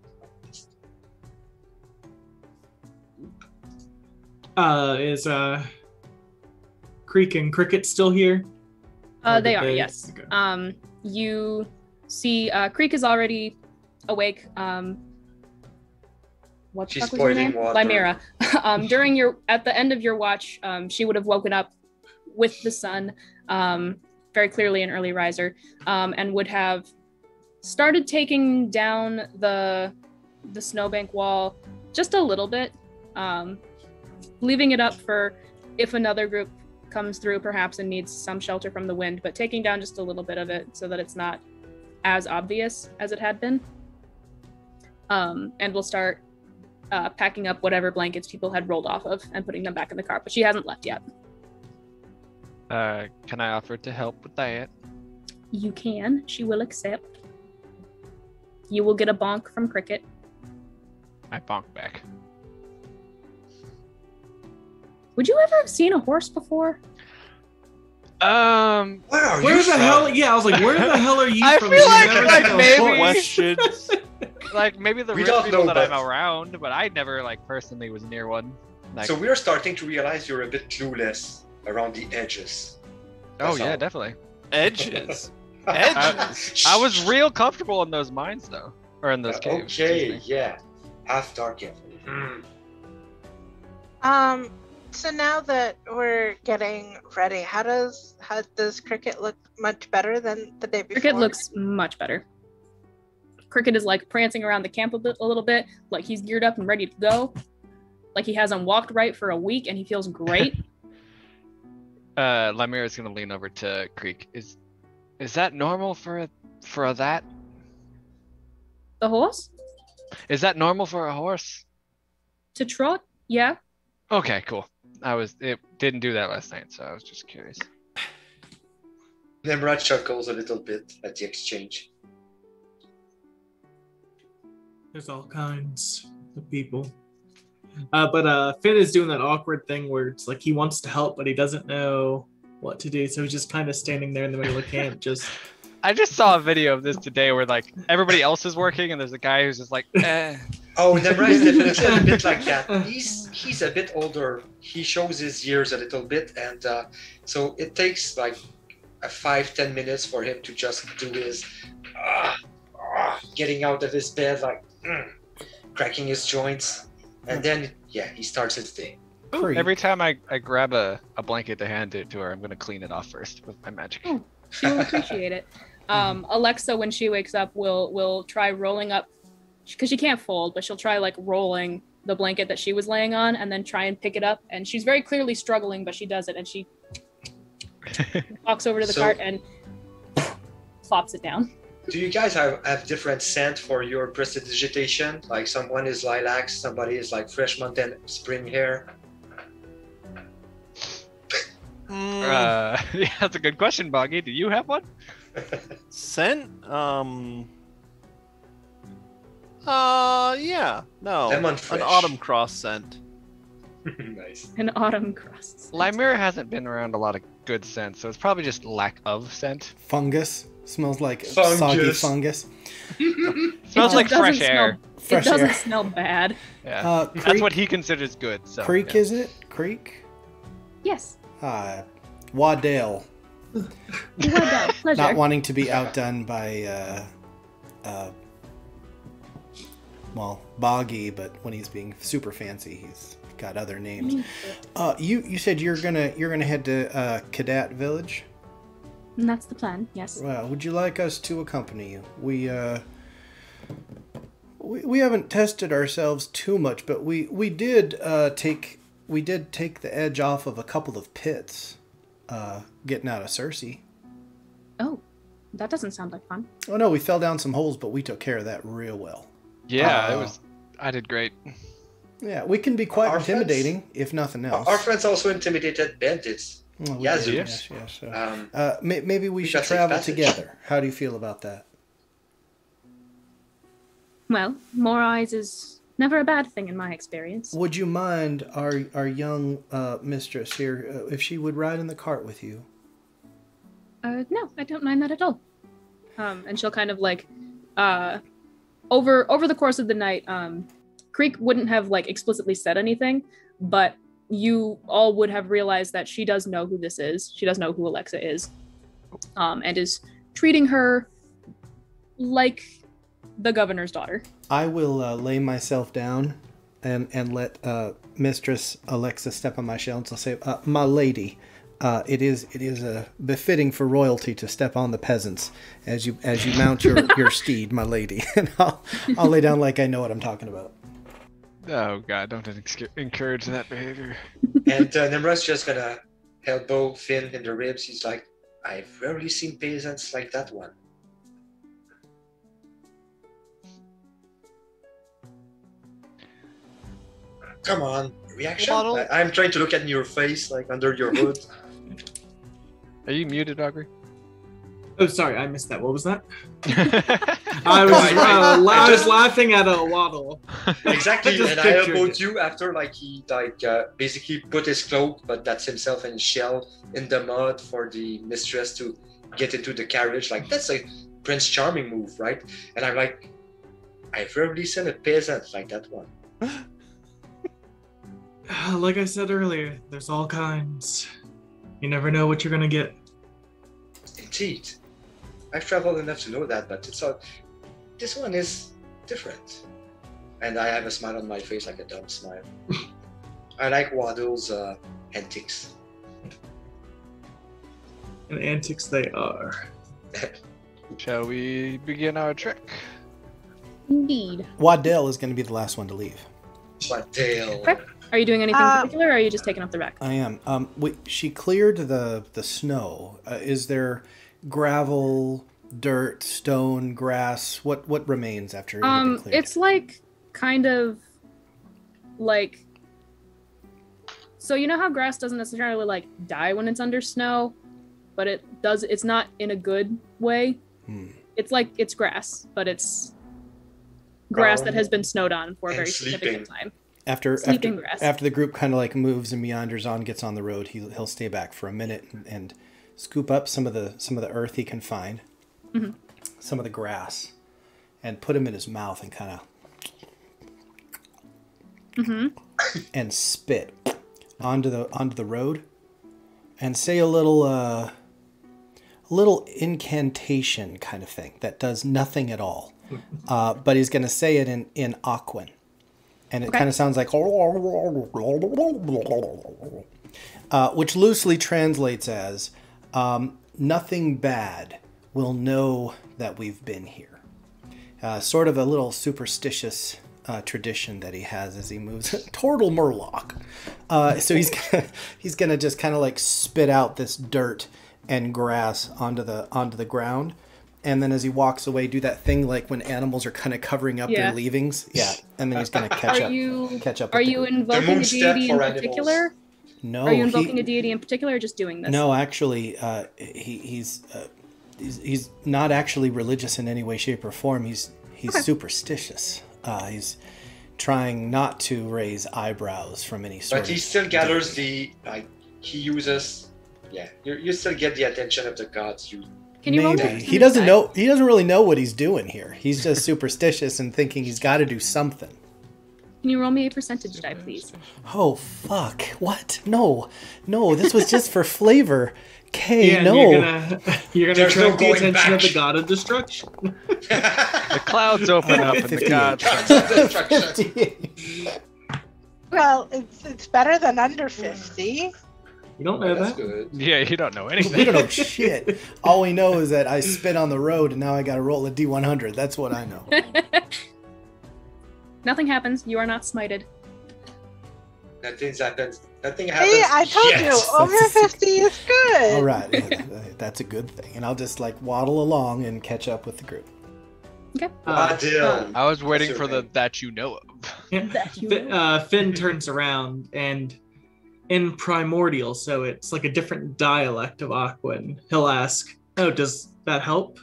Uh, is uh, Creek and Cricket still here? Uh, Or they did are, yes. Okay. Um, you see, uh, Creek is already awake. Um, what the She's fuck was her boiling name? water. Lymera. um, during your, at the end of your watch, um, she would have woken up with the sun, um, very clearly an early riser, um, and would have started taking down the the snowbank wall just a little bit, um, leaving it up for if another group comes through perhaps and needs some shelter from the wind, but taking down just a little bit of it so that it's not as obvious as it had been. Um, and we'll start uh, packing up whatever blankets people had rolled off of and putting them back in the car, but she hasn't left yet. Uh, can I offer to help with that? You can. She will accept. You will get a bonk from Cricket. I bonk back. Would you ever have seen a horse before? Um, Where are Where you the from? hell? Yeah, I was like, where the hell are you I from? feel You've like- never like seen a maybe- horse? Questions. like maybe the We real don't people know, that I'm but- around, but I never like personally was near one. Like, So we're starting to realize you're a bit clueless around the edges. oh That's yeah, all. definitely. Edges. Edges. I was real comfortable in those mines though, or in those caves. excuse Okay, me. yeah. Half dark, yeah. Hmm. Um. So now that we're getting ready, how does how does Cricket look much better than the day before? Cricket looks much better. Cricket is like prancing around the camp a, bit, a little bit, like he's geared up and ready to go. Like he hasn't walked right for a week and he feels great. Uh, Lymera's gonna lean over to Creek. Is is that normal for a, for a that? The horse? Is that normal for a horse? To trot? Yeah. Okay, cool. I was it didn't do that last night, so I was just curious. Nemrod chuckles a little bit at the exchange. There's all kinds of people. Uh, but uh, Finn is doing that awkward thing where it's like he wants to help, but he doesn't know what to do. So he's just kind of standing there in the middle of camp, just. I just saw a video of this today where like everybody else is working and there's a guy who's just like, eh. Oh, Nemrod is definitely a bit like that. He's he's a bit older. He shows his years a little bit, and uh, so it takes like a five ten minutes for him to just do his uh, uh, getting out of his bed, like mm, cracking his joints, and then yeah, he starts his day. Creek. Every time I, I grab a, a blanket to hand it to her, I'm gonna clean it off first with my magic. Oh. She will appreciate it. Um, Alexa, when she wakes up, will will try rolling up, because she can't fold, but she'll try like rolling the blanket that she was laying on, and then try and pick it up. And she's very clearly struggling, but she does it, and she walks over to the So- cart and flops it down. Do you guys have, have different scent for your prestidigitation? Like someone is lilac, somebody is like fresh mountain spring hair. Mm, Uh, yeah, that's a good question, Boggy. Do you have one? scent? Um. Uh, yeah. No. Lemon An fresh. autumn cross scent. Nice. An autumn crust. Lymera hasn't been around a lot of good scent, so it's probably just lack of scent. Fungus. Smells like Fungus. soggy fungus. Smells It like doesn't fresh smell- air. Fresh it doesn't air. smell bad. Yeah, Uh, that's Creek, what he considers good. So Creek yeah. is it? Creek? Yes. Uh, Waddell. Well done. Pleasure. Not wanting to be outdone by, uh, uh, well, Boggy, but when he's being super fancy, he's got other names. Uh, you you said you're gonna you're gonna head to uh, Cadet Village. And that's the plan. Yes. Well, would you like us to accompany you? We uh, we, we haven't tested ourselves too much, but we we did uh, take we did take the edge off of a couple of pits, uh, getting out of Cersei. Oh, that doesn't sound like fun. Oh no, we fell down some holes, but we took care of that real well. Yeah, it Uh, was. I did great. Yeah, we can be quite Our intimidating, if nothing else. Our friends also intimidated bandits. Well, we Yeah, did, Zeus. yes, yes. so- Um, Uh, may, maybe we we should got safe travel passage. together. How do you feel about that? Well, more eyes is never a bad thing in my experience. Would you mind our our young uh, mistress here uh, if she would ride in the cart with you? Uh, no, I don't mind that at all. Um, and she'll kind of like, uh, over over the course of the night, um, Creek wouldn't have like explicitly said anything, but you all would have realized that she does know who this is. She does know who Alexa is, um, and is treating her like the governor's daughter. I will uh, lay myself down and and let uh, Mistress Alexa step on my shell, and I'll say, uh, "My lady, uh, it is it is uh, befitting for royalty to step on the peasants as you as you mount your, your steed, my lady." And I'll I'll lay down like I know what I'm talking about. Oh God! Don't ex- encourage that behavior. And uh, Nimrod's just gonna elbow Finn in the ribs. He's like, "I've rarely seen peasants like that one." Come on, reaction? Waddle. I- I'm trying to look at your face, like under your hood. Are you muted, Aubrey? Oh, sorry, I missed that. What was that? I I was, Right, right. uh, la- I was Just- laughing at a waddle. Exactly, I just and I pictured elbowed it. you after like he like uh, basically put his cloak, but that's himself in shell in the mud for the mistress to get into the carriage. Like that's a Prince Charming move, right? And I'm like, I've rarely seen a peasant like that one. Like I said earlier, there's all kinds. You never know what you're gonna get. Indeed, I've traveled enough to know that, but it's all. This one is different, and I have a smile on my face, like a dumb smile. I like Waddle's uh, antics. And antics they are. Shall we begin our trek? Indeed. Waddell is going to be the last one to leave. But Dale. Okay. Are you doing anything Uh, in particular, or are you just taking up the wreck? I am. Um, we, she cleared the the snow. Uh, is there gravel, dirt, stone, grass? What what remains after? everything Um, cleared? it's like kind of like so you know how grass doesn't necessarily like die when it's under snow, but it does. It's not in a good way. Hmm. It's like it's grass, but it's grass that Brown has been snowed on for a and very sleeping. significant time. After Sleeping after, grass. after the group kind of like moves and meanders on, gets on the road, he he'll stay back for a minute and, and scoop up some of the some of the earth he can find, Mhm. some of the grass, and put him in his mouth and kind of Mm-hmm. and spit onto the onto the road, and say a little uh, a little incantation kind of thing that does nothing at all, uh, but he's going to say it in in Aquan. And it Okay. kind of sounds like, uh, which loosely translates as, um, nothing bad will know that we've been here. Uh, sort of a little superstitious uh, tradition that he has as he moves toward Murloc. Uh, so he's gonna, he's gonna just kind of like spit out this dirt and grass onto the onto the ground. And then as he walks away, do that thing like when animals are kind of covering up Yeah. their leavings. Yeah. And then he's going to catch Are up. you catch up are with the you group. invoking a moon step deity for in animals. particular? No, Are you invoking he, a deity in particular, or just doing this? no, actually, uh, he, he's, uh, he's he's not actually religious in any way, shape, or form. He's he's Okay. superstitious. Uh, he's trying not to raise eyebrows from any sort But of. he still gathers the like he uses. Yeah, you you still get the attention of the gods. You Can you roll me a Maybe he percentage doesn't die? know. He doesn't really know what he's doing here. He's just superstitious and thinking he's got to do something. Can you roll me a percentage die, please? Oh fuck! What? No, no. This was just for flavor. Kay, Yeah, and no. you're gonna you're gonna There's no attract the going attention of back. the god of destruction. The clouds open up and the fifty-eight. gods. Destruction. Well, it's it's better than under fifty. You don't know That's that. good. Yeah, you don't know We anything. don't know shit. All we know is that I spit on the road and now I got to roll a D one hundred. That's what I know. Nothing happens. You are not smited. Nothing's happened. Nothing happens. See, I told yet. you, over fifty is good. All right, yeah, that's a good thing. And I'll just like waddle along and catch up with the group. Okay. Uh, Adil. I was waiting What's for your the name? that you know of. yeah. That you Fi- know. uh, Finn turns around and in primordial, so it's like a different dialect of Aquan. He'll ask, "Oh, does that help?"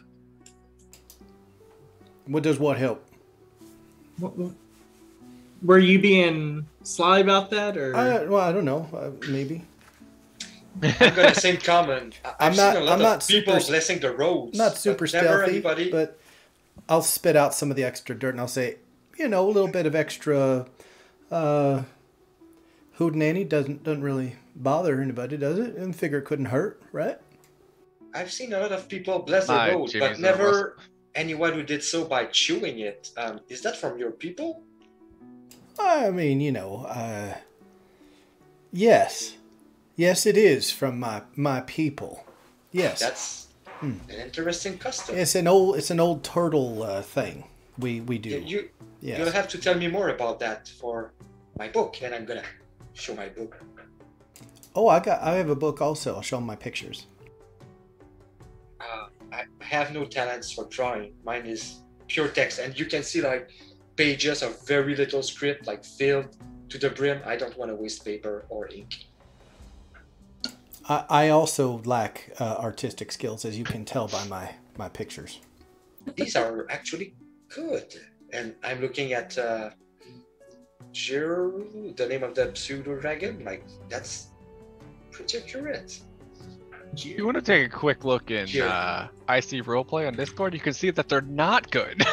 What does what help? What, what- Were you being sly about that, or I, well, I don't know. Uh, maybe. I'm gonna say common. I- I'm I've not- seen a lot I'm of not people super- blessing the roads. Not super but never stealthy, anybody. but I'll spit out some of the extra dirt and I'll say, you know, a little bit of extra uh, hootenanny doesn't doesn't really bother anybody, does it? And figure it couldn't hurt, right? I've seen a lot of people bless the My road, Jimmy's but a never anyone who did so by chewing it. Um, is that from your people? I mean, you know, uh, yes, yes, it is from my my people. Yes, That's Hmm. an interesting custom. it's an old it's an old turtle uh, thing we we do. You, you yes. you'll have to tell me more about that for my book, and I'm gonna show my book. Oh, I got I have a book also. I'll show them my pictures. Uh, I have no talents for drawing. Mine is pure text, and you can see like pages of very little script, like filled to the brim. I don't want to waste paper or ink. I, I also lack uh, artistic skills, as you can tell by my my pictures. These are actually good, and I'm looking at uh, Jiro, the name of the pseudo dragon. Like that's pretty accurate. You want to take a quick look in Sure. uh, I C Roleplay on Discord? You can see that they're not good.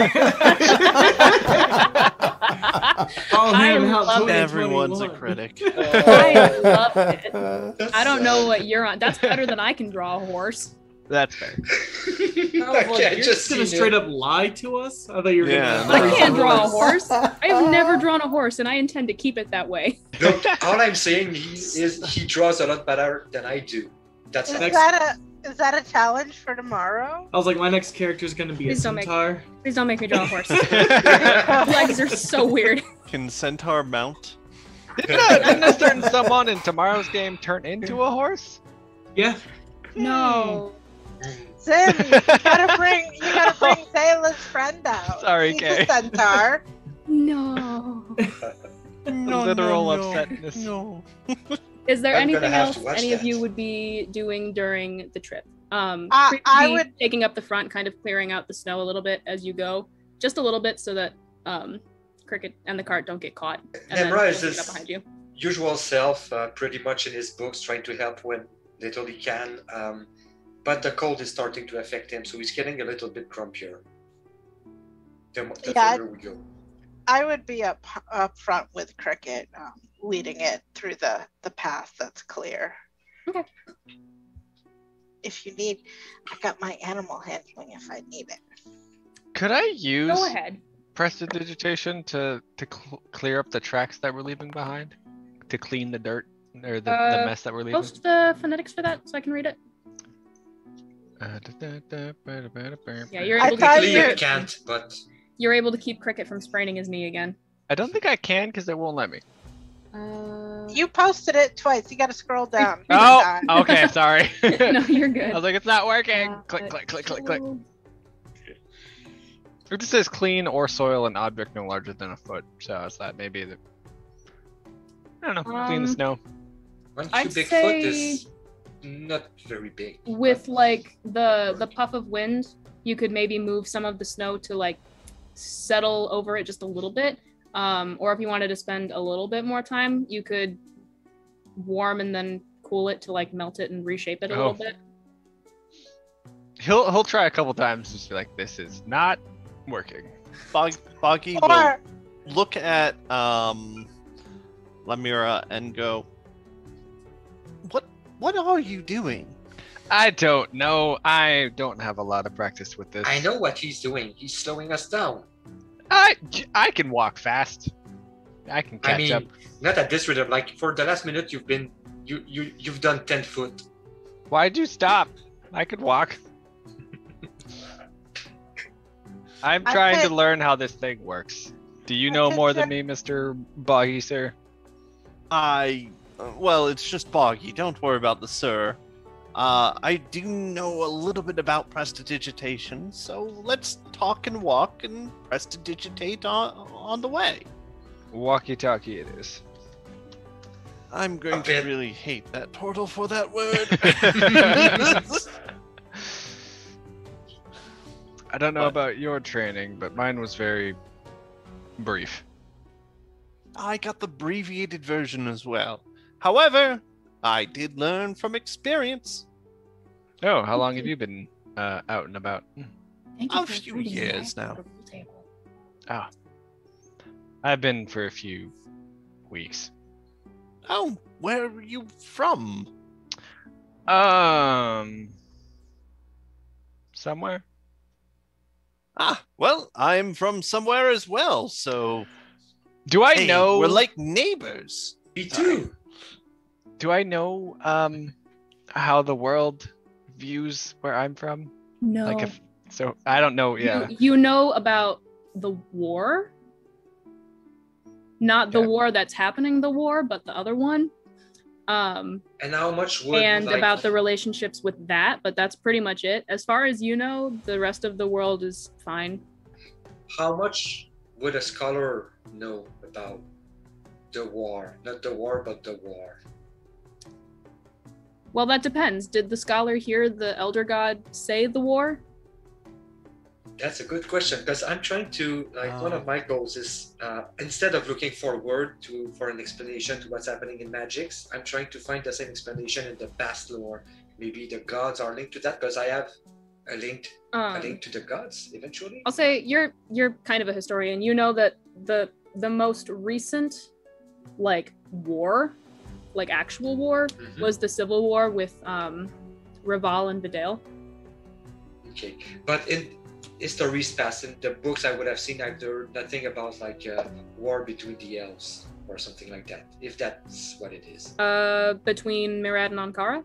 Oh man, I how love twenty Everyone's a twenty-one. critic. I love it. That's I don't know sad. what you're on. That's better than I can draw a horse. That's fair. I was like, Okay, you're just just gonna seen straight it. up lie to us? I thought you were Yeah, gonna. no. I can't draw a horse. horse. I have never drawn a horse, and I intend to keep it that way. Look, all I'm saying he is he draws a lot better than I do. That's Is all. Next- that a is that a challenge for tomorrow? I was like, my next character is gonna be Please a don't make- centaur. Please don't make me draw a horse. Legs are so weird. Can Centaur mount? Didn't a, didn't a certain someone in tomorrow's game turn into a horse? Yeah. No. Zim, you gotta bring you gotta bring Zayla's friend out. Sorry, He's Kay. a centaur. No. No, literal no, no, upsetness. No. Is there I'm gonna anything have else to watch any of that. you would be doing during the trip? Um, I- Creepy I would- taking up the front, kind of clearing out the snow a little bit as you go, just a little bit, so that um, Cricket and the cart don't get caught. And then Nemra is we'll pick his up behind you. usual self, uh, pretty much in his books, trying to help when little he can. Um, but the cold is starting to affect him, so he's getting a little bit grumpier. The, mo- the Yeah. further we go. I would be up up front with Cricket, um, leading it through the the path that's clear. Okay. If you need, I got my animal handling if I need it. Could I use Go ahead. prestidigitation to to cl- clear up the tracks that we're leaving behind? To clean the dirt or the, Uh, the mess that we're leaving? Post the phonetics for that so I can read it. Uh, da- da- da- ba- da- ba- da- ba- Yeah, you're I able to thought Technically, you- it can't, but you're able to keep Cricket from spraining his knee again. I don't think I can because they won't let me. Uh, You posted it twice. You got to scroll down. Oh, okay, sorry. no, you're I good. was like, it's not working. Uh, click, click, click, click, click. It just says clean or soil an object no larger than a foot. So is that maybe the I don't know, clean the Um, snow. one I'd cubic say- foot is not very big. With like the the puff of wind, you could maybe move some of the snow to like settle over it just a little bit. Um, or if you wanted to spend a little bit more time, you could warm and then cool it to like melt it and reshape it a Oh. little bit. He'll he'll try a couple times, just be like, this is not working. Bog, Boggy will Or look at um, Lamira and go, "What? What are you doing?" I don't know. I don't have a lot of practice with this. I know what he's doing. He's slowing us down. I, I can walk fast. I can catch I mean, up. not at this rhythm. Like for the last minute, you've been you you you've done ten foot. Why'd you stop? I could walk. I'm I trying to think- learn how this thing works. Do you I know think more than that- me, Mister Boggy, sir? I, uh, well, it's just Boggy. Don't worry about the sir. Uh, I do know a little bit about prestidigitation, so let's talk and walk and prestidigitate on, on the way. Walkie-talkie it is. I'm going A to bit. really hate that portal for that word. I don't know What? about your training, but mine was very brief. I got the abbreviated version as well. However, I did learn from experience. Oh, how long have you been uh, out and about? Thank A for few reading the years back now. of the pool table. Oh, I've been for a few weeks. Oh, where are you from? Um, somewhere. Ah, well, I'm from somewhere as well, so Do I hey, know? we're like neighbors. Me too. Do I know um how the world views where I'm from? No. Like if so, I don't know. Yeah. You, you know about the war? Not the Okay. war that's happening, the war, but the other one. Um, And how much would and like, about the relationships with that, but that's pretty much it. As far as you know, the rest of the world is fine. how much would a scholar know about the war? Not the war, but the war. Well, that depends. Did the scholar hear the elder god say the war? That's a good question because I'm trying to like one of Um. my goals is uh, instead of looking forward to for an explanation to what's happening in magics, I'm trying to find the same explanation in the past lore. Maybe the gods are linked to that because I have a link a Um, link to the gods eventually. I'll say you're you're kind of a historian. You know that the the most recent like war, like actual war, Mhm. was the civil war with um Raval and Vidal. Okay, but in history's past, in the books I would have seen either nothing about like uh, war between the elves or something like that. If that's what it is, Uh between Mirad and Ankara.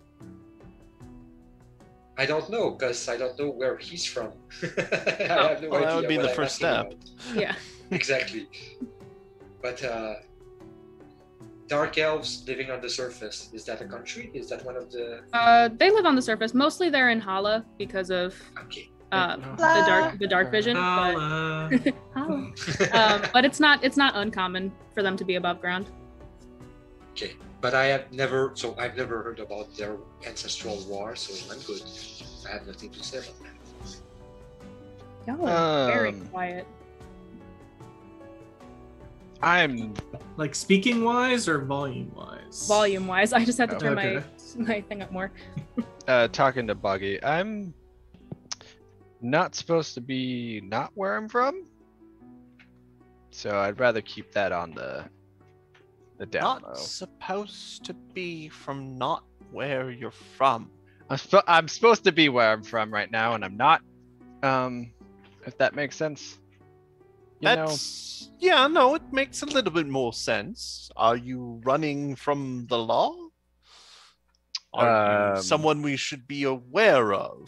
I don't know because I don't know where he's from. I Oh, have no well, that idea would be what the I'm first asking step. about. Yeah. Exactly. But uh, dark elves living on the surface, is that a country? Is that one of the Uh they live on the surface. Mostly they're in Hala because of okay? uh No. the dark the dark vision. But, Holla. Hala. um, but it's not it's not uncommon for them to be above ground. Okay, but I have never, so I've never heard about their ancestral war, so I'm good. I have nothing to say about that. Y'all are very Um, quiet. I'm Like speaking wise or volume wise? Volume wise. I just had to turn Okay. my my thing up more. uh talking to Buggy. I'm not supposed to be not where I'm from. So I'd rather keep that on the the down Not low. supposed to be from not where you're from. I'm, sp- I'm supposed to be where I'm from right now, and I'm not. Um, if that makes sense. You know, That's yeah, no, it makes a little bit more sense. Are you running from the law? Are you Um, someone we should be aware of?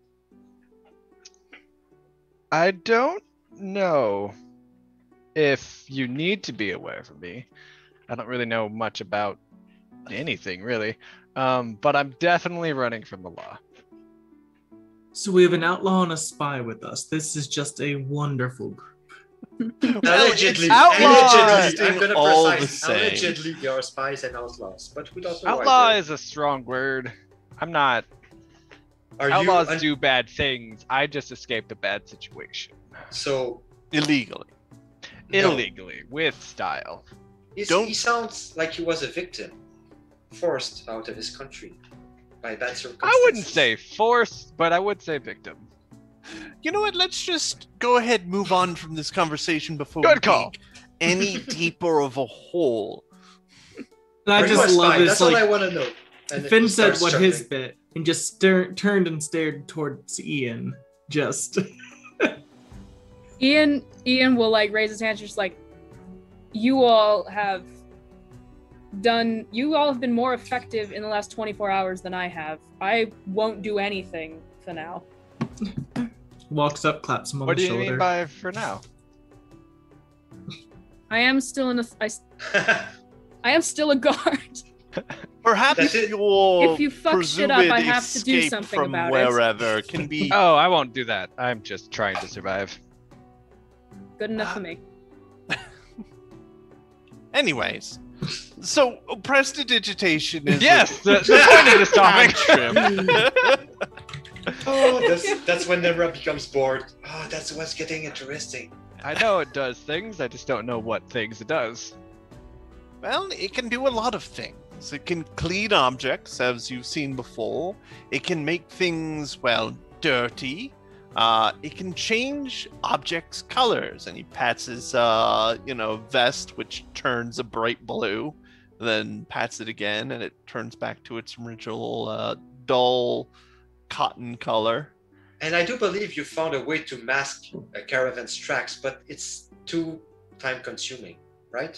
I don't know if you need to be aware of me. I don't really know much about anything, really. Um, but I'm definitely running from the law. So we have an outlaw and a spy with us. This is just a wonderful group. Well, Allegedly, it's allegedly, I'm gonna all the precise. same. Allegedly, they are spies and outlaws, but we don't know. Outlaw either. is a strong word. I'm not. Are Outlaws you un- do bad things. I just escaped a bad situation. so Illegally. no. Illegally, with style. He's- Don't- He sounds like he was a victim, forced out of his country by bad circumstances. I wouldn't say forced, but I would say victim. You know what? Let's just go ahead and move on from this conversation before Good we call. dig any deeper of a hole. And I Are you just a love spy? this. That's all I Like want to know. And Finn he said starts what his chuckling. bit and just stir- turned and stared towards Ian. Just Ian Ian will like raise his hand, just like, you all have done you all have been more effective in the last twenty-four hours than I have. I won't do anything for now. walks up, claps him on What the do you shoulder. mean by for now? I am still in a I, I am still a guard. Perhaps That's it. your If you fuck shit up, I presumed have to do escape something from about it. wherever can be. Oh, I won't do that. I'm just trying to survive. Good enough for me. Anyways, so prestidigitation is Yes, the, the point of this topic. cantrip. Oh, that's, that's when Nemra becomes bored. Oh, that's what's getting interesting. I know it does things. I just don't know what things it does. Well, it can do a lot of things. things. It can clean objects, as you've seen before. It can make things, well, dirty. Uh, it can change objects' colors. And he pats his, uh, you know, vest, which turns a bright blue. Then pats it again, and it turns back to its original uh, dull cotton color. And I do believe you found a way to mask a caravan's tracks, but it's too time-consuming, right?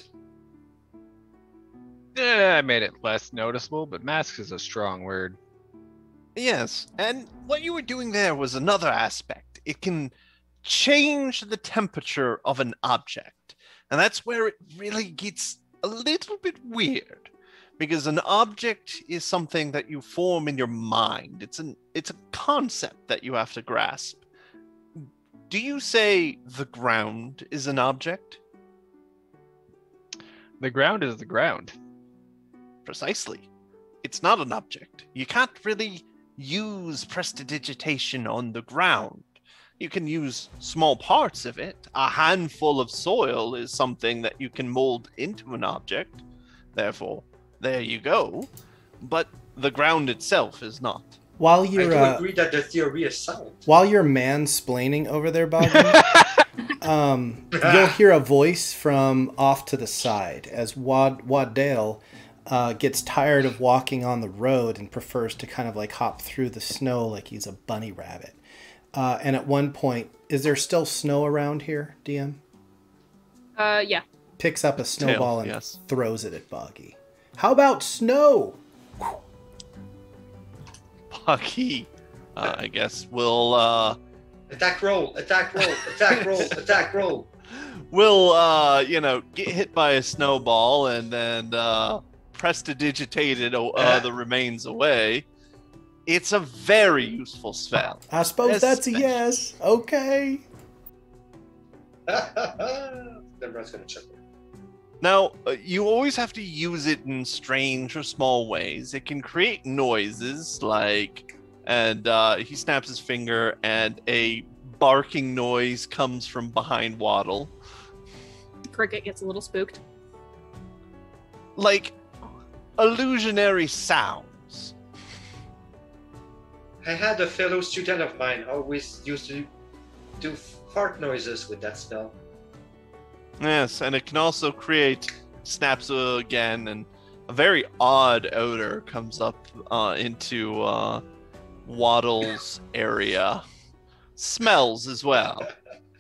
Yeah, I made it less noticeable, but mask is a strong word. Yes, and what you were doing there was another aspect. It can change the temperature of an object, and that's where it really gets a little bit weird, because an object is something that you form in your mind. It's an it's a concept that you have to grasp. Do you say the ground is an object? The ground is the ground. Precisely. It's not an object. You can't really use prestidigitation on the ground. You can use small parts of it. A handful of soil is something that you can mold into an object. Therefore, there you go. But the ground itself is not. While I you're do uh, agree that the theory is sound. while you're mansplaining over there, Bogdan, um, you'll hear a voice from off to the side as Wad Waddale uh, gets tired of walking on the road and prefers to kind of like hop through the snow like he's a bunny rabbit. Uh, and at one point, is there still snow around here, D M? Uh, yeah. Picks up a snowball and yes. throws it at Boggy. How about snow? Bucky, uh, I guess, will uh, Attack roll, attack roll, attack roll, attack roll. will uh, you know, get hit by a snowball and then uh, prestidigitate it, uh, the remains away. It's a very useful spell. I suppose that's a Especially- yes. Okay. Everyone's gonna chuckle. Now, uh, you always have to use it in strange or small ways. It can create noises like, and uh, he snaps his finger and a barking noise comes from behind Waddle. Cricket gets a little spooked. Like illusionary sounds. I had a fellow student of mine always used to do fart noises with that spell. Yes, and it can also create snaps uh, again, and a very odd odor comes up uh, into uh, Waddle's area. Smells as well.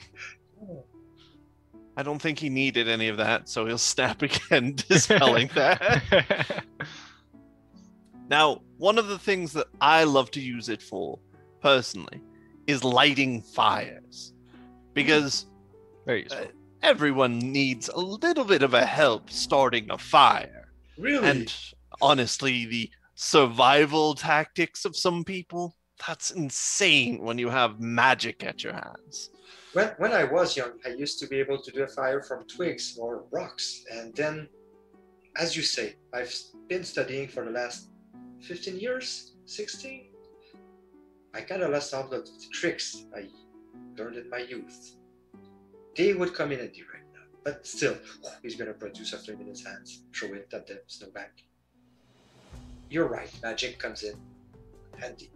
I don't think he needed any of that, so he'll snap again, dispelling that. Now, one of the things that I love to use it for, personally, is lighting fires. Because Very useful. uh, everyone needs a little bit of a help starting a fire. Really? And honestly, the survival tactics of some people, that's insane when you have magic at your hands. When, when I was young, I used to be able to do a fire from twigs or rocks. And then, as you say, I've been studying for the last fifteen years, sixteen. I kind of lost all of the tricks I learned in my youth. They would come in handy right now. But still, he's going to produce a flame in his hands, throw it at the snowbank. You're right, magic comes in handy.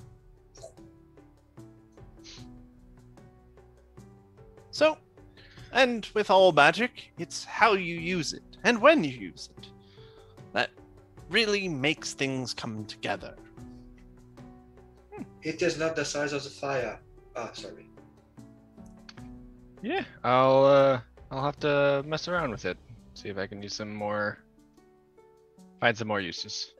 So, and with all magic, it's how you use it and when you use it that really makes things come together. It is not the size of the fire. Ah, sorry. Yeah, I'll uh, I'll have to mess around with it. See if I can use some more. Find some more uses.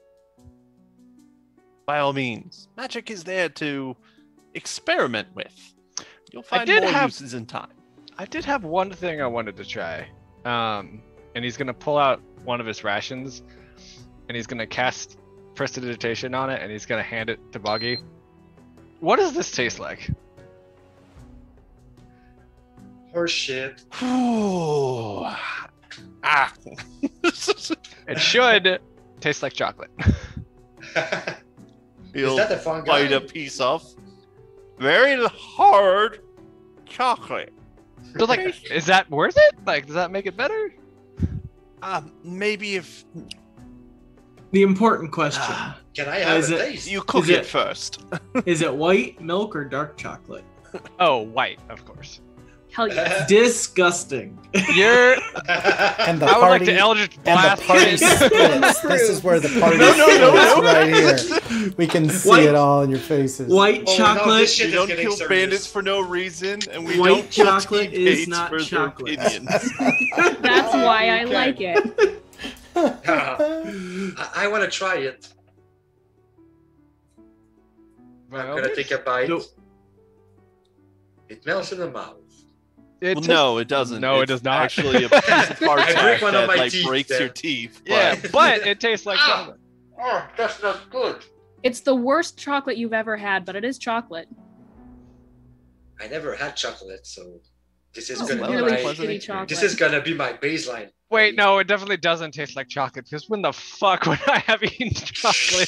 By all means, magic is there to experiment with. You'll find did more have- uses in time. I did have one thing I wanted to try. Um, and he's gonna pull out one of his rations, and he's gonna cast prestidigitation on it, and he's gonna hand it to Boggy. What does this taste like? Horse shit. Ooh. Ah. It should taste like chocolate. You'll that a fun guy? bite a piece off. Very hard chocolate. So like, is that worth it? Like, does that make it better? Uh, maybe if The important question: Ah, Can I have Is a it- taste? you cook Is it, it- first. is it white milk or dark chocolate? Oh, white, of course. Hell yes. Disgusting. You're. And the I would like party to Eldritch and blast the party it. splits. This is where the party No, no, no, splits no. right here. We can see White- it all in your faces. White Oh, no, chocolate. this shit We is don't getting kill serious. bandits for no reason, and we White don't kill chocolate is teammates not for their chocolate. opinions. That's why I Okay. like it. I, I want to try it. I'm Well, gonna take a bite. Nope. It melts in the mouth. it Well, just- no, it doesn't. No, it It's does not. Actually, a piece of I break hardtack one of that my like teeth breaks then. your teeth. Yeah, but- but it tastes like Ah! chocolate. Oh, that's not good. It's the worst chocolate you've ever had, but it is chocolate. I never had chocolate, so this is Oh, gonna well, be really that's my. pleasant shitty experience. chocolate. This is gonna be my baseline. Wait, no, it definitely doesn't taste like chocolate. Because when the fuck would I have eaten chocolate?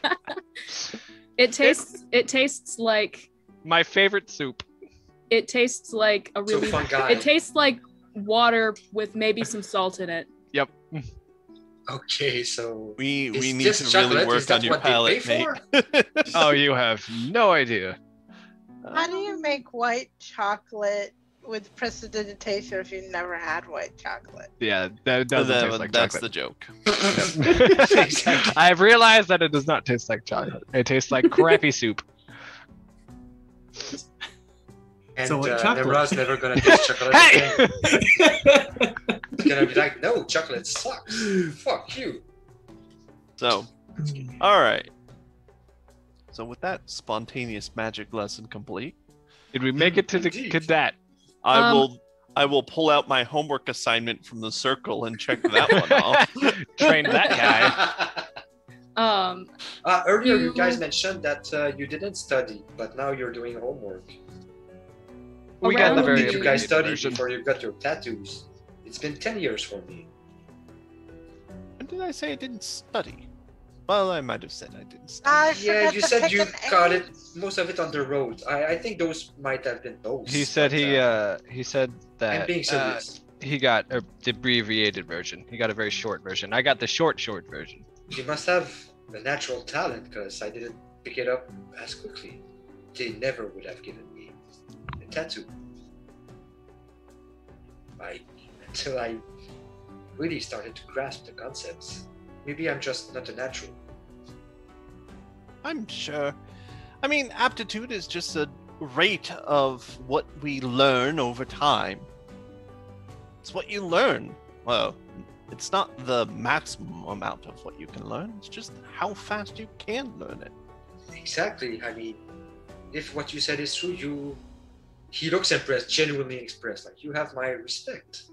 It tastes. It tastes like. My favorite soup. It tastes like a So really. fungi. It tastes like water with maybe some salt in it. Yep. Okay, so We is we need this to chocolate? really work Is that on your what they palate, pay mate. for? Oh, you have no idea. How do you make white chocolate with prestidigitation if you've never had white chocolate? Yeah, that doesn't That- taste like that's chocolate. the joke. Exactly. I've realized that it does not taste like chocolate. It tastes like crappy soup. And So what uh, chocolate? Nemra's never gonna taste chocolate Hey! again. It's gonna be like, no, chocolate sucks. Fuck you. So, all right. So with that spontaneous magic lesson complete, Did we make it to the Indeed. cadet? I Um, will I will pull out my homework assignment from the circle and check that one off. Train that guy. Um. Uh, earlier, you You- guys mentioned that uh, you didn't study, but now you're doing homework. We got the Around very Did you guys abbreviated study version. before you got your tattoos? It's been ten years for me. When did I say I didn't study? Well, I might have said I didn't study. I Yeah, forgot you to said pick you an got age. it, most of it on the road. I, I think those might have been those. He said but, he uh, uh he said that I'm being uh, serious. he got a the abbreviated version. He got a very short version. I got the short short version. You must have a natural talent, because I didn't pick it up as quickly. They never would have given me a tattoo. I until I really started to grasp the concepts. Maybe I'm just not a natural. I'm sure. I mean, aptitude is just a rate of what we learn over time. It's what you learn. Well, it's not the maximum amount of what you can learn. It's just how fast you can learn it. Exactly. I mean, if what you said is true, you. He looks impressed, genuinely impressed. Like, you have my respect.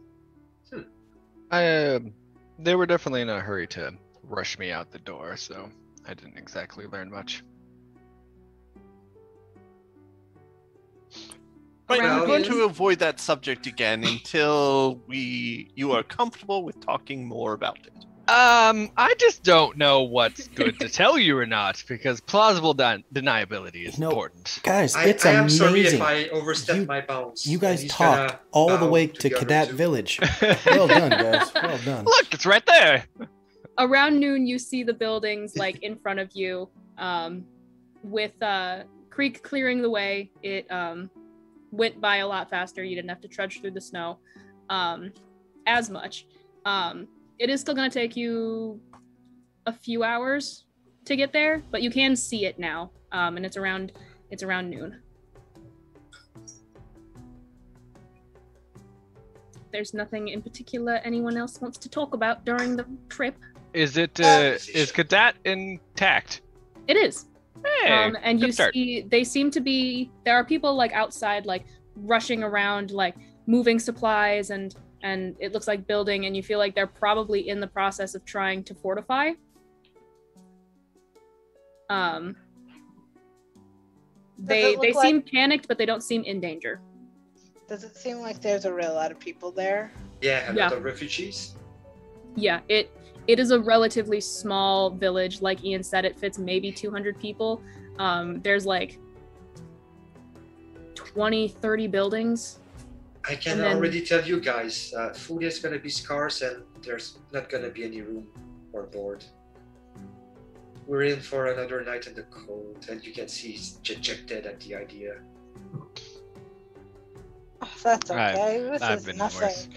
I um, they were definitely in a hurry to rush me out the door, so I didn't exactly learn much. Right, Around we're going you. to avoid that subject again until we you are comfortable with talking more about it. Um, I just don't know what's good to tell you or not, because plausible den- deniability is No. important. Guys, I, it's I am sorry if amazing. I overstepped You- my bounds. You and guys he's talked gonna all the bow way to the other Cadet two. Village. Well done, guys. Well done. Look, it's right there. Around noon, you see the buildings like in front of you. Um, with uh, creek clearing the way, it um went by a lot faster. You didn't have to trudge through the snow um, as much. Um, it is still going to take you a few hours to get there, but you can see it now, um, and it's around it's around noon. There's nothing in particular anyone else wants to talk about during the trip. Is it uh, is Cadet intact? It is. Hey, um, and good you start. see they seem to be there are people like outside like rushing around like moving supplies and and it looks like building, and you feel like they're probably in the process of trying to fortify. Um they it they look seem like- panicked, but they don't seem in danger. Does it seem like there's a real lot of people there? Yeah, a Yeah. lot of refugees. Yeah, it it is a relatively small village. Like Ian said, it fits maybe two hundred people. Um there's like twenty, thirty buildings. I can And then- already tell you guys, uh, food is gonna be scarce, and there's not gonna be any room or board. we're in for another night in the cold, and you can see he's dejected at the idea. Oh, that's I've- okay. this I've is been nothing. worse.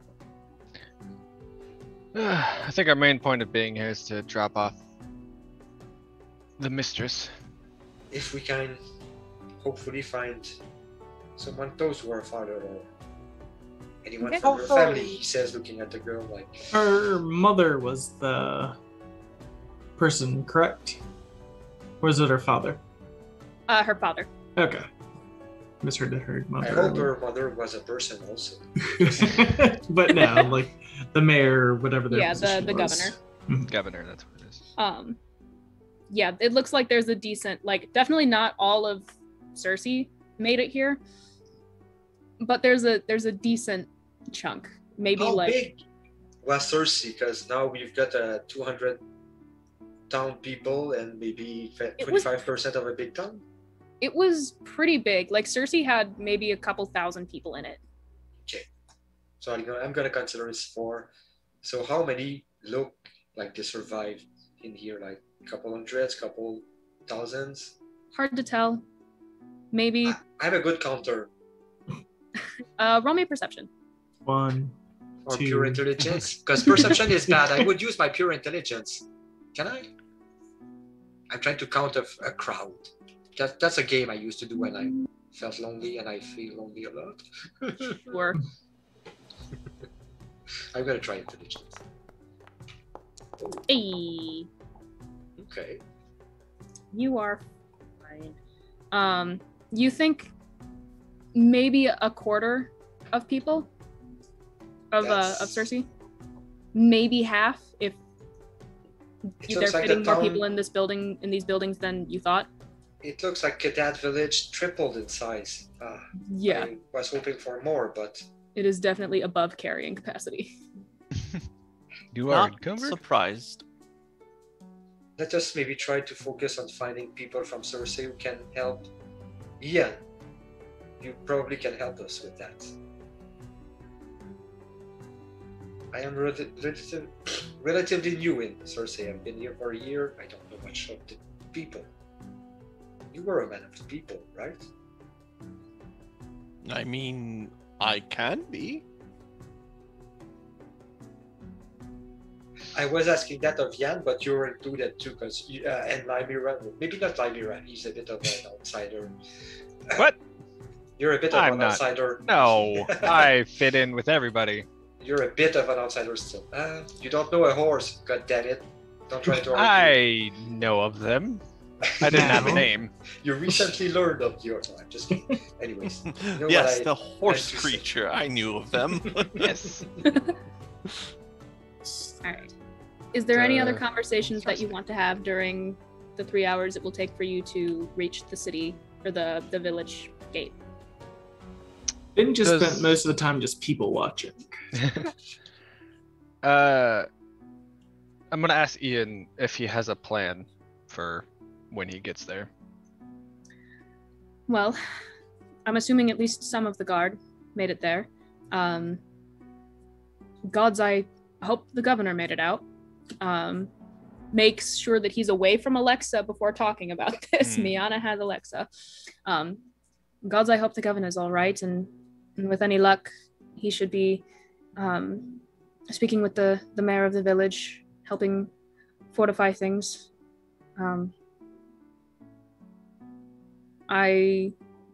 I think our main point of being here is to drop off the mistress. If we can hopefully find someone close to our father or anyone Okay. from her Hopefully. family, he says, looking at the girl like, Her mother was the person, correct? Or is it her father? Uh, her father. Okay. Misheard her mother. I hope her mother was a person also. But no, like the mayor, or whatever their Yeah, the- position the was. governor. Governor, that's what it is. Um, yeah, it looks like there's a decent, like, definitely not all of Cersei made it here, but there's a there's a decent chunk. Maybe How like big was Cersei? Because now we've got uh, two hundred town people and maybe It was- twenty-five percent of a big town. it was pretty big. Like Cersei had maybe a couple thousand people in it. So I'm gonna, I'm gonna consider it's four. So how many look like they survived in here? Like a couple hundreds, couple thousands? Hard to tell. Maybe I, I have a good counter. uh roll me a perception. One. Or Two. pure intelligence? Because perception is bad. I would use my pure intelligence. Can I? I'm trying to count a, a crowd. That, that's a game I used to do when I felt lonely, and I feel lonely a lot. Or I'm gonna try intelligence. hey, Okay. you are fine. Um, you think maybe a quarter of people of uh, of That's- Cersei, maybe half if It they're looks like the fitting more town- people in this building in these buildings than you thought. It looks like Cadet Village tripled in size. Ah, Yeah, I was hoping for more, but it is definitely above carrying capacity. You are Not encumbered? surprised. let us maybe try to focus on finding people from Cersei who can help. Ian, you probably can help us with that. I am rel- relative, relatively new in Cersei. I've been here for a year. I don't know much of the people. You were a man of the people, right? I mean, I can be. I was asking that of Jan, but you're included too, because uh, and Lymira, maybe not Lymira. He's a bit of an outsider. What? You're a bit of I'm an not. outsider. No, I fit in with everybody. You're a bit of an outsider still. Uh, you don't know a horse. God damn it! Don't try to argue. I know of them. I didn't have a No. name. You recently learned of your. No, I'm just kidding. Anyways, you know yes, what I the horse meant to say. creature. I knew of them. Yes. All right. Is there any other Uh, conversations that you want to have during the three hours it will take for you to reach the city or the the village gate? Didn't just Does- spend most of the time just people watching. uh, I'm gonna ask Ian if he has a plan for when he gets there. Well, I'm assuming at least some of the guard made it there. Um, gods, I hope the governor made it out. Um, makes sure that he's away from Alexa before talking about this. Hmm. Miana has Alexa. Um, gods, I hope the governor's all right, and, and with any luck, he should be um, speaking with the, the mayor of the village, helping fortify things. Um, I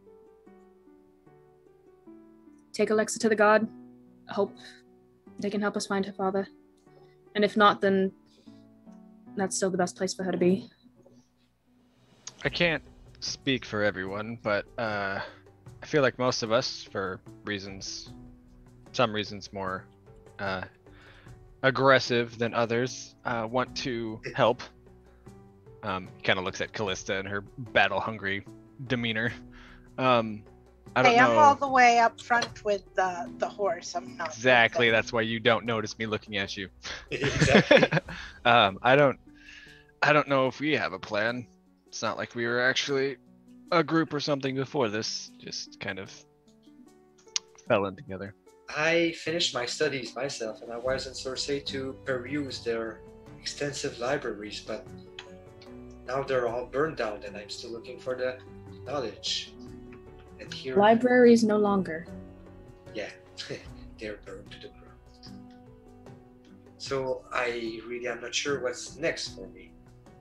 take Alexa to the god. I hope they can help us find her father. And if not, then that's still the best place for her to be. I can't speak for everyone, but uh, I feel like most of us, for reasons, some reasons more uh, aggressive than others, uh, want to help. Um, kind of looks at Callista and her battle-hungry demeanor. Um, I don't Hey, know I'm all the way up front with the the horse. I'm not exactly. with That's why you don't notice me looking at you. exactly. um, I don't. I don't know if we have a plan. It's not like we were actually a group or something before this. Just kind of fell in together. I finished my studies myself, and I was in Cersei to peruse their extensive libraries, but now they're all burned down, and I'm still looking for the knowledge. And here, Libraries no longer. yeah, they're burned to the ground. So I really am not sure what's next for me.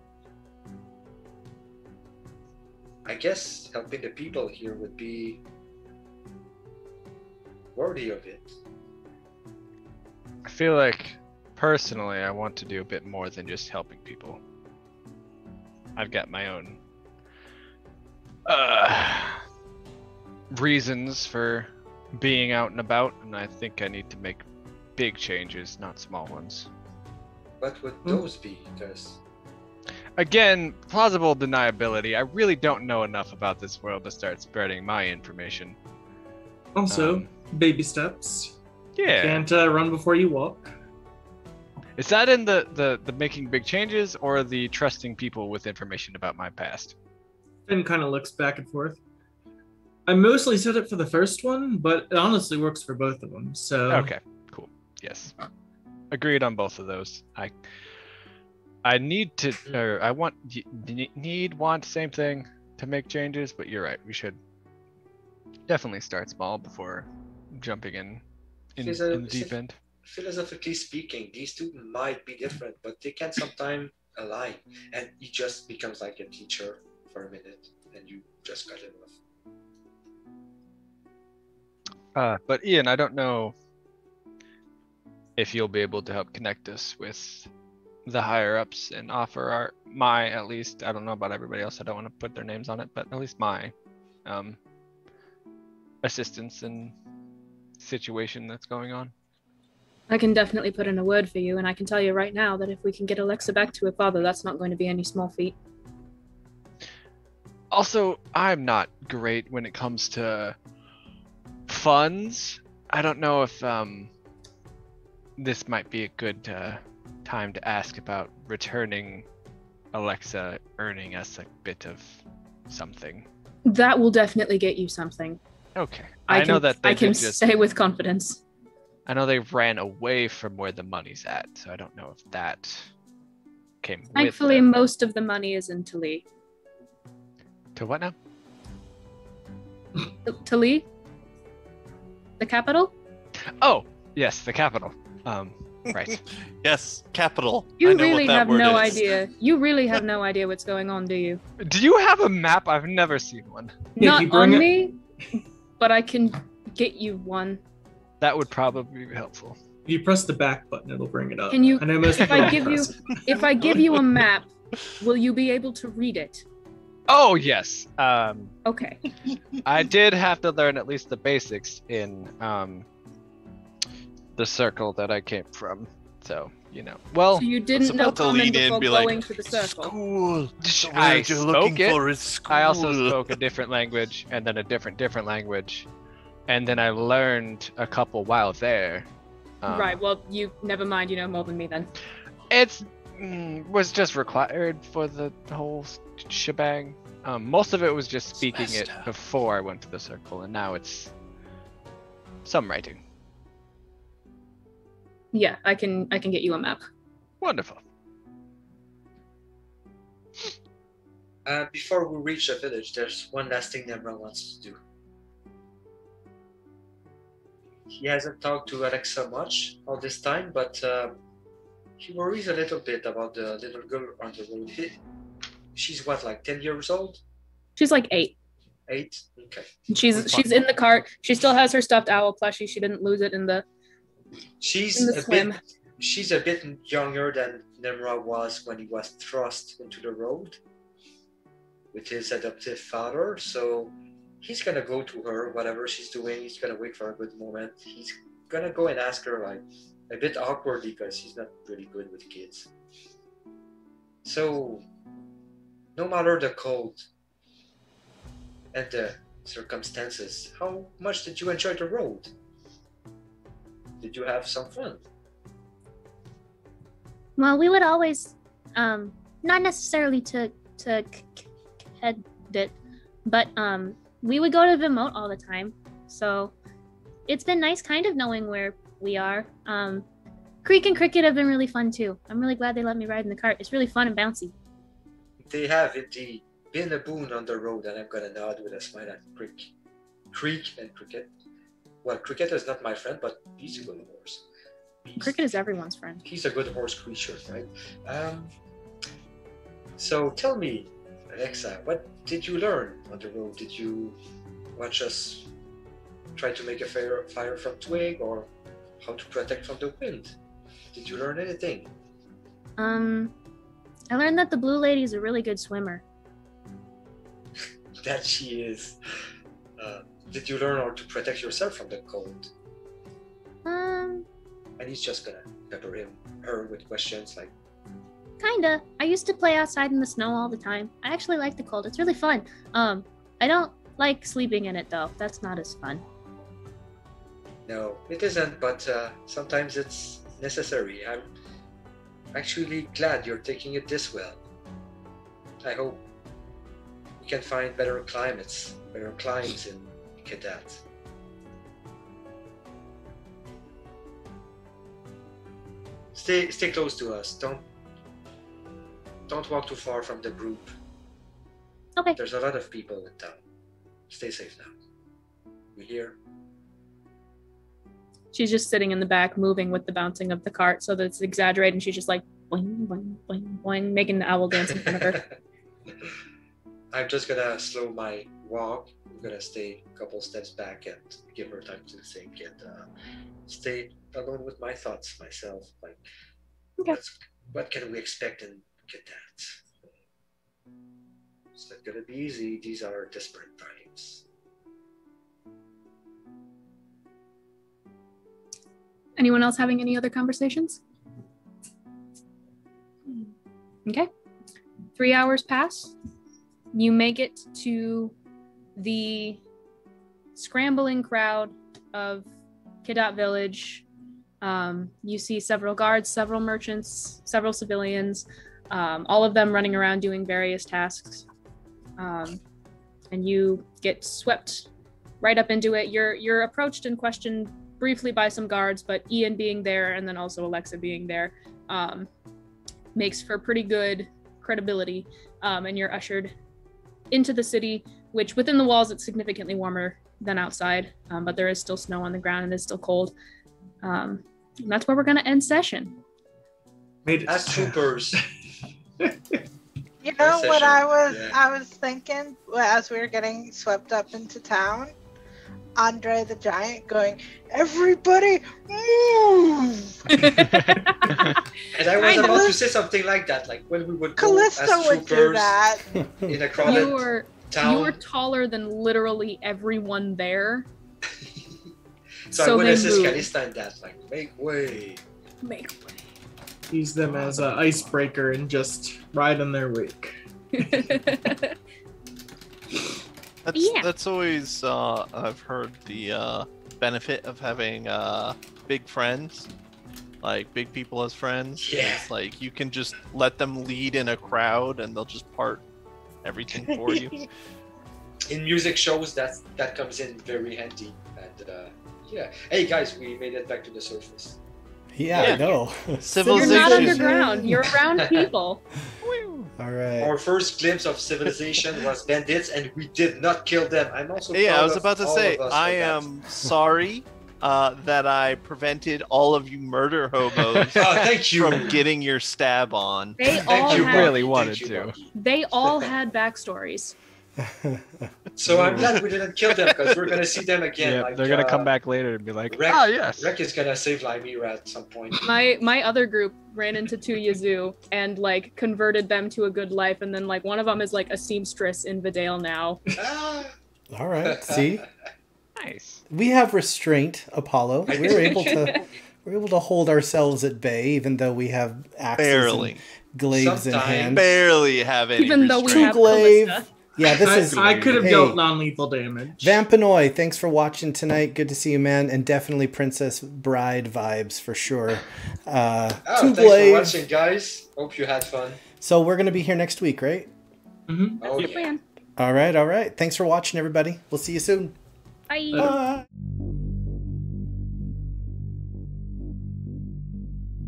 I guess helping the people here would be worthy of it. I feel like personally I want to do a bit more than just helping people. I've got my own uh, reasons for being out and about, and I think I need to make big changes, not small ones. What would those be? Because Again, plausible deniability. I really don't know enough about this world to start spreading my information. Also, Um, baby steps. Yeah. Can't uh, run before you walk. Is that in the, the, the making big changes or the trusting people with information about my past? And kind of looks back and forth. I mostly said it for the first one, but it honestly works for both of them. So Okay, cool. Yes. Agreed on both of those. I I need to, or I want, need, want, same thing to make changes, but you're right. We should definitely start small before jumping in in, Is it- in the deep end. philosophically speaking, these two might be different, but they can sometimes align. And he just becomes like a teacher for a minute, and you just cut him off. Uh, but Ian, I don't know if you'll be able to help connect us with the higher ups and offer our my at least I don't know about everybody else. I don't want to put their names on it, but at least my um, assistance in situation that's going on. I can definitely put in a word for you, and I can tell you right now that if we can get Alexa back to her father, that's not going to be any small feat. Also, I'm not great when it comes to funds. I don't know if um, this might be a good uh, time to ask about returning Alexa earning us a bit of something. That will definitely get you something. Okay. I, I, can, know that they I can did just say with confidence. I know they ran away from where the money's at, so I don't know if that came Thankfully, with them. most of the money is in Tali. To what now? Tali? The capital? Oh, yes, the capital. Um, right. Yes, capital. I You know really what that have word no is. idea. You really have no idea what's going on, do you? Do you have a map? I've never seen one. Yeah, if Not you bring on it- me, but I can get you one. That would probably be helpful. If you press the back button, it'll bring it up. Can you- I know most if people I don't give you- press it. If I give you a map, will you be able to read it? Oh, yes. Um, Okay. I did have to learn at least the basics in um, the circle that I came from. So, you know. Well, So you I was didn't know about to common lean in before and be like, going to the circle. School. The I word you're spoke looking it. for is school. I also spoke a different language and then a different, different language. And then I learned a couple while there. Um, Right, well, you never mind, you know more than me then. It's mm, was just required for the whole shebang. Um, most of it was just speaking Semester. it before I went to the circle, and now it's some writing. Yeah, I can I can get you a map. Wonderful. Uh, before we reach the village, there's one last thing Nemra wants to do. He hasn't talked to Alexa much all this time, but uh, he worries a little bit about the little girl on the road. He, she's what, like ten years old? She's like eight. Eight? Okay. She's she's in the cart. She still has her stuffed owl plushie. She didn't lose it in the She's in the a swim. bit. She's a bit younger than Nemra was when he was thrust into the road with his adoptive father. So he's gonna go to her, whatever she's doing. He's gonna wait for a good moment. He's gonna go and ask her, like, a bit awkwardly because she's not really good with kids. So, no matter the cold and the circumstances, how much did you enjoy the road? Did you have some fun? Well, we would always, um, not necessarily to to c- c- head it, but um, we would go to Vimote all the time. So it's been nice, kind of knowing where we are. Um, Creek and Cricket have been really fun too. I'm really glad they let me ride in the cart. It's really fun and bouncy. They have indeed been a boon on the road, and I'm gonna nod with a smile at Creek. Creek and Cricket. Well, Cricket is not my friend, but he's a good horse. He's, Cricket is everyone's friend. He's a good horse creature, right? Um, so tell me, Alexa, what did you learn on the road? Did you watch us try to make a fire, fire from twig, or how to protect from the wind? Did you learn anything? Um, I learned that the blue lady is a really good swimmer. That she is. Uh, did you learn how to protect yourself from the cold? Um, And he's just gonna pepper him, her with questions like, kinda. I used to play outside in the snow all the time. I actually like the cold. It's really fun. Um, I don't like sleeping in it though. That's not as fun. no, it isn't, but uh, sometimes it's necessary. I'm actually glad you're taking it this well. I hope we can find better climates, better climes in Kedat. Stay, stay close to us. Don't, don't walk too far from the group. Okay. There's a lot of people in town. Stay safe now. You hear? She's just sitting in the back, moving with the bouncing of the cart so that it's exaggerated, and she's just like boing, boing, boing, boing, making the owl dance in front of her. I'm just gonna slow my walk. I'm gonna stay a couple steps back and give her time to think and uh, stay alone with my thoughts myself. Like, Okay. what's, what can we expect in Kedat? It's not gonna be easy. These are desperate times. Anyone else having any other conversations? Okay. Three hours pass. You make it to the scrambling crowd of Kedat Village. Um, you see several guards, several merchants, several civilians, um, all of them running around doing various tasks. Um, and you get swept right up into it. You're you're approached and questioned briefly by some guards, but Ian being there and then also Alexa being there um, makes for pretty good credibility. Um, and you're ushered into the city, which within the walls it's significantly warmer than outside, um, but there is still snow on the ground and it's still cold. Um, and that's where we're going to end session. Made it. As troopers, You know what Session, I was yeah. I was thinking as we were getting swept up into town? Andre the Giant going, "Everybody move!" and I was Kind of. about to say something like that, like when we would go Callista as would do troopers that. in a crowded You were town. you were taller than literally everyone there. so, so I would they assist moved. Callista in that, like, make way. Make way. Use them as an icebreaker and just ride in their wake. That's Yeah. that's always uh, I've heard the uh, benefit of having uh, big friends, like big people as friends. Yeah. It's like you can just let them lead in a crowd and they'll just part everything for you. In music shows, that that comes in very handy. And uh, yeah, hey guys, we made it back to the surface. Yeah, Yeah. I know. You're Civilization. not underground. You're around people. All right. Our first glimpse of civilization was bandits, and we did not kill them. I'm also Yeah, proud I was of about to all say, of us I for that. am sorry uh, that I prevented all of you murder hobos Oh, thank you. from getting your stab on. They Thank all you, had really Bucky. wanted Thank you, to. Bucky. they all had backstories. So I'm glad we didn't kill them because we're gonna see them again. Yeah, like, they're gonna uh, come back later and be like, Rek, "Ah, yes." Rek is gonna save Lymira at some point. My my other group ran into two Yazoo and like converted them to a good life, and then like one of them is like a seamstress in Vidale now. Ah. All right. See, Nice. we have restraint, Apollo. We were able to we're able to hold ourselves at bay, even though we have axes Barely. and glaives in Sometimes. hand. Barely have any Even though we Two have glaive. Callista. Yeah, this I, is. I could have hey, dealt non-lethal damage. Vampanoy, thanks for watching tonight. Good to see you, man, and definitely Princess Bride vibes for sure. Uh, Oh, two thanks for glaive. watching, guys. Hope you had fun. So we're gonna be here next week, right? Mhm. Oh That's the yeah. plan. All right, all right. Thanks for watching, everybody. We'll see you soon. Bye. Bye.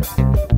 Bye.